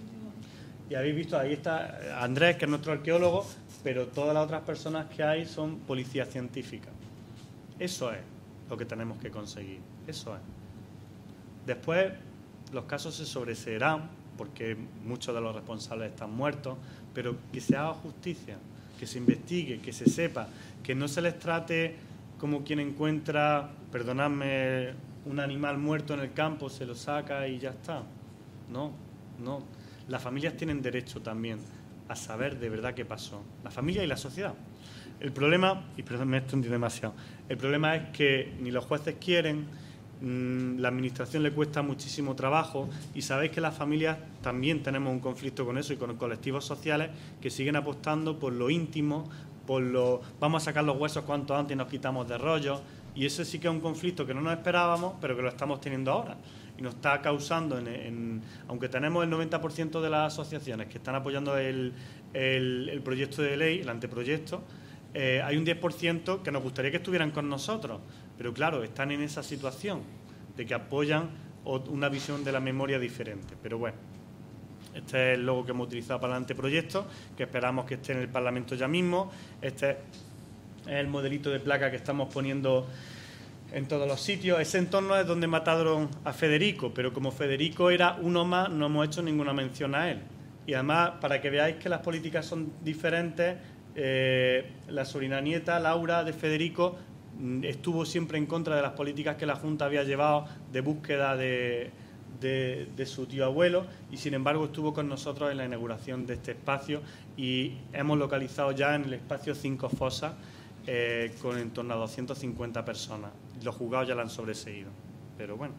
Speaker 5: Y habéis visto, ahí está Andrés, que es nuestro arqueólogo, pero todas las otras personas que hay son policías científicas. Eso es lo que tenemos que conseguir, eso es. Después los casos se sobreseerán porque muchos de los responsables están muertos, pero que se haga justicia, que se investigue, que se sepa, que no se les trate como quien encuentra, perdonadme, un animal muerto en el campo, se lo saca y ya está. No, no. Las familias tienen derecho también a saber de verdad qué pasó. La familia y la sociedad. El problema, y perdón, me he extendido demasiado, el problema es que ni los jueces quieren, mmm, la administración le cuesta muchísimo trabajo y sabéis que las familias también tenemos un conflicto con eso y con los colectivos sociales que siguen apostando por lo íntimo, por lo vamos a sacar los huesos cuanto antes y nos quitamos de rollo, y eso sí que es un conflicto que no nos esperábamos, pero que lo estamos teniendo ahora. Y nos está causando, en, en, aunque tenemos el noventa por ciento de las asociaciones que están apoyando el, el, el proyecto de ley, el anteproyecto, eh, hay un diez por ciento que nos gustaría que estuvieran con nosotros, pero claro, están en esa situación de que apoyan una visión de la memoria diferente. Pero bueno, este es el logo que hemos utilizado para el anteproyecto, que esperamos que esté en el Parlamento ya mismo. Este es el modelito de placa que estamos poniendo en todos los sitios. Ese entorno es donde mataron a Federico, pero como Federico era uno más, no hemos hecho ninguna mención a él. Y además, para que veáis que las políticas son diferentes, eh, la sobrina nieta, Laura, de Federico, estuvo siempre en contra de las políticas que la Junta había llevado de búsqueda de, de, de su tío abuelo, y sin embargo estuvo con nosotros en la inauguración de este espacio, y hemos localizado ya en el espacio cinco fosas, Eh, con en torno a doscientas cincuenta personas. Los juzgados ya la han sobreseído, pero bueno.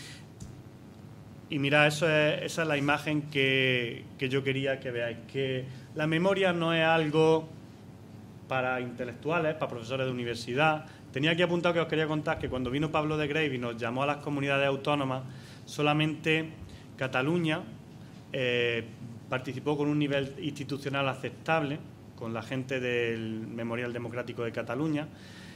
Speaker 5: Y mirad, eso es, esa es la imagen que, que yo quería que veáis, que la memoria no es algo para intelectuales, para profesores de universidad. Tenía aquí apuntado que os quería contar que cuando vino Pablo de Greve y nos llamó a las comunidades autónomas, solamente Cataluña eh, participó con un nivel institucional aceptable, con la gente del Memorial Democrático de Cataluña,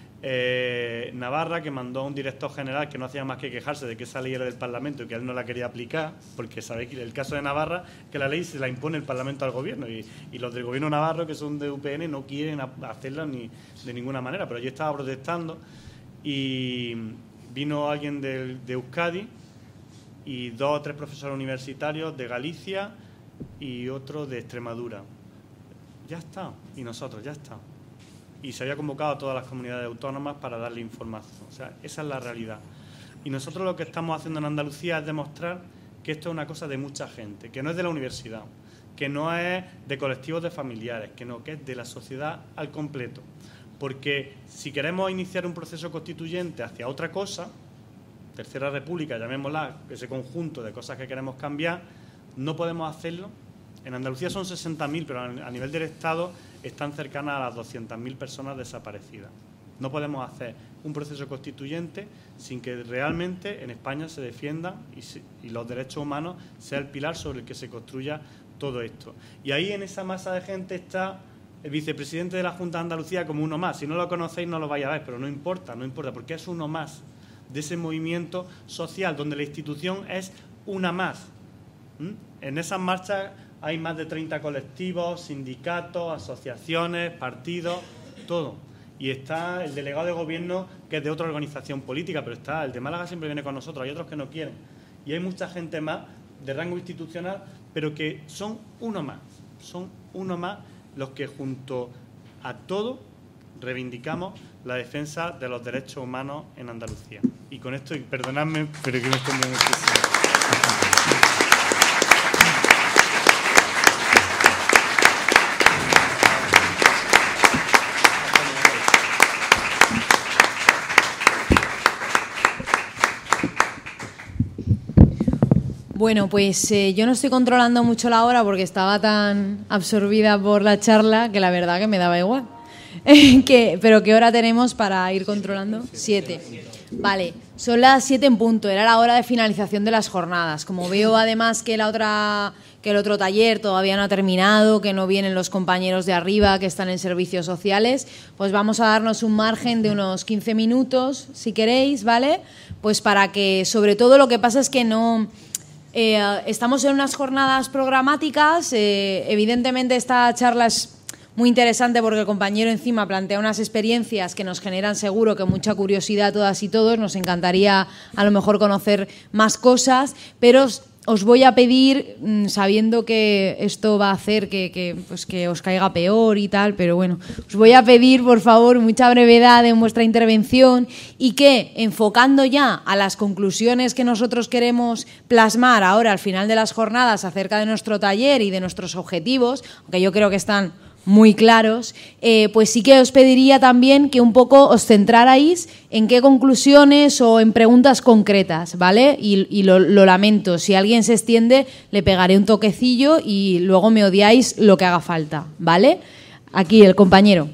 Speaker 5: eh, Navarra, que mandó a un director general que no hacía más que quejarse de que esa ley era del Parlamento y que él no la quería aplicar, porque sabéis que el caso de Navarra, que la ley se la impone el Parlamento al Gobierno, y, y los del Gobierno navarro, que son de U P N, no quieren hacerla ni de ninguna manera, pero yo estaba protestando y vino alguien de, de Euskadi y dos o tres profesores universitarios de Galicia y otro de Extremadura. Ya está, y nosotros, ya está. Y se había convocado a todas las comunidades autónomas para darle información. O sea, esa es la realidad. Y nosotros lo que estamos haciendo en Andalucía es demostrar que esto es una cosa de mucha gente, que no es de la universidad, que no es de colectivos de familiares, que no, que es de la sociedad al completo. Porque si queremos iniciar un proceso constituyente hacia otra cosa, Tercera República, llamémosla, ese conjunto de cosas que queremos cambiar, no podemos hacerlo. En Andalucía son sesenta mil, pero a nivel del Estado están cercanas a las doscientas mil personas desaparecidas. No podemos hacer un proceso constituyente sin que realmente en España se defiendan y, se, y los derechos humanos sea el pilar sobre el que se construya todo esto. Y ahí en esa masa de gente está el vicepresidente de la Junta de Andalucía como uno más. Si no lo conocéis no lo vais a ver, pero no importa, no importa, porque es uno más de ese movimiento social donde la institución es una más. ¿Mm? En esas marchas hay más de treinta colectivos, sindicatos, asociaciones, partidos, todo. Y está el delegado de gobierno, que es de otra organización política, pero está el de Málaga, siempre viene con nosotros, hay otros que no quieren. Y hay mucha gente más de rango institucional, pero que son uno más, son uno más los que junto a todo reivindicamos la defensa de los derechos humanos en Andalucía. Y con esto, y perdonadme, pero que me estoy muy muchísimo.
Speaker 1: Bueno, pues eh, yo no estoy controlando mucho la hora porque estaba tan absorbida por la charla que la verdad que me daba igual. ¿Qué? ¿Pero qué hora tenemos para ir controlando? Siete. Vale, son las siete en punto, era la hora de finalización de las jornadas. Como veo además que la otra, que el otro taller todavía no ha terminado, que no vienen los compañeros de arriba que están en servicios sociales, pues vamos a darnos un margen de unos quince minutos, si queréis, ¿vale? Pues para que, sobre todo lo que pasa es que no... Eh, estamos en unas jornadas programáticas, eh, evidentemente esta charla es muy interesante porque el compañero encima plantea unas experiencias que nos generan seguro que mucha curiosidad a todas y todos. Nos encantaría a lo mejor conocer más cosas, pero os voy a pedir, sabiendo que esto va a hacer que, que, pues que os caiga peor y tal, pero bueno, os voy a pedir, por favor, mucha brevedad en vuestra intervención y que, enfocando ya a las conclusiones que nosotros queremos plasmar ahora al final de las jornadas acerca de nuestro taller y de nuestros objetivos, aunque yo creo que están muy claros, eh, pues sí que os pediría también que un poco os centrarais en qué conclusiones o en preguntas concretas, ¿vale? Y, y lo, lo lamento, si alguien se extiende le pegaré un toquecillo y luego me odiáis lo que haga falta, ¿vale? Aquí el compañero.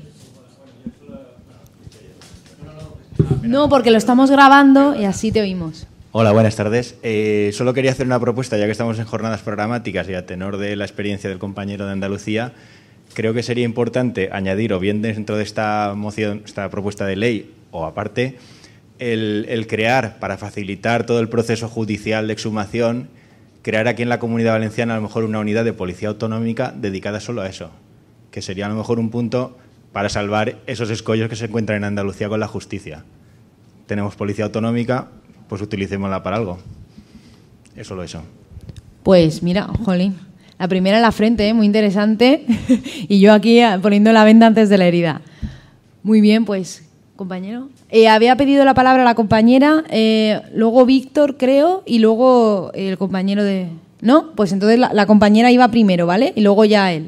Speaker 1: No, porque lo estamos grabando y así te oímos.
Speaker 6: Hola, buenas tardes. Eh, solo quería hacer una propuesta, ya que estamos en jornadas programáticas y a tenor de la experiencia del compañero de Andalucía. Creo que sería importante añadir, o bien dentro de esta moción, esta propuesta de ley, o aparte, el, el crear, para facilitar todo el proceso judicial de exhumación, crear aquí en la Comunidad Valenciana a lo mejor una unidad de policía autonómica dedicada solo a eso, que sería a lo mejor un punto para salvar esos escollos que se encuentran en Andalucía con la justicia. Tenemos policía autonómica, pues utilicémosla para algo. Es solo eso.
Speaker 1: Pues mira, jolín. La primera en la frente, ¿eh? Muy interesante. Y yo aquí poniendo la venda antes de la herida. Muy bien, pues, compañero. Eh, había pedido la palabra la compañera, eh, luego Víctor, creo, y luego el compañero de... ¿No? Pues entonces la, la compañera iba primero, ¿vale? Y luego ya él.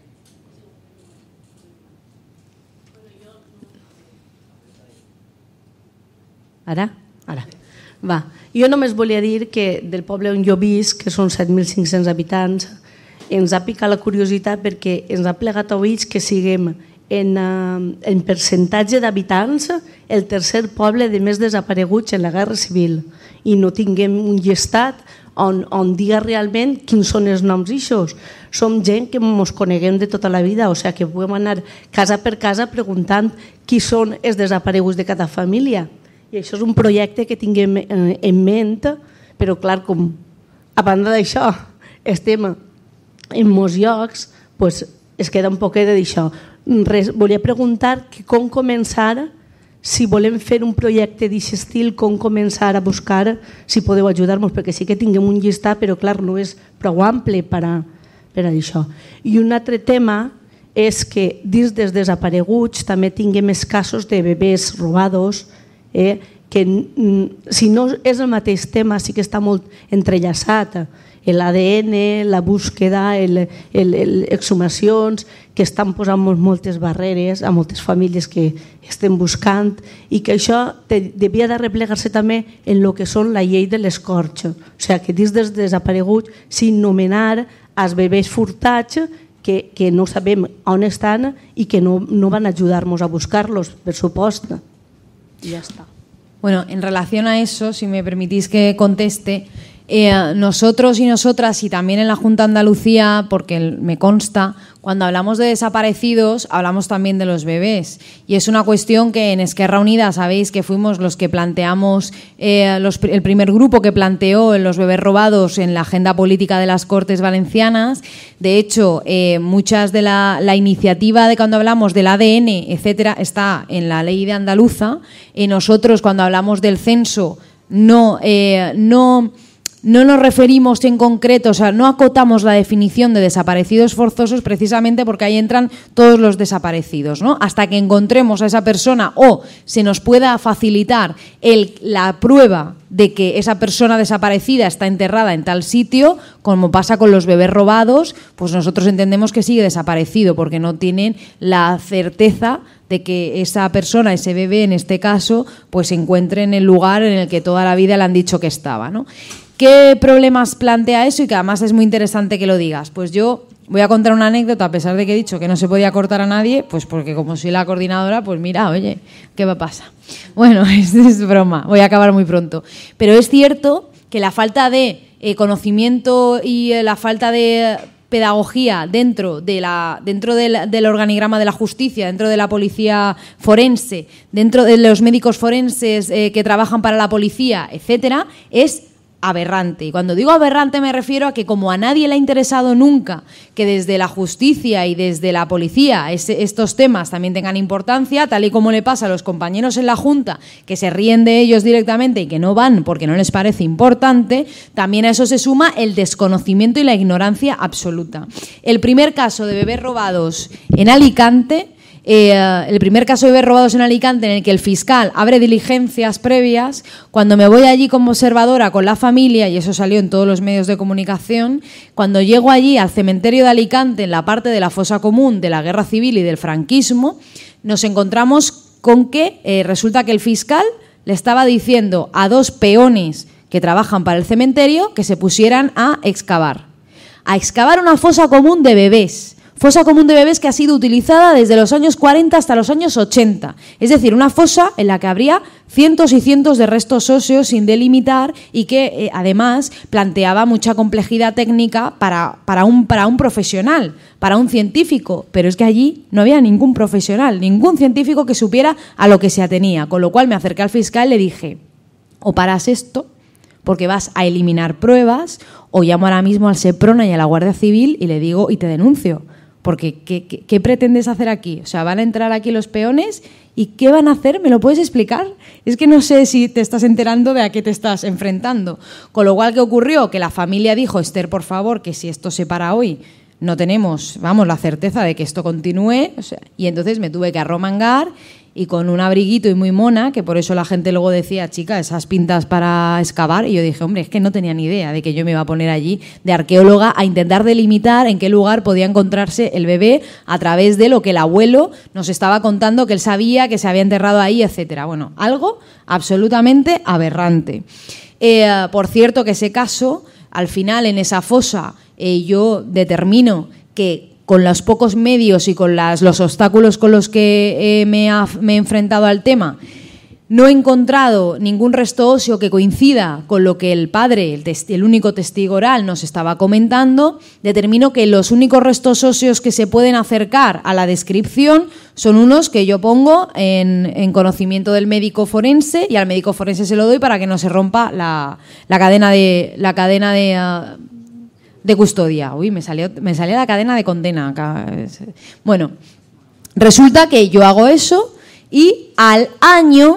Speaker 7: Ara? Ara. Va. Jo només volia dir que del poble on jo visc, que són set mil cinc-cents habitants, ens ha picat la curiositat perquè ens ha plegat a ulls que siguem en, uh, en percentatge d'habitants el tercer poble de més desapareguts en la Guerra Civil i no tinguem un llistat on, on diga realment quins són els noms eixos. Som gent que ens coneguem de tota la vida, o sigui que podem anar casa per casa preguntant qui són els desapareguts de cada família. I això és un projecte que tinguem en ment, però clar, com a banda d'això estem en molts llocs, pues, es queda un poquet d'això. Volia preguntar que com començar, si volem fer un projecte d'aquest estil, com començar a buscar, si podeu ajudar-nos, perquè sí que tinguem un llistat, però clar, no és prou ample per a, per a això. I un altre tema és que dins dels desapareguts també tinguem els casos de bebès robados, eh, que si no és el mateix tema sí que està molt entrellaçat, l'A D N, la búsqueda, el, el, el, exhumacions, que estan posant moltes barreres a moltes famílies que estem buscant i que això te, devia de replegar-se també en el que són la llei de l'escorx. O sigui, que dins dels desapareguts sin nomenar els bebès furtats que, que no sabem on estan i que no, no van ajudar-nos a buscar-los, per supost. I ja està.
Speaker 1: Bueno, en relación a eso, si me permitís que conteste, eh, nosotros y nosotras, y también en la Junta de Andalucía, porque me consta, cuando hablamos de desaparecidos, hablamos también de los bebés. Y es una cuestión que en Esquerra Unida sabéis que fuimos los que planteamos, eh, los, el primer grupo que planteó los bebés robados en la agenda política de las Cortes Valencianas. De hecho, eh, muchas de la, la iniciativa de cuando hablamos del A D N, etcétera, está en la ley de andaluza. Y nosotros, cuando hablamos del censo, no... Eh, no No nos referimos en concreto, o sea, no acotamos la definición de desaparecidos forzosos precisamente porque ahí entran todos los desaparecidos, ¿no? Hasta que encontremos a esa persona o se nos pueda facilitar el, la prueba de que esa persona desaparecida está enterrada en tal sitio, como pasa con los bebés robados, pues nosotros entendemos que sigue desaparecido porque no tienen la certeza de que esa persona, ese bebé en este caso, pues se encuentre en el lugar en el que toda la vida le han dicho que estaba, ¿no? ¿Qué problemas plantea eso? Y que además es muy interesante que lo digas. Pues yo voy a contar una anécdota, a pesar de que he dicho que no se podía cortar a nadie, pues porque como soy la coordinadora, pues mira, oye, ¿qué me pasa? Bueno, es, es broma, voy a acabar muy pronto. Pero es cierto que la falta de eh, conocimiento y eh, la falta de pedagogía dentro, de la, dentro del, del organigrama de la justicia, dentro de la policía forense, dentro de los médicos forenses eh, que trabajan para la policía, etcétera, es aberrante. Y cuando digo aberrante me refiero a que como a nadie le ha interesado nunca que desde la justicia y desde la policía ese, estos temas también tengan importancia, tal y como le pasa a los compañeros en la Junta, que se ríen de ellos directamente y que no van porque no les parece importante, también a eso se suma el desconocimiento y la ignorancia absoluta. El primer caso de bebés robados en Alicante... Eh, el primer caso de bebés robados en Alicante, en el que el fiscal abre diligencias previas, cuando me voy allí como observadora con la familia, y eso salió en todos los medios de comunicación, cuando llego allí al cementerio de Alicante, en la parte de la fosa común de la guerra civil y del franquismo, nos encontramos con que eh, resulta que el fiscal le estaba diciendo a dos peones que trabajan para el cementerio que se pusieran a excavar, a excavar una fosa común de bebés. Fosa común de bebés que ha sido utilizada desde los años cuarenta hasta los años ochenta. Es decir, una fosa en la que habría cientos y cientos de restos óseos sin delimitar y que, eh, además, planteaba mucha complejidad técnica para, para, un, para un profesional, para un científico. Pero es que allí no había ningún profesional, ningún científico que supiera a lo que se atenía. Con lo cual me acerqué al fiscal y le dije, o paras esto, porque vas a eliminar pruebas, o llamo ahora mismo al Seprona y a la Guardia Civil y le digo y te denuncio. Porque, ¿qué, qué, ¿qué pretendes hacer aquí? O sea, van a entrar aquí los peones y ¿qué van a hacer? ¿Me lo puedes explicar? Es que no sé si te estás enterando de a qué te estás enfrentando. Con lo cual, ¿qué ocurrió? Que la familia dijo, Esther, por favor, que si esto se para hoy, no tenemos, vamos, la certeza de que esto continúe. O sea, y entonces me tuve que arromangar y con un abriguito y muy mona, que por eso la gente luego decía, chica, esas pintas para excavar, y yo dije, hombre, es que no tenía ni idea de que yo me iba a poner allí de arqueóloga a intentar delimitar en qué lugar podía encontrarse el bebé a través de lo que el abuelo nos estaba contando, que él sabía que se había enterrado ahí, etcétera. Bueno, algo absolutamente aberrante. Eh, por cierto, que ese caso, al final, en esa fosa, eh, yo determino que con los pocos medios y con las, los obstáculos con los que eh, me, ha, me he enfrentado al tema, no he encontrado ningún resto óseo que coincida con lo que el padre, el, el único testigo oral, nos estaba comentando. Determino que los únicos restos óseos que se pueden acercar a la descripción son unos que yo pongo en, en conocimiento del médico forense, y al médico forense se lo doy para que no se rompa la, la cadena de... La cadena de uh, de custodia. Uy, me salió, me salió la cadena de condena. Bueno, resulta que yo hago eso y al año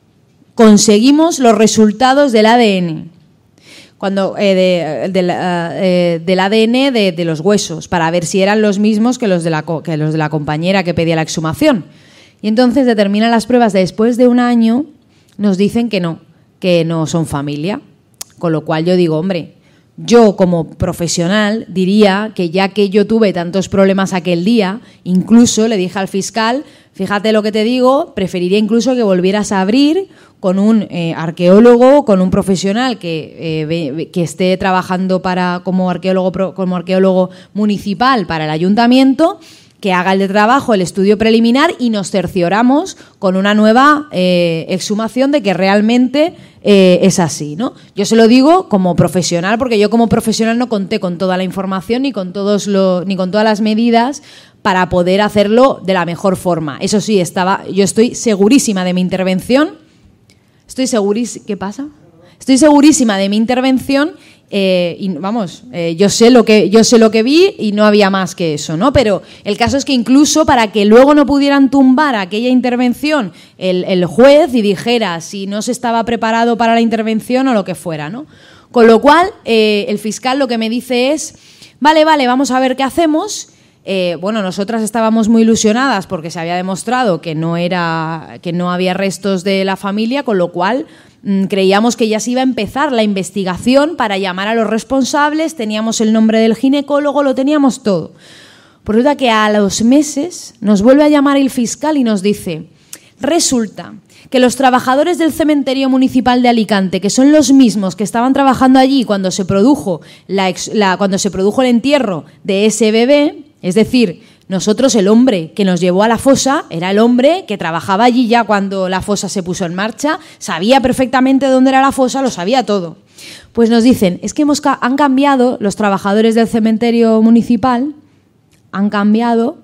Speaker 1: conseguimos los resultados del A D N. Cuando, eh, de, de, eh, del A D N de, de los huesos, para ver si eran los mismos que los, de la, que los de la compañera que pedía la exhumación. Y entonces determinan las pruebas de después de un año, nos dicen que no, que no son familia. Con lo cual yo digo, hombre, yo como profesional diría que ya que yo tuve tantos problemas aquel día, incluso le dije al fiscal, fíjate lo que te digo, preferiría incluso que volvieras a abrir con un eh, arqueólogo, con un profesional que, eh, que esté trabajando para, como, arqueólogo, como arqueólogo municipal para el ayuntamiento, que haga el de trabajo, el estudio preliminar, y nos cercioramos con una nueva eh, exhumación de que realmente eh, es así, ¿no? Yo se lo digo como profesional, porque yo como profesional no conté con toda la información ni con todos lo, ni con todas las medidas para poder hacerlo de la mejor forma. Eso sí, estaba, yo estoy segurísima de mi intervención. Estoy segurísima. ¿Qué pasa? Estoy segurísima de mi intervención. Eh, y vamos, eh, yo sé lo que yo sé lo que vi y no había más que eso, ¿no? Pero el caso es que incluso para que luego no pudieran tumbar aquella intervención el, el juez y dijera si no se estaba preparado para la intervención o lo que fuera, ¿no? Con lo cual eh, el fiscal lo que me dice es, vale, vale, vamos a ver qué hacemos. Eh, bueno, nosotras estábamos muy ilusionadas porque se había demostrado que no era, que no había restos de la familia, con lo cual mmm, creíamos que ya se iba a empezar la investigación para llamar a los responsables, teníamos el nombre del ginecólogo, lo teníamos todo. Por resulta que a los meses nos vuelve a llamar el fiscal y nos dice, resulta que los trabajadores del cementerio municipal de Alicante, que son los mismos que estaban trabajando allí cuando se produjo, la, la, cuando se produjo el entierro de ese bebé, es decir, nosotros, el hombre que nos llevó a la fosa era el hombre que trabajaba allí ya cuando la fosa se puso en marcha, sabía perfectamente dónde era la fosa, lo sabía todo. Pues nos dicen, es que hemos, han cambiado los trabajadores del cementerio municipal, han cambiado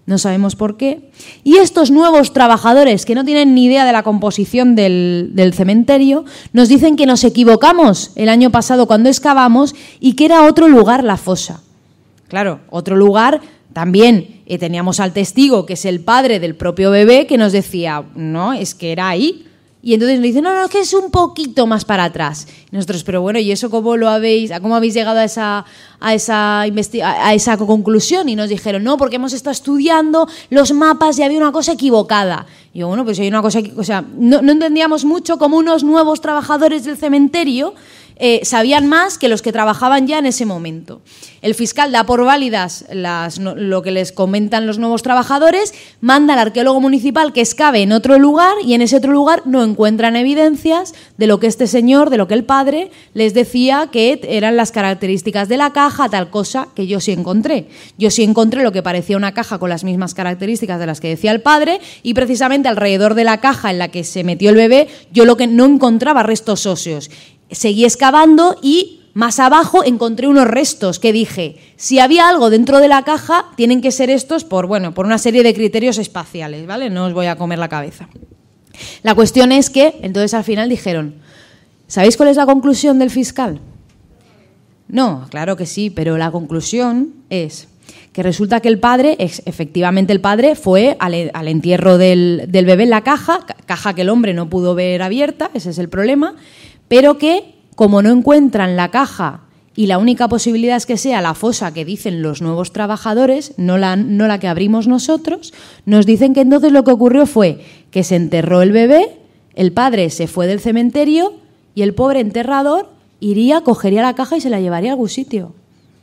Speaker 1: no sabemos por qué. Y estos nuevos trabajadores, que no tienen ni idea de la composición del, del cementerio, nos dicen que nos equivocamos el año pasado cuando excavamos y que era otro lugar la fosa. Claro, otro lugar también. Eh, teníamos al testigo, que es el padre del propio bebé, que nos decía, no, es que era ahí. Y entonces nos dicen, no, no, es que es un poquito más para atrás. Y nosotros, pero bueno, ¿y eso cómo lo habéis, cómo habéis llegado a esa, a esa, a esa conclusión? Y nos dijeron, no, porque hemos estado estudiando los mapas y había una cosa equivocada. Y yo, bueno, pues hay una cosa, o sea, no, no entendíamos mucho cómo unos nuevos trabajadores del cementerio eh, sabían más que los que trabajaban ya en ese momento. El fiscal da por válidas las, no, lo que les comentan los nuevos trabajadores, manda al arqueólogo municipal que excave en otro lugar y en ese otro lugar no encuentran evidencias de lo que este señor, de lo que el padre les decía que eran las características de la caja, tal cosa que yo sí encontré. Yo sí encontré lo que parecía una caja con las mismas características de las que decía el padre y precisamente alrededor de la caja en la que se metió el bebé yo lo que no encontraba restos óseos. Seguí excavando y más abajo encontré unos restos que dije, si había algo dentro de la caja, tienen que ser estos por, bueno, por una serie de criterios espaciales, ¿vale? No os voy a comer la cabeza. La cuestión es que, entonces al final dijeron, ¿sabéis cuál es la conclusión del fiscal? No, claro que sí, pero la conclusión es que resulta que el padre, efectivamente el padre, fue al, al entierro del, del bebé en la caja, caja que el hombre no pudo ver abierta, ese es el problema, pero que, como no encuentran la caja y la única posibilidad es que sea la fosa que dicen los nuevos trabajadores, no la, no la que abrimos nosotros, nos dicen que entonces lo que ocurrió fue que se enterró el bebé, el padre se fue del cementerio y el pobre enterrador iría, cogería la caja y se la llevaría a algún sitio.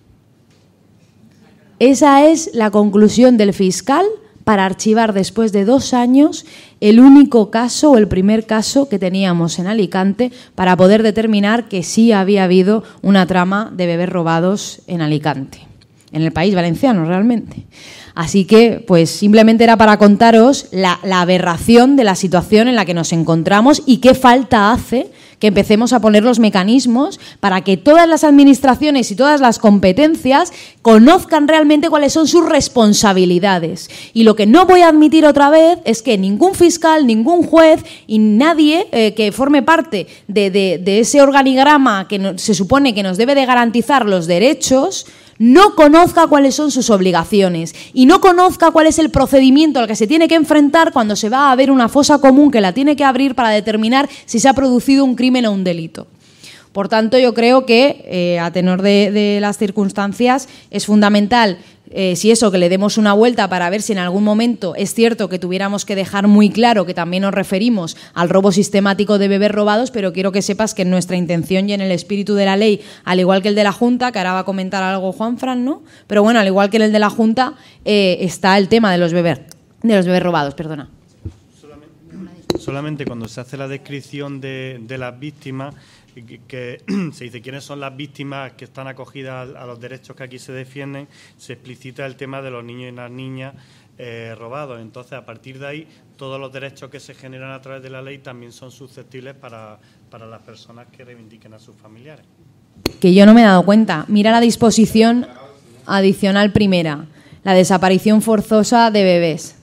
Speaker 1: Esa es la conclusión del fiscal para archivar después de dos años el único caso o el primer caso que teníamos en Alicante para poder determinar que sí había habido una trama de bebés robados en Alicante, en el país valenciano realmente. Así que, pues simplemente era para contaros la, la aberración de la situación en la que nos encontramos y qué falta hace que empecemos a poner los mecanismos para que todas las administraciones y todas las competencias conozcan realmente cuáles son sus responsabilidades. Y lo que no voy a admitir otra vez es que ningún fiscal, ningún juez y nadie eh, que forme parte de, de, de ese organigrama que no, se supone que nos debe de garantizar los derechos, no conozca cuáles son sus obligaciones y no conozca cuál es el procedimiento al que se tiene que enfrentar cuando se va a ver una fosa común que la tiene que abrir para determinar si se ha producido un crimen o un delito. Por tanto, yo creo que, eh, a tenor de, de las circunstancias, es fundamental, eh, si eso, que le demos una vuelta para ver si en algún momento es cierto que tuviéramos que dejar muy claro que también nos referimos al robo sistemático de bebés robados, pero quiero que sepas que en nuestra intención y en el espíritu de la ley, al igual que el de la Junta, que ahora va a comentar algo Juanfran, ¿no? Pero bueno, al igual que en el de la Junta, eh, está el tema de los bebés, de los bebés robados, perdona.
Speaker 5: Solamente, solamente cuando se hace la descripción de, de las víctimas, que, que se dice quiénes son las víctimas que están acogidas a, a los derechos que aquí se defienden, se explicita el tema de los niños y las niñas eh, robados. Entonces, a partir de ahí, todos los derechos que se generan a través de la ley también son susceptibles para, para las personas que reivindiquen a sus familiares.
Speaker 1: Que yo no me he dado cuenta. Mira la disposición adicional primera, la desaparición forzosa de bebés.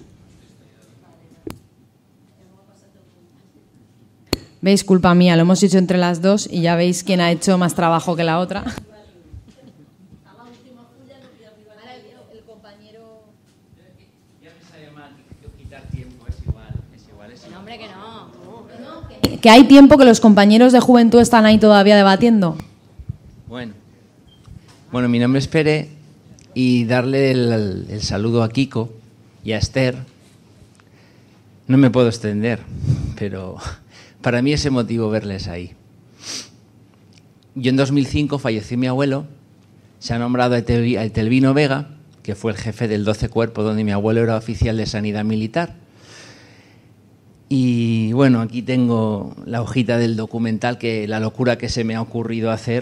Speaker 1: ¿Veis? Culpa mía, lo hemos hecho entre las dos y ya veis quién ha hecho más trabajo que la otra. Que hay tiempo que los compañeros de juventud están ahí todavía debatiendo.
Speaker 8: Bueno, bueno, mi nombre es Pere y darle el, el saludo a Kiko y a Esther. No me puedo extender, pero para mí es emotivo verles ahí. Yo en dos mil cinco falleció mi abuelo, se ha nombrado a Etelvino Vega, que fue el jefe del doce Cuerpo, donde mi abuelo era oficial de sanidad militar. Y bueno, aquí tengo la hojita del documental, que la locura que se me ha ocurrido hacer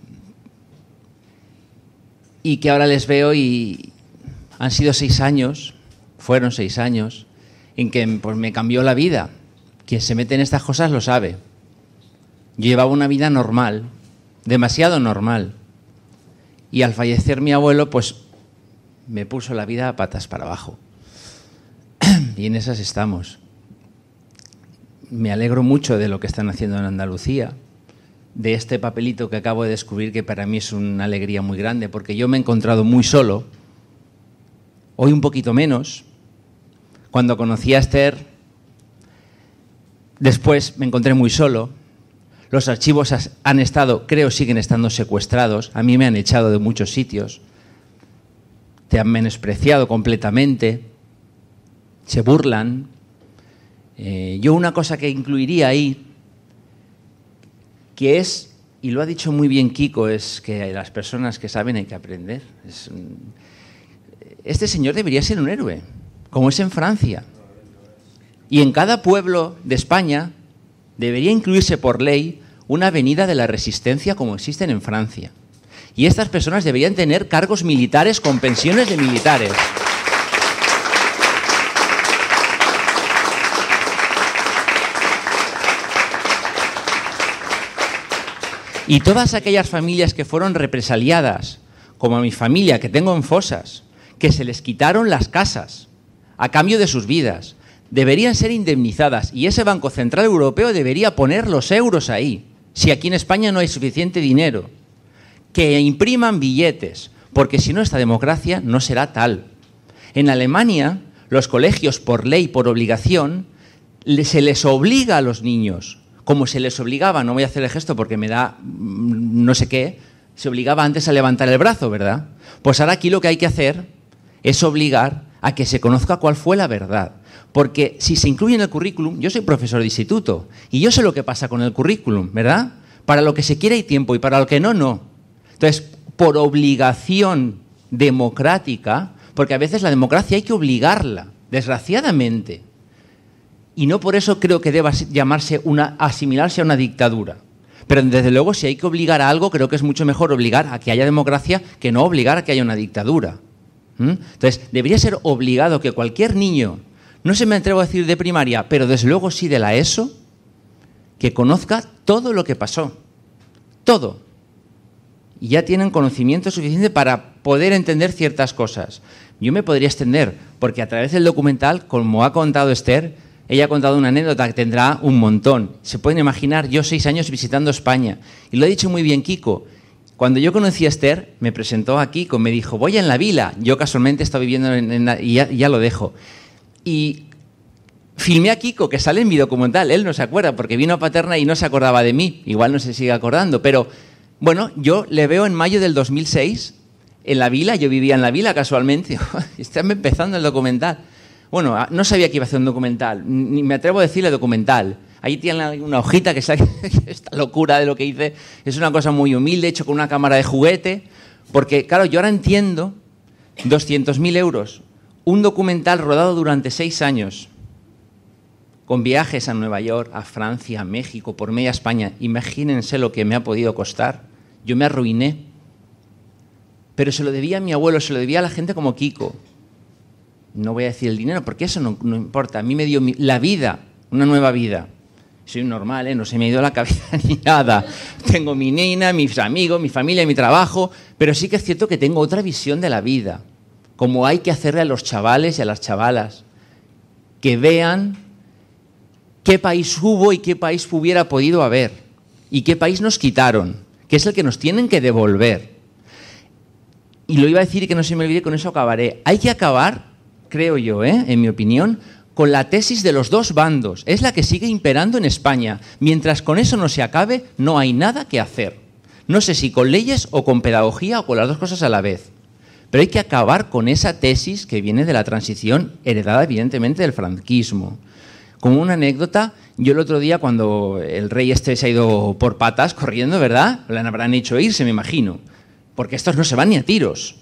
Speaker 8: y que ahora les veo y han sido seis años, fueron seis años, en que pues, me cambió la vida. Quien se mete en estas cosas lo sabe. Yo llevaba una vida normal, demasiado normal, y al fallecer mi abuelo, pues me puso la vida a patas para abajo. y en esas estamos. Me alegro mucho de lo que están haciendo en Andalucía, de este papelito que acabo de descubrir, que para mí es una alegría muy grande, porque yo me he encontrado muy solo, hoy un poquito menos. Cuando conocí a Esther, después me encontré muy solo. Los archivos han estado, creo, siguen estando secuestrados. A mí me han echado de muchos sitios. Te han menospreciado completamente. Se burlan. Eh, yo una cosa que incluiría ahí, que es, y lo ha dicho muy bien Kiko, es que las personas que saben hay que aprender. Es, este señor debería ser un héroe, como es en Francia. Y en cada pueblo de España debería incluirse por ley una avenida de la resistencia como existen en Francia. Y estas personas deberían tener cargos militares con pensiones de militares. Y todas aquellas familias que fueron represaliadas, como mi familia que tengo en Fosas, que se les quitaron las casas a cambio de sus vidas, deberían ser indemnizadas, y ese Banco Central Europeo debería poner los euros ahí, si aquí en España no hay suficiente dinero. Que impriman billetes, porque si no esta democracia no será tal. En Alemania, los colegios por ley, por obligación, se les obliga a los niños, como se les obligaba, no voy a hacer el gesto porque me da no sé qué, se obligaba antes a levantar el brazo, ¿verdad? Pues ahora aquí lo que hay que hacer es obligar a que se conozca cuál fue la verdad. Porque si se incluye en el currículum, yo soy profesor de instituto y yo sé lo que pasa con el currículum, ¿verdad? Para lo que se quiere hay tiempo y para lo que no, no. Entonces, por obligación democrática, porque a veces la democracia hay que obligarla, desgraciadamente. Y no por eso creo que deba llamarse una, asimilarse a una dictadura. Pero desde luego, si hay que obligar a algo, creo que es mucho mejor obligar a que haya democracia que no obligar a que haya una dictadura. ¿Mm? Entonces, debería ser obligado que cualquier niño, no se me atrevo a decir de primaria, pero desde luego sí de la ESO, que conozca todo lo que pasó. Todo. Y ya tienen conocimiento suficiente para poder entender ciertas cosas. Yo me podría extender, porque a través del documental, como ha contado Esther, ella ha contado una anécdota que tendrá un montón. Se pueden imaginar, yo seis años visitando España. Y lo ha dicho muy bien Kiko. Cuando yo conocí a Esther, me presentó a Kiko, me dijo, voy en la vila. Yo casualmente estaba viviendo en, en la, y ya, ya lo dejo. Y filmé a Kiko, que sale en mi documental. Él no se acuerda, porque vino a Paterna y no se acordaba de mí. Igual no se sigue acordando. Pero, bueno, yo le veo en mayo del dos mil seis, en la vila. Yo vivía en la vila casualmente. Está empezando el documental. Bueno, no sabía que iba a hacer un documental, ni me atrevo a decirle documental. Ahí tiene una hojita que sabe esta locura de lo que hice. Es una cosa muy humilde, hecho con una cámara de juguete. Porque, claro, yo ahora entiendo doscientos mil euros. Un documental rodado durante seis años, con viajes a Nueva York, a Francia, a México, por media España. Imagínense lo que me ha podido costar. Yo me arruiné. Pero se lo debía a mi abuelo, se lo debía a la gente como Kiko. No voy a decir el dinero porque eso no, no importa. A mí me dio mi, la vida, una nueva vida. Soy normal, ¿eh? No se me ha ido la cabeza ni nada. Tengo mi nena, mis amigos, mi familia, mi trabajo, pero sí que es cierto que tengo otra visión de la vida. Como hay que hacerle a los chavales y a las chavalas. Que vean qué país hubo y qué país hubiera podido haber. Y qué país nos quitaron, que es el que nos tienen que devolver. Y lo iba a decir y que no se me olvide, con eso acabaré. Hay que acabar, creo yo, ¿eh? en mi opinión, con la tesis de los dos bandos. Es la que sigue imperando en España. Mientras con eso no se acabe, no hay nada que hacer. No sé si con leyes o con pedagogía o con las dos cosas a la vez. Pero hay que acabar con esa tesis que viene de la transición, heredada evidentemente del franquismo. Como una anécdota, yo el otro día cuando el rey este se ha ido por patas corriendo, ¿verdad? Le habrán hecho irse, me imagino. Porque estos no se van ni a tiros.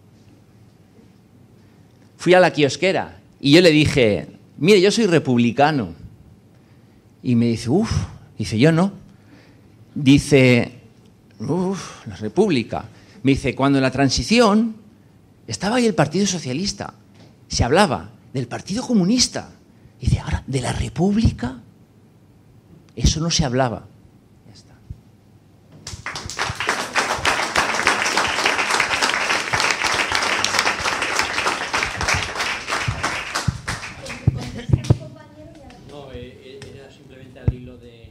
Speaker 8: Fui a la kiosquera y yo le dije, mire, yo soy republicano. Y me dice, uff, dice, yo no. Dice, uff, la república. Me dice, cuando en la transición estaba ahí el Partido Socialista, se hablaba del Partido Comunista. Dice, ahora, ¿de la república? Eso no se hablaba. Ya está.
Speaker 3: Simplemente al hilo de,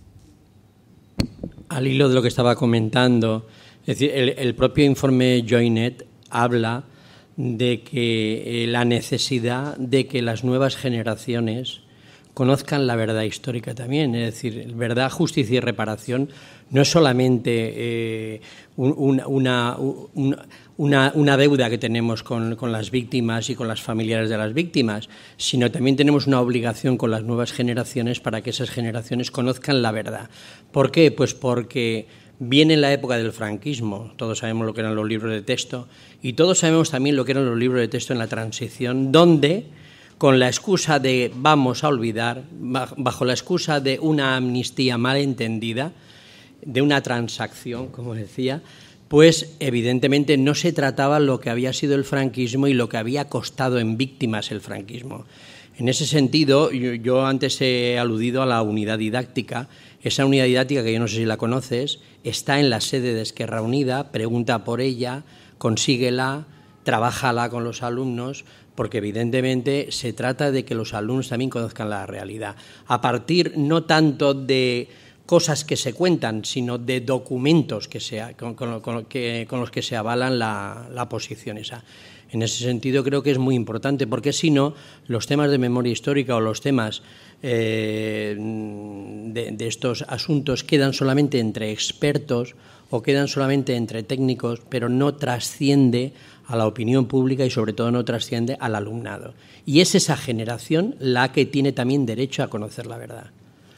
Speaker 3: al hilo de lo que estaba comentando, es decir, el, el propio informe Joinet habla de que eh, la necesidad de que las nuevas generaciones conozcan la verdad histórica también, es decir, verdad, justicia y reparación no es solamente eh, un, una, una, una, una deuda que tenemos con, con las víctimas y con las familiares de las víctimas, sino también tenemos una obligación con las nuevas generaciones para que esas generaciones conozcan la verdad. ¿Por qué? Pues porque viene la época del franquismo, todos sabemos lo que eran los libros de texto, y todos sabemos también lo que eran los libros de texto en la transición, donde, con la excusa de vamos a olvidar, bajo la excusa de una amnistía mal entendida, de una transacción, como decía, pues evidentemente no se trataba lo que había sido el franquismo y lo que había costado en víctimas el franquismo. En ese sentido, yo, yo antes he aludido a la unidad didáctica. Esa unidad didáctica, que yo no sé si la conoces, está en la sede de Esquerra Unida, pregunta por ella, consíguela, trabájala con los alumnos, porque evidentemente se trata de que los alumnos también conozcan la realidad, a partir no tanto de cosas que se cuentan, sino de documentos que se, con, con, con, que, con los que se avalan la, la posición esa. En ese sentido creo que es muy importante, porque si no, los temas de memoria histórica o los temas eh, de, de estos asuntos quedan solamente entre expertos o quedan solamente entre técnicos, pero no trasciende a la opinión pública y sobre todo no trasciende al alumnado. Y es esa generación la que tiene también derecho a conocer la verdad.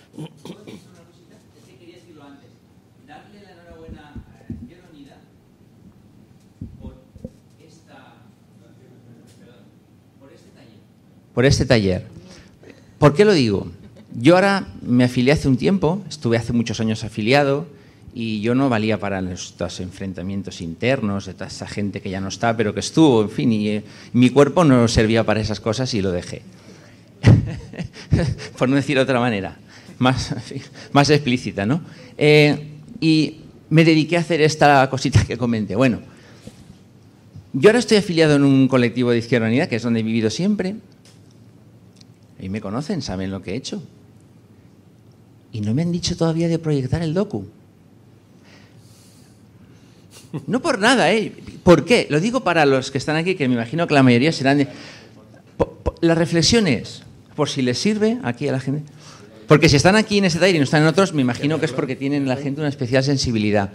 Speaker 8: Por este taller. ¿Por qué lo digo? Yo ahora me afilié hace un tiempo, estuve hace muchos años afiliado y yo no valía para estos enfrentamientos internos de toda esa gente que ya no está, pero que estuvo, en fin, y, y mi cuerpo no servía para esas cosas y lo dejé. Por no decir de otra manera, más, más explícita, ¿no? Eh, y me dediqué a hacer esta cosita que comenté. Bueno, yo ahora estoy afiliado en un colectivo de Izquierda Unida, que es donde he vivido siempre. Y me conocen, saben lo que he hecho. Y no me han dicho todavía de proyectar el docu. No por nada, ¿eh? ¿Por qué? Lo digo para los que están aquí, que me imagino que la mayoría serán de... La reflexión es, por si les sirve aquí a la gente... Porque si están aquí en este taller y no están en otros, me imagino que es porque tienen la gente una especial sensibilidad.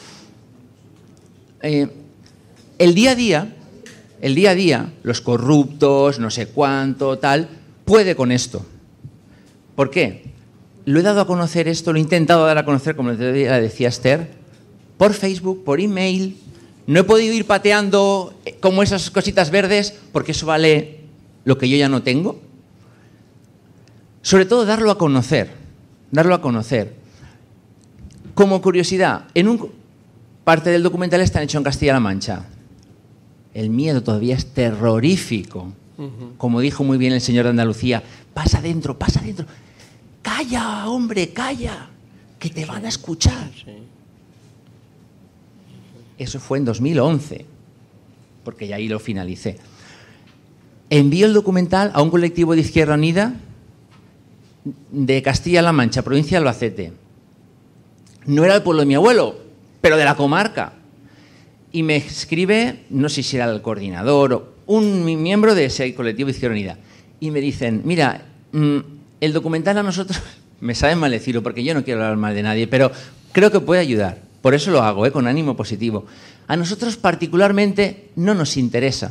Speaker 8: Eh, el día a día, el día a día, los corruptos, no sé cuánto, tal... puede con esto. ¿Por qué? Lo he dado a conocer esto, lo he intentado dar a conocer, como decía Esther, por Facebook, por email. No he podido ir pateando como esas cositas verdes, porque eso vale lo que yo ya no tengo. Sobre todo darlo a conocer, darlo a conocer. Como curiosidad, en un parte del documental está hecho en Castilla-La Mancha. El miedo todavía es terrorífico. Como dijo muy bien el señor de Andalucía, pasa adentro, pasa adentro. Calla, hombre, calla, que te van a escuchar. Eso fue en dos mil once, porque ya ahí lo finalicé. Envío el documental a un colectivo de Izquierda Unida de Castilla-La Mancha, provincia de Albacete. No era el pueblo de mi abuelo, pero de la comarca. Y me escribe, no sé si era el coordinador o un miembro de ese colectivo de Izquierda Unida, y me dicen, mira, mmm, el documental a nosotros, me sabe mal decirlo porque yo no quiero hablar mal de nadie, pero creo que puede ayudar, por eso lo hago, ¿eh? Con ánimo positivo. A nosotros particularmente no nos interesa,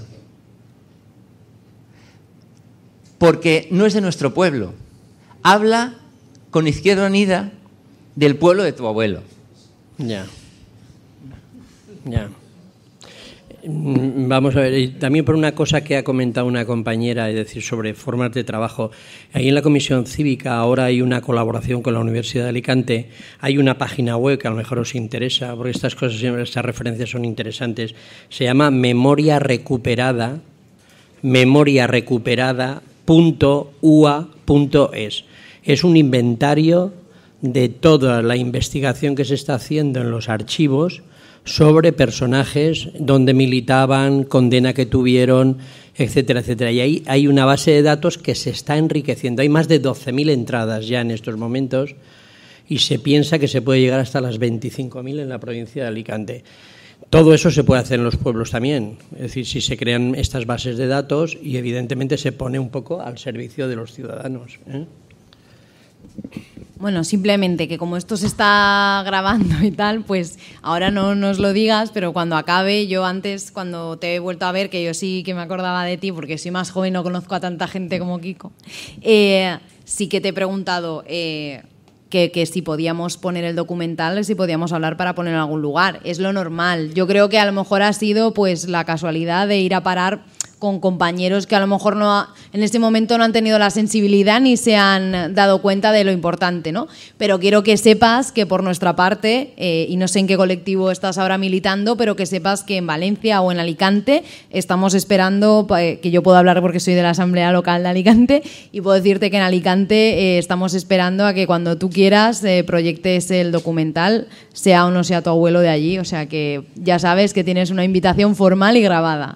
Speaker 8: porque no es de nuestro pueblo. Habla con Izquierda Unida del pueblo de tu abuelo.
Speaker 3: Ya, ya. Vamos a ver, y también por una cosa que ha comentado una compañera, es decir, sobre formas de trabajo. Ahí en la Comisión Cívica ahora hay una colaboración con la Universidad de Alicante, hay una página web que a lo mejor os interesa, porque estas cosas, estas referencias son interesantes. Se llama Memoria Recuperada, memoria recuperada punto u a punto es. Es un inventario de toda la investigación que se está haciendo en los archivos sobre personajes donde militaban, condena que tuvieron etcétera, etcétera. Y ahí hay una base de datos que se está enriqueciendo. Hay más de doce mil entradas ya en estos momentos y se piensa que se puede llegar hasta las veinticinco mil en la provincia de Alicante. Todo eso se puede hacer en los pueblos también, es decir, si se crean estas bases de datos y evidentemente se pone un poco al servicio de los ciudadanos, ¿eh?
Speaker 1: Bueno, simplemente que como esto se está grabando y tal, pues ahora no nos lo digas, pero cuando acabe, yo antes, cuando te he vuelto a ver, que yo sí que me acordaba de ti, porque soy más joven, no conozco a tanta gente como Kiko, eh, sí que te he preguntado eh, que, que si podíamos poner el documental, si podíamos hablar para ponerlo en algún lugar. Es lo normal. Yo creo que a lo mejor ha sido pues la casualidad de ir a parar con compañeros que a lo mejor no ha, en este momento no han tenido la sensibilidad ni se han dado cuenta de lo importante, ¿no? Pero quiero que sepas que por nuestra parte, eh, y no sé en qué colectivo estás ahora militando, pero que sepas que en Valencia o en Alicante estamos esperando, eh, que yo puedo hablar porque soy de la Asamblea Local de Alicante, y puedo decirte que en Alicante eh, estamos esperando a que cuando tú quieras eh, proyectes el documental, sea o no sea tu abuelo de allí, o sea que ya sabes que tienes una invitación formal y grabada.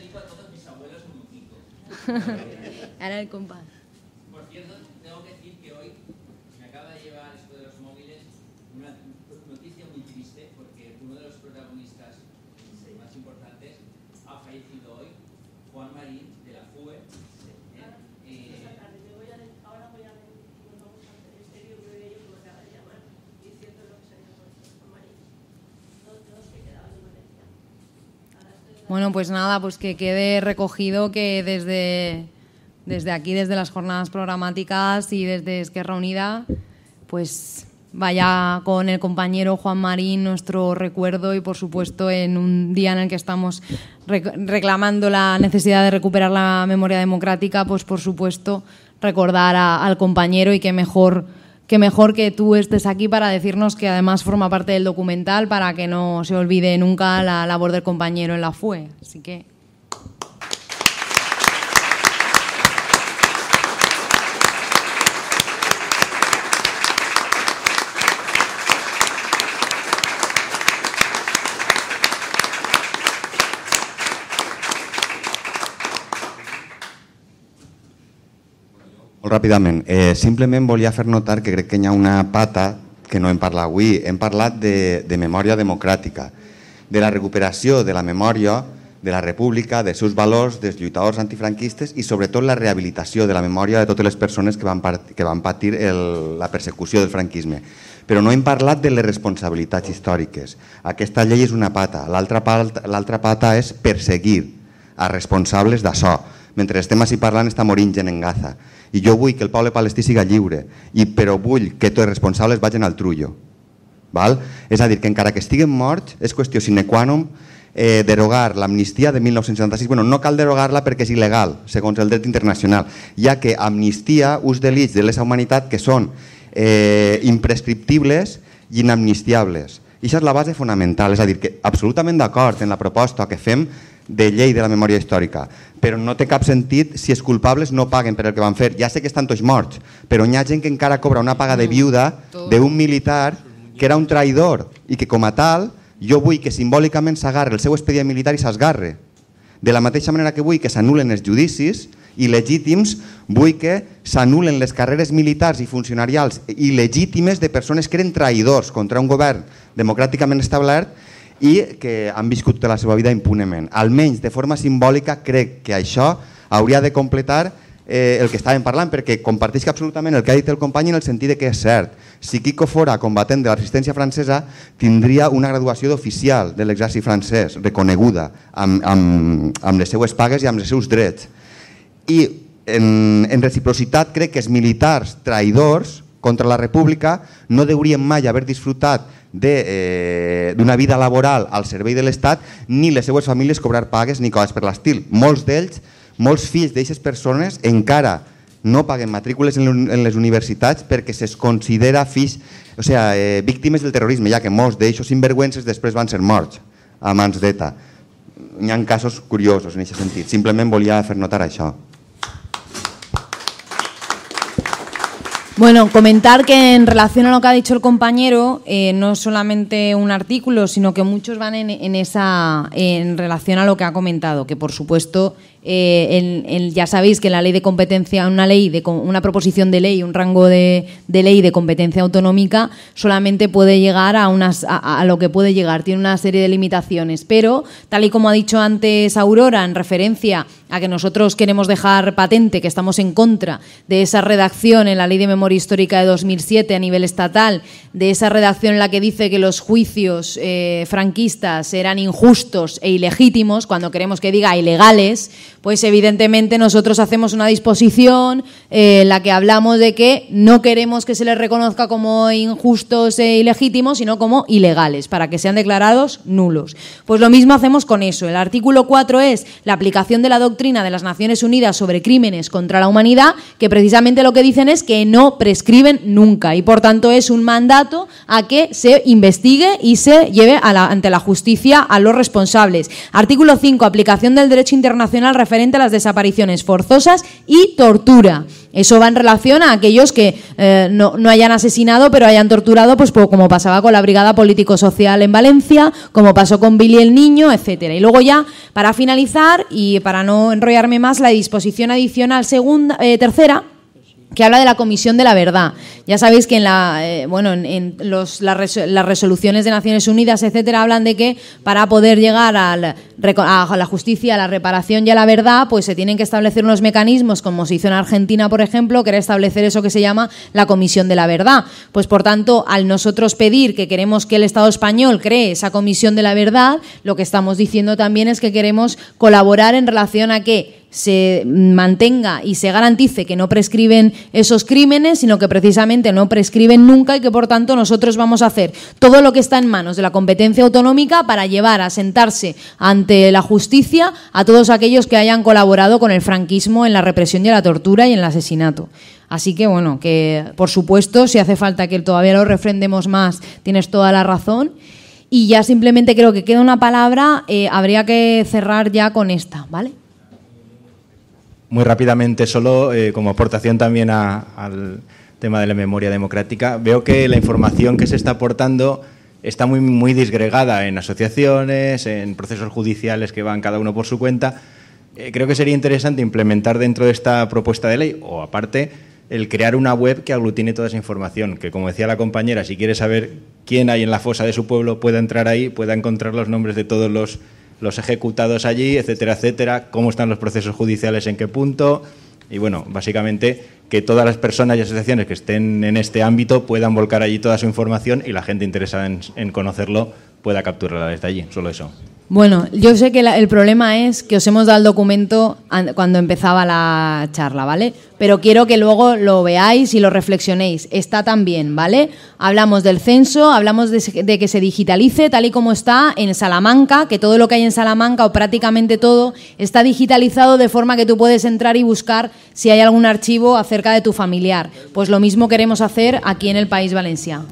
Speaker 1: Ahora el compadre.
Speaker 8: Por cierto, tengo que decir que hoy me acaba de llevar esto de los móviles una noticia muy triste porque uno de los protagonistas más importantes ha fallecido hoy, Juan Marín de la F U E. Eh, ahora voy a ver, vamos a hacer este libro de ellos que me acaba de llamar diciendo lo que se había puesto Juan Marín. Todos los que quedaban en Valencia.
Speaker 1: Bueno, pues nada, pues que quede recogido que desde, desde aquí, desde las jornadas programáticas y desde Esquerra Unida, pues vaya con el compañero Juan Marín nuestro recuerdo y, por supuesto, en un día en el que estamos reclamando la necesidad de recuperar la memoria democrática, pues, por supuesto, recordar a, al compañero y que mejor... que mejor que tú estés aquí para decirnos que además forma parte del documental para que no se olvide nunca la labor del compañero en la F U E. Así que...
Speaker 9: Molt ràpidament, eh, simplement volia fer notar que crec que hi ha una pata que no hem parlat avui. Hem parlat de, de memòria democràtica, de la recuperació de la memòria de la república, dels seus valors, dels lluitadors antifranquistes i sobretot la rehabilitació de la memòria de totes les persones que van, part, que van patir el, la persecució del franquisme. Però no hem parlat de les responsabilitats històriques. Aquesta llei és una pata. L'altra pata, l'altra pata és perseguir a responsables d'això. Mentre estem així parlant està morint gent en Gaza. I jo vull que el poble palestí siga lliure, i, però vull que tots els responsables vagin al trullo. Val? És a dir, que encara que estiguen morts, és qüestió sine qua non eh, derogar l'amnistia de mil nou-cents setanta-sis. Bueno, no cal derogar-la perquè és il·legal, segons el dret internacional, ja que amnistia uns delits de lesa humanitat que són eh, imprescriptibles i inamnistiables. I això és la base fonamental, és a dir, que absolutament d'acord en la proposta que fem de llei de la memòria històrica, però no té cap sentit si els culpables no paguen per el que van fer. Ja sé que estan tots morts, però hi ha gent que encara cobra una paga de viuda d'un militar que era un traïdor i que com a tal jo vull que simbòlicament s'agarre el seu expedient militar i s'esgarre. De la mateixa manera que vull que s'anulen els judicis il·legítims, vull que s'anulen les carreres militars i funcionarials il·legítimes de persones que eren traïdors contra un govern democràticament establert i que han viscut tota la seva vida impunement. Almenys de forma simbòlica crec que això hauria de completar eh, el que estàvem parlant, perquè comparteix absolutament el que ha dit el company en el sentit que és cert. Si Kiko fora combatent de la resistència francesa, tindria una graduació d'oficial de l'exèrcit francès, reconeguda, amb, amb, amb les seues pagues i amb els seus drets. I en, en reciprocitat crec que els militars traïdors contra la república no deurien mai haver disfrutat d'una eh, vida laboral al servei de l'Estat, ni les seues famílies cobrar pagues ni coses per l'estil. Molts d'ells, molts fills d'aquestes persones encara no paguen matrícules en les universitats perquè se'ls considera fills, o sigui, eh, víctimes del terrorisme, ja que molts d'ells sinvergüences després van ser morts a mans d'ETA. Hi ha casos curiosos en aquest sentit. Simplement volia fer notar això.
Speaker 1: Bueno, comentar que en relación a lo que ha dicho el compañero, eh, no es solamente un artículo, sino que muchos van en, en esa, en relación a lo que ha comentado, que por supuesto Eh, en, en, ya sabéis que en la ley de competencia, una ley de una proposición de ley, un rango de, de ley de competencia autonómica solamente puede llegar a, unas, a, a lo que puede llegar, tiene una serie de limitaciones, pero tal y como ha dicho antes Aurora en referencia a que nosotros queremos dejar patente que estamos en contra de esa redacción en la Ley de Memoria Histórica de dos mil siete a nivel estatal, de esa redacción en la que dice que los juicios eh, franquistas eran injustos e ilegítimos, cuando queremos que diga ilegales, pues evidentemente nosotros hacemos una disposición eh, en la que hablamos de que no queremos que se les reconozca como injustos e ilegítimos, sino como ilegales, para que sean declarados nulos. Pues lo mismo hacemos con eso. El artículo cuatro es la aplicación de la doctrina de las Naciones Unidas sobre crímenes contra la humanidad, que precisamente lo que dicen es que no prescriben nunca y por tanto es un mandato a que se investigue y se lleve a la, ante la justicia a los responsables. Artículo cinco, aplicación del derecho internacional referente a las desapariciones forzosas y tortura. Eso va en relación a aquellos que eh, no, no hayan asesinado pero hayan torturado, pues como pasaba con la Brigada Político-Social en Valencia, como pasó con Billy el Niño, etcétera. Y luego ya, para finalizar y para no enrollarme más, la disposición adicional segunda, eh, tercera, que habla de la Comisión de la Verdad. Ya sabéis que en la eh, bueno en, en los, las, res, las resoluciones de Naciones Unidas, etcétera, hablan de que para poder llegar al, a la justicia, a la reparación y a la verdad, pues se tienen que establecer unos mecanismos, como se hizo en Argentina, por ejemplo, que era establecer eso que se llama la Comisión de la Verdad. Pues por tanto, al nosotros pedir que queremos que el Estado español cree esa Comisión de la Verdad, lo que estamos diciendo también es que queremos colaborar en relación a que se mantenga y se garantice que no prescriben esos crímenes, sino que precisamente no prescriben nunca y que por tanto nosotros vamos a hacer todo lo que está en manos de la competencia autonómica para llevar a sentarse ante la justicia a todos aquellos que hayan colaborado con el franquismo en la represión y la tortura y en el asesinato. Así que bueno, que por supuesto, si hace falta que todavía lo refrendemos más, tienes toda la razón. Y ya simplemente creo que queda una palabra, eh, habría que cerrar ya con esta, ¿vale?
Speaker 6: Muy rápidamente, solo eh, como aportación también a, al tema de la memoria democrática, veo que la información que se está aportando está muy, muy disgregada en asociaciones, en procesos judiciales que van cada uno por su cuenta. Eh, creo que sería interesante implementar dentro de esta propuesta de ley, o aparte, el crear una web que aglutine toda esa información, que como decía la compañera, si quiere saber quién hay en la fosa de su pueblo, pueda entrar ahí, pueda encontrar los nombres de todos los los ejecutados allí, etcétera, etcétera, cómo están los procesos judiciales, en qué punto, y bueno, básicamente que todas las personas y asociaciones que estén en este ámbito puedan volcar allí toda su información y la gente interesada en, en conocerlo pueda capturarla desde allí, solo eso.
Speaker 1: Bueno, yo sé que la, el problema es que os hemos dado el documento an, cuando empezaba la charla, ¿vale? Pero quiero que luego lo veáis y lo reflexionéis. Está también, ¿vale? Hablamos del censo, hablamos de, de que se digitalice tal y como está en Salamanca, que todo lo que hay en Salamanca o prácticamente todo está digitalizado de forma que tú puedes entrar y buscar si hay algún archivo acerca de tu familiar. Pues lo mismo queremos hacer aquí en el País Valencià.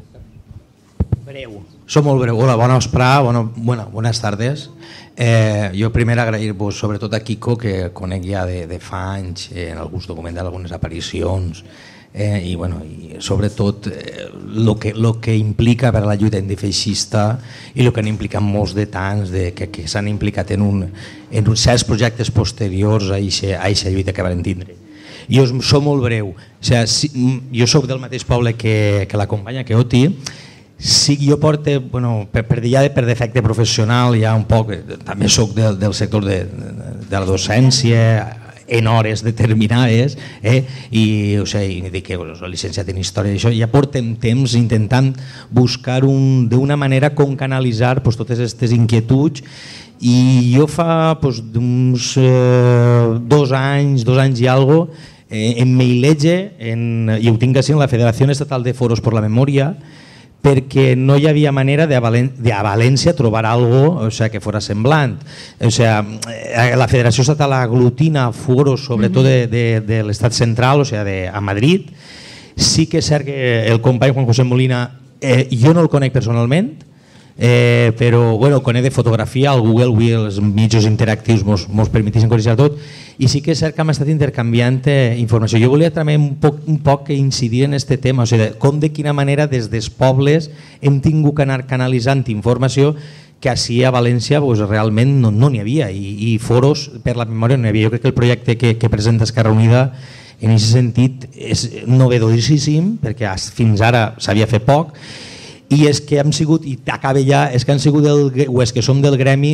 Speaker 10: Breu. Som molt breu. Hola, bona vesprada, bona, bueno, bones tardes. Eh, jo primer agrair-vos sobretot a Quico, que conec ja de, de fa anys eh, en alguns documents, algunes aparicions, eh, i, bueno, i sobretot eh, lo que, lo que implica per a la lluita antifeixista i el que han implicat molts de tants de, que, que s'han implicat en, un, en uns certs projectes posteriors a aquesta lluita que van tindre. Jo soc molt breu. O sigui, si, jo soc del mateix poble que, que la companya, que Oti. Sí, jo porto, bueno, per, per, ja per defecte professional, ja un poc, també soc del, del sector de, de la docència, en hores determinades, eh? I, o sigui, dic que bueno, soc llicenciat en història, això, ja portem temps intentant buscar un, d'una manera com canalitzar pues, totes aquestes inquietuds. I jo fa pues, uns eh, dos anys, dos anys i algo, eh, em mailege, en, i ho tinc així en la Federació Estatal de Foros per la Memòria, perquè no hi havia manera de a, Valen de a València trobar algo, o sea, que fora semblant. O sea, la Federació Estatal aglutina foros, sobretot de, de, de l'estat central, o sea, de, a Madrid. Sí que és cert que el company Juan José Molina, eh, jo no el conec personalment, eh, però bueno, conec de fotografia, el Google, avui els mitjans interactius ens permeteixen conèixer tot, i sí que és cert que hem estat intercanviant eh, informació. Jo volia també un poc, un poc incidir en aquest tema, o sigui, com de quina manera des dels pobles hem tingut que anar canalitzant informació que així a València pues, realment no n'hi no havia i, i foros per la memòria no n'hi havia. Jo crec que el projecte que, que presenta Esquerra Unida en aquest sentit és novedosíssim perquè fins ara s'havia fet poc i és que hem sigut, i acaba ja, és que han sigut el, o és que som del gremi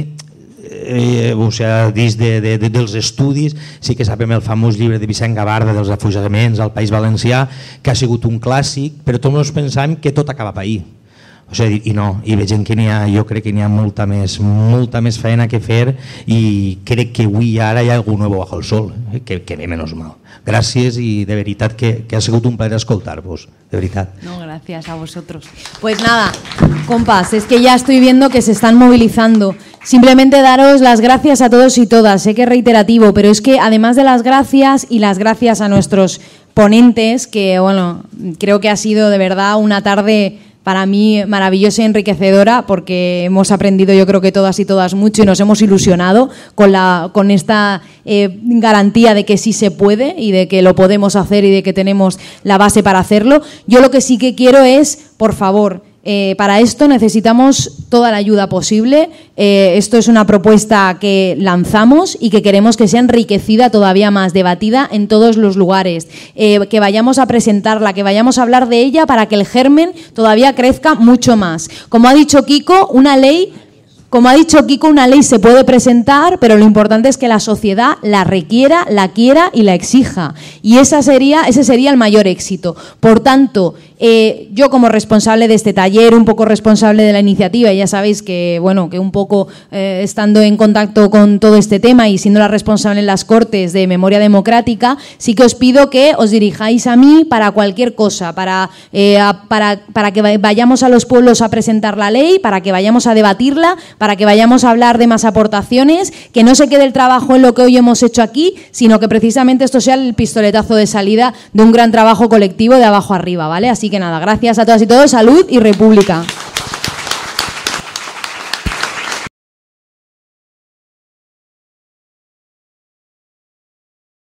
Speaker 10: eh, o sigui, dins de, de, de, dels estudis, sí que sabem el famós llibre de Vicent Gavarda dels afusellaments al País Valencià, que ha sigut un clàssic, però tots ens pensàvem que tot acabava ahir. O sigui, i no, i veiem que n'hi ha, jo crec que n'hi ha molta més, molta més feina que fer i crec que avui i ara hi ha algú nou bajo el sol, eh? que, que ve menos mal. Gràcies i de veritat que, que ha sigut un plaer escoltar-vos, de veritat.
Speaker 1: No, gracias a vosotros. Pues nada, compas, es que ya estoy viendo que se están movilizando. Simplemente daros las gracias a todos y todas, sé que es reiterativo, pero es que además de las gracias y las gracias a nuestros ponentes, que bueno, creo que ha sido de verdad una tarde para mí maravillosa y enriquecedora porque hemos aprendido yo creo que todas y todas mucho y nos hemos ilusionado con, la, con esta eh, garantía de que sí se puede y de que lo podemos hacer y de que tenemos la base para hacerlo. Yo lo que sí que quiero es, por favor, Eh, para esto necesitamos toda la ayuda posible. Eh, esto es una propuesta que lanzamos y que queremos que sea enriquecida todavía más, debatida en todos los lugares, eh, que vayamos a presentarla, que vayamos a hablar de ella para que el germen todavía crezca mucho más. Como ha dicho Kiko, una ley... Como ha dicho Kiko, una ley se puede presentar, pero lo importante es que la sociedad la requiera, la quiera y la exija. Y esa sería, ese sería el mayor éxito. Por tanto, eh, yo como responsable de este taller, un poco responsable de la iniciativa, y ya sabéis que, bueno, que un poco eh, estando en contacto con todo este tema y siendo la responsable en las Cortes de Memoria Democrática, sí que os pido que os dirijáis a mí para cualquier cosa, para, eh, a, para, para que vayamos a los pueblos a presentar la ley, para que vayamos a debatirla, para que vayamos a hablar de más aportaciones, que no se quede el trabajo en lo que hoy hemos hecho aquí, sino que precisamente esto sea el pistoletazo de salida de un gran trabajo colectivo de abajo arriba, ¿vale? Así que nada, gracias a todas y todos, salud y república.